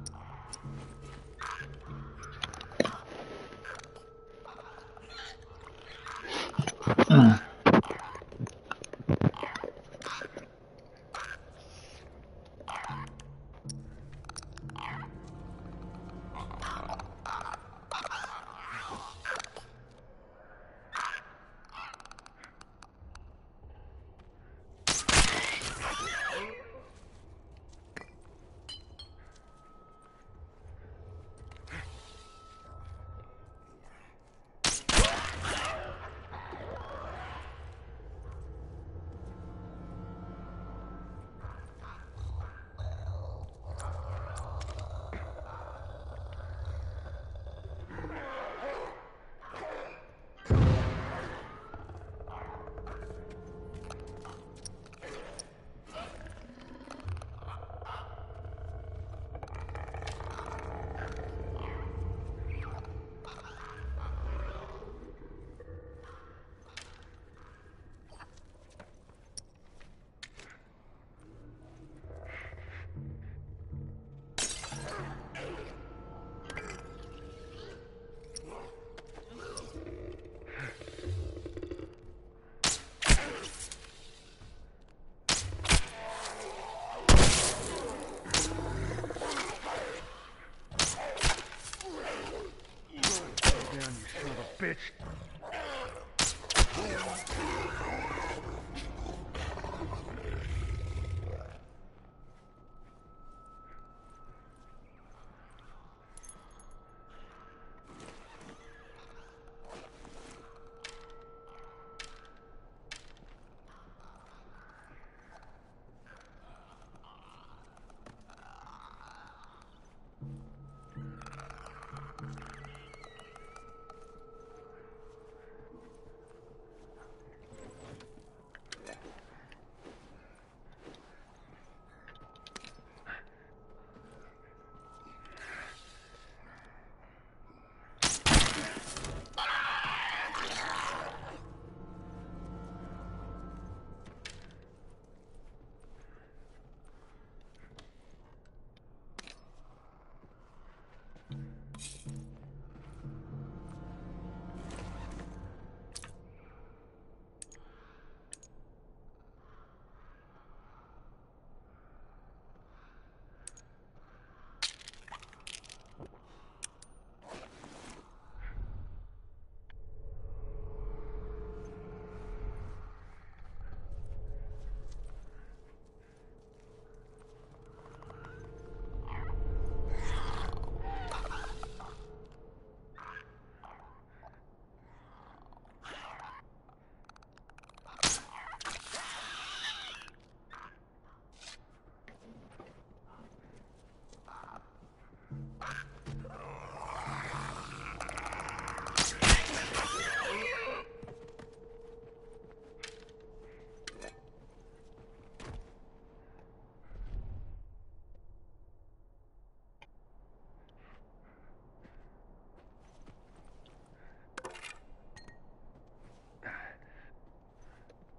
Bitch.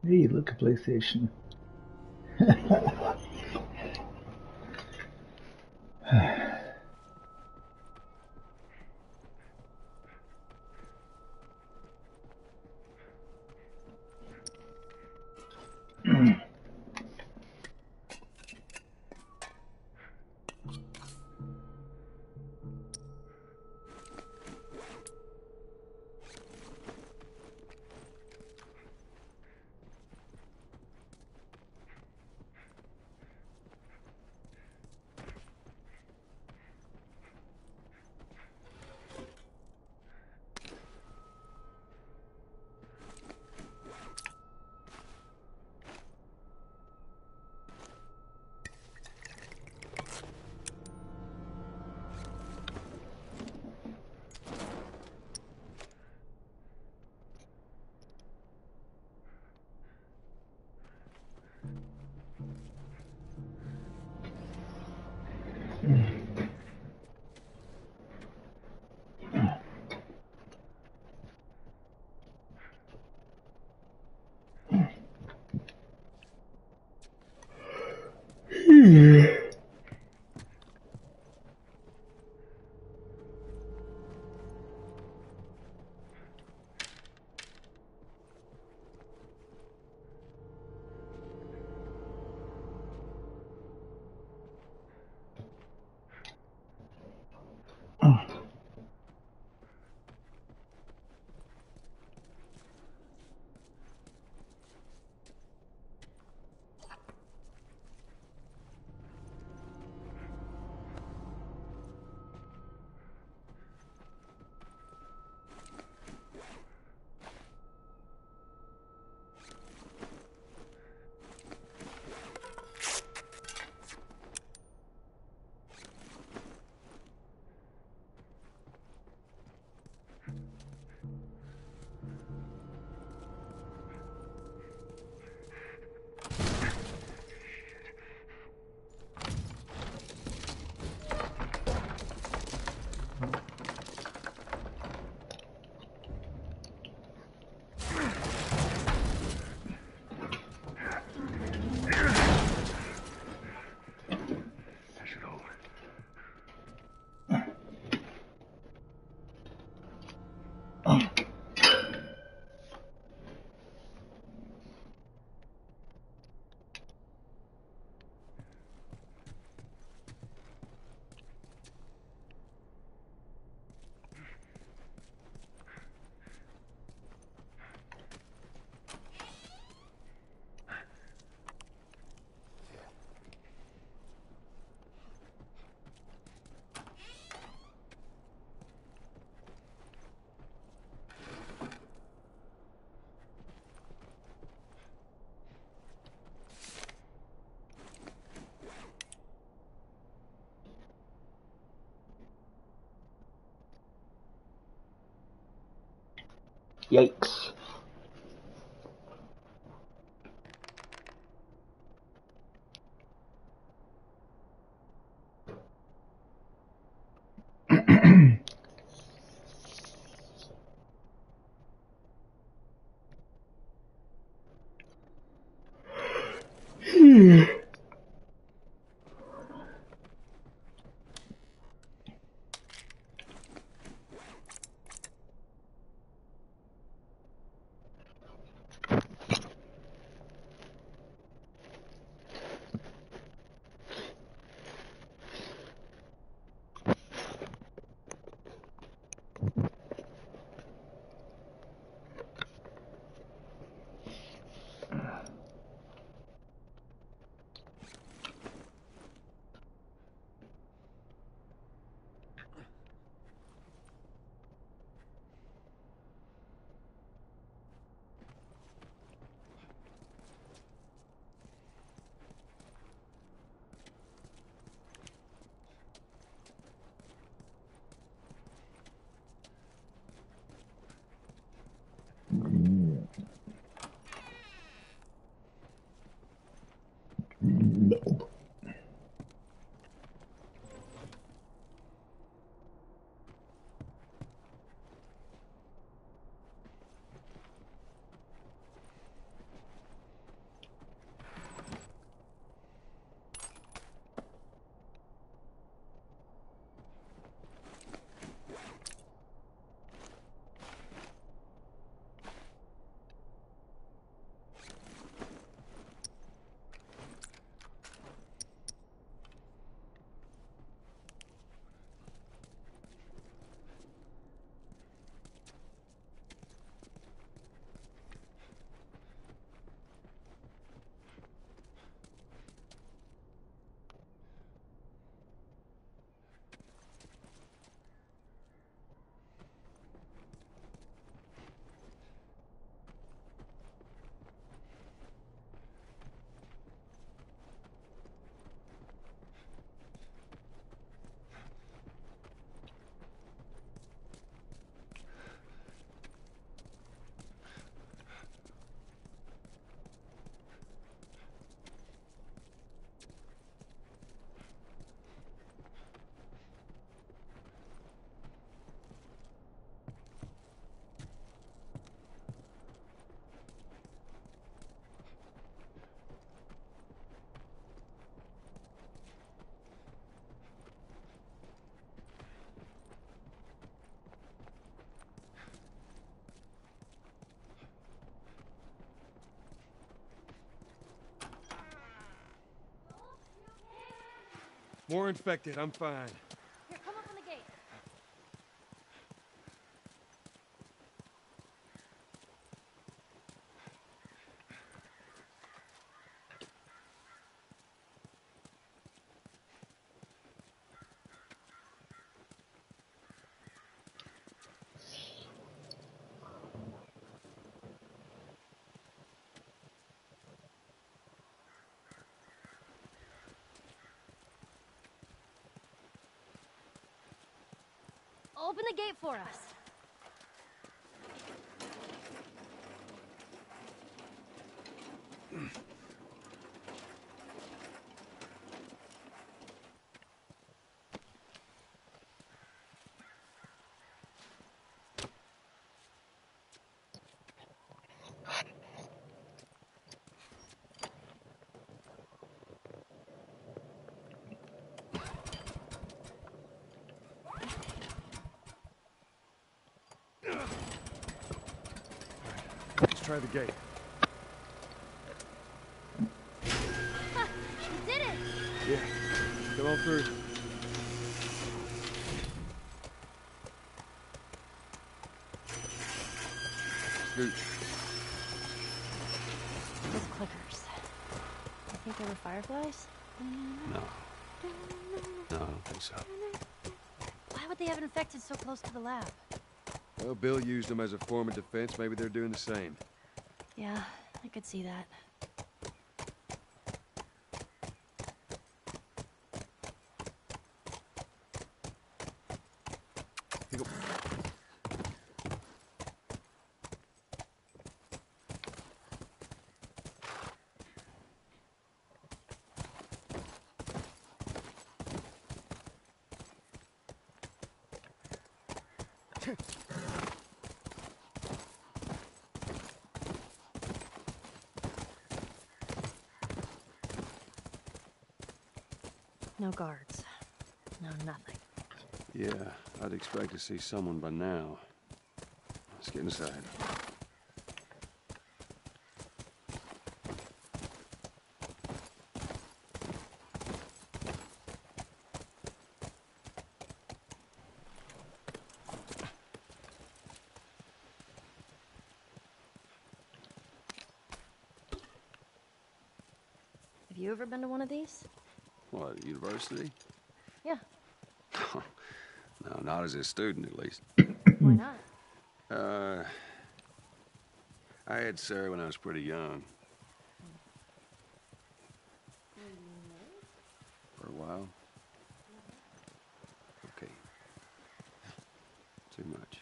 Hey, look at PlayStation. Yikes. More infected. I'm fine. Here, come open the gate. Open the gate for us. Let's try the gate. Ha! You did it! Yeah. Come on through. Scoot. Those clickers. I think they were fireflies? No. No, I don't think so. Why would they have infected so close to the lab? Well, Bill used them as a form of defense. Maybe they're doing the same. Yeah, I could see that. Here you go. No guards. No nothing. Yeah, I'd expect to see someone by now. Let's get inside. Have you ever been to one of these? What, university? Yeah. No, not as a student, at least. Why not? I had Sarah when I was pretty young. For a while. Okay. Too much.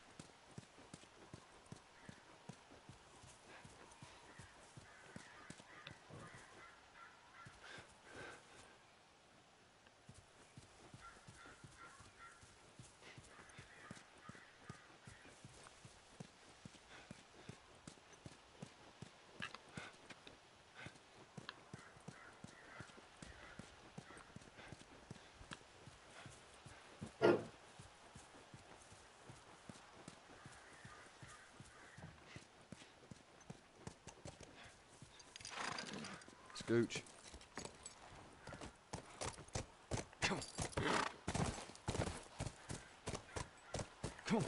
Scooch. Come on. Come on.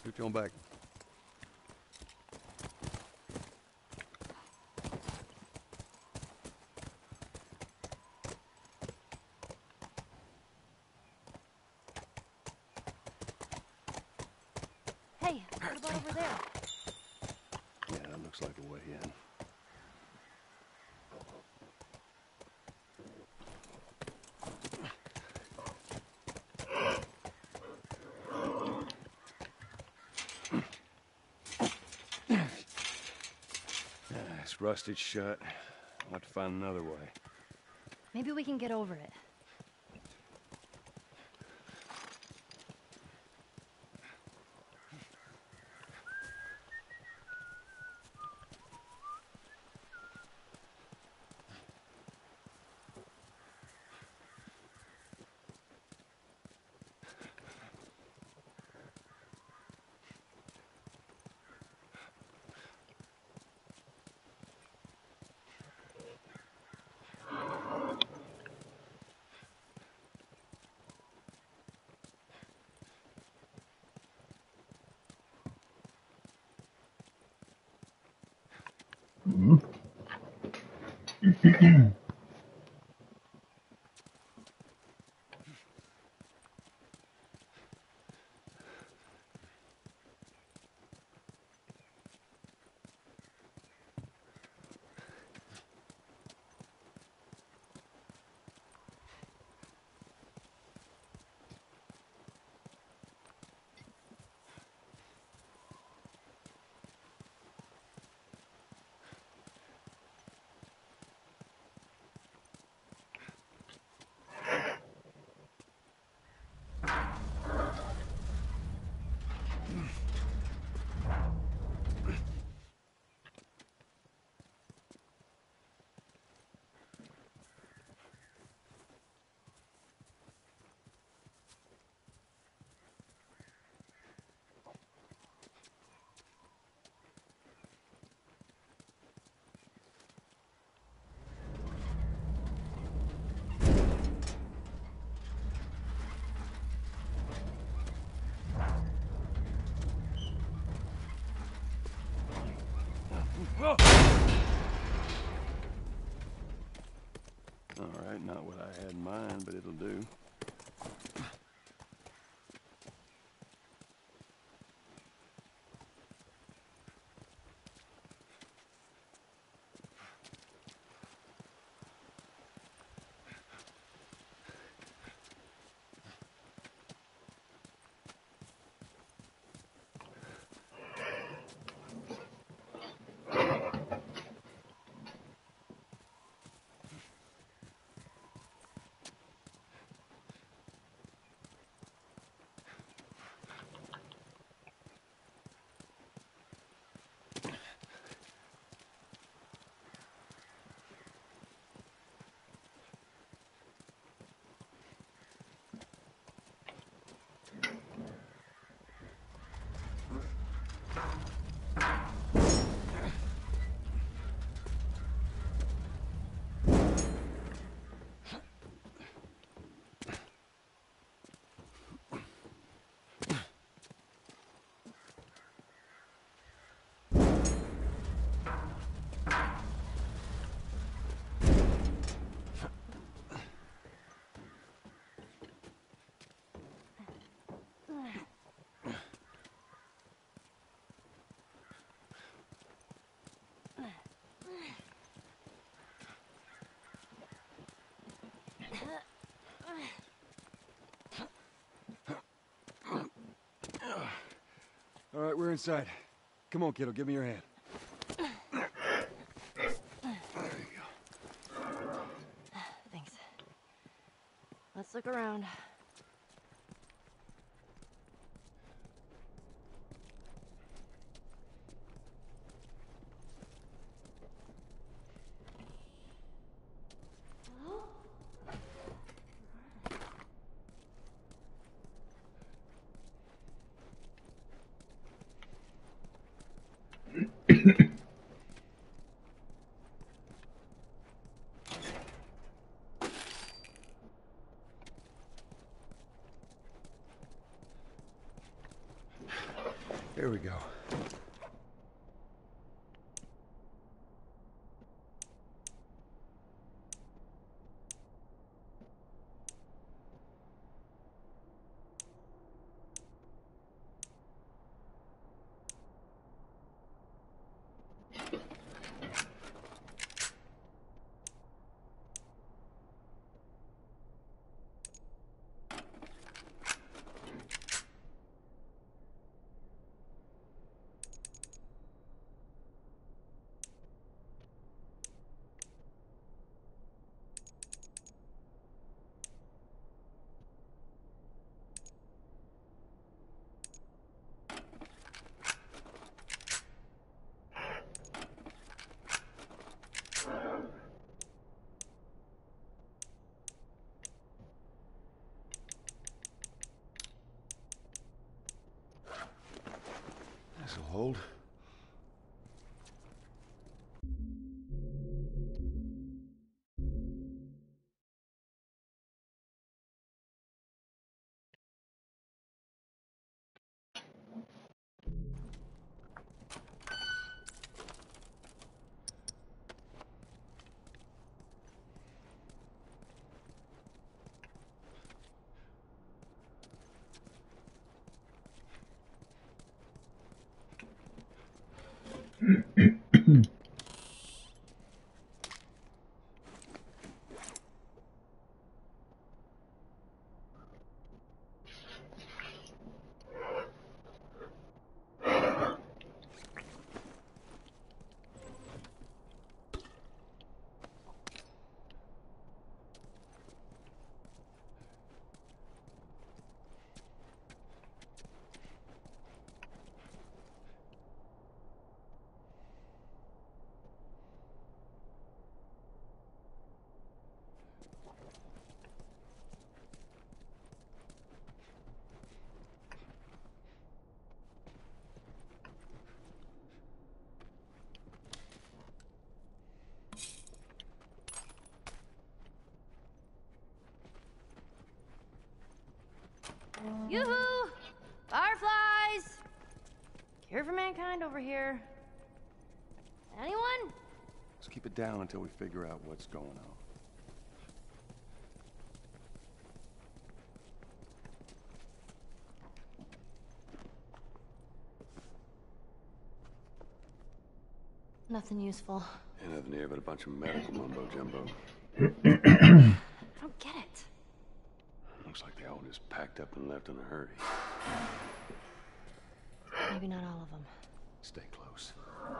Switch on back. Hey, what about over there? Yeah, that looks like a way in. It's rusted shut. I'll have to find another way. Maybe we can get over it. All right, not what I had in mind, but it'll do. All right, we're inside. Come on, kiddo, give me your hand. Thanks. Let's look around. Here we go. This'll hold. Yoo-hoo! Fireflies! Cure for mankind over here. Anyone? Let's keep it down until we figure out what's going on. Nothing useful. Ain't nothing here but a bunch of medical mumbo-jumbo. I don't get it. Looks like they all just packed up and left in a hurry. Maybe not all of them. Stay close.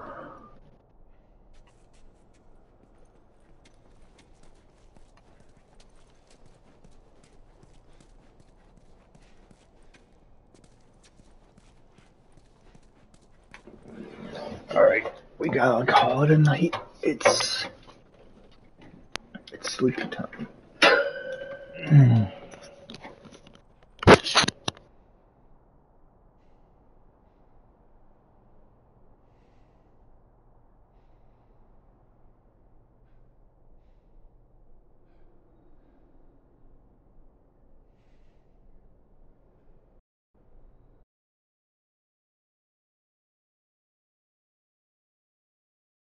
Alright, we gotta call it a night. It's sleeping time.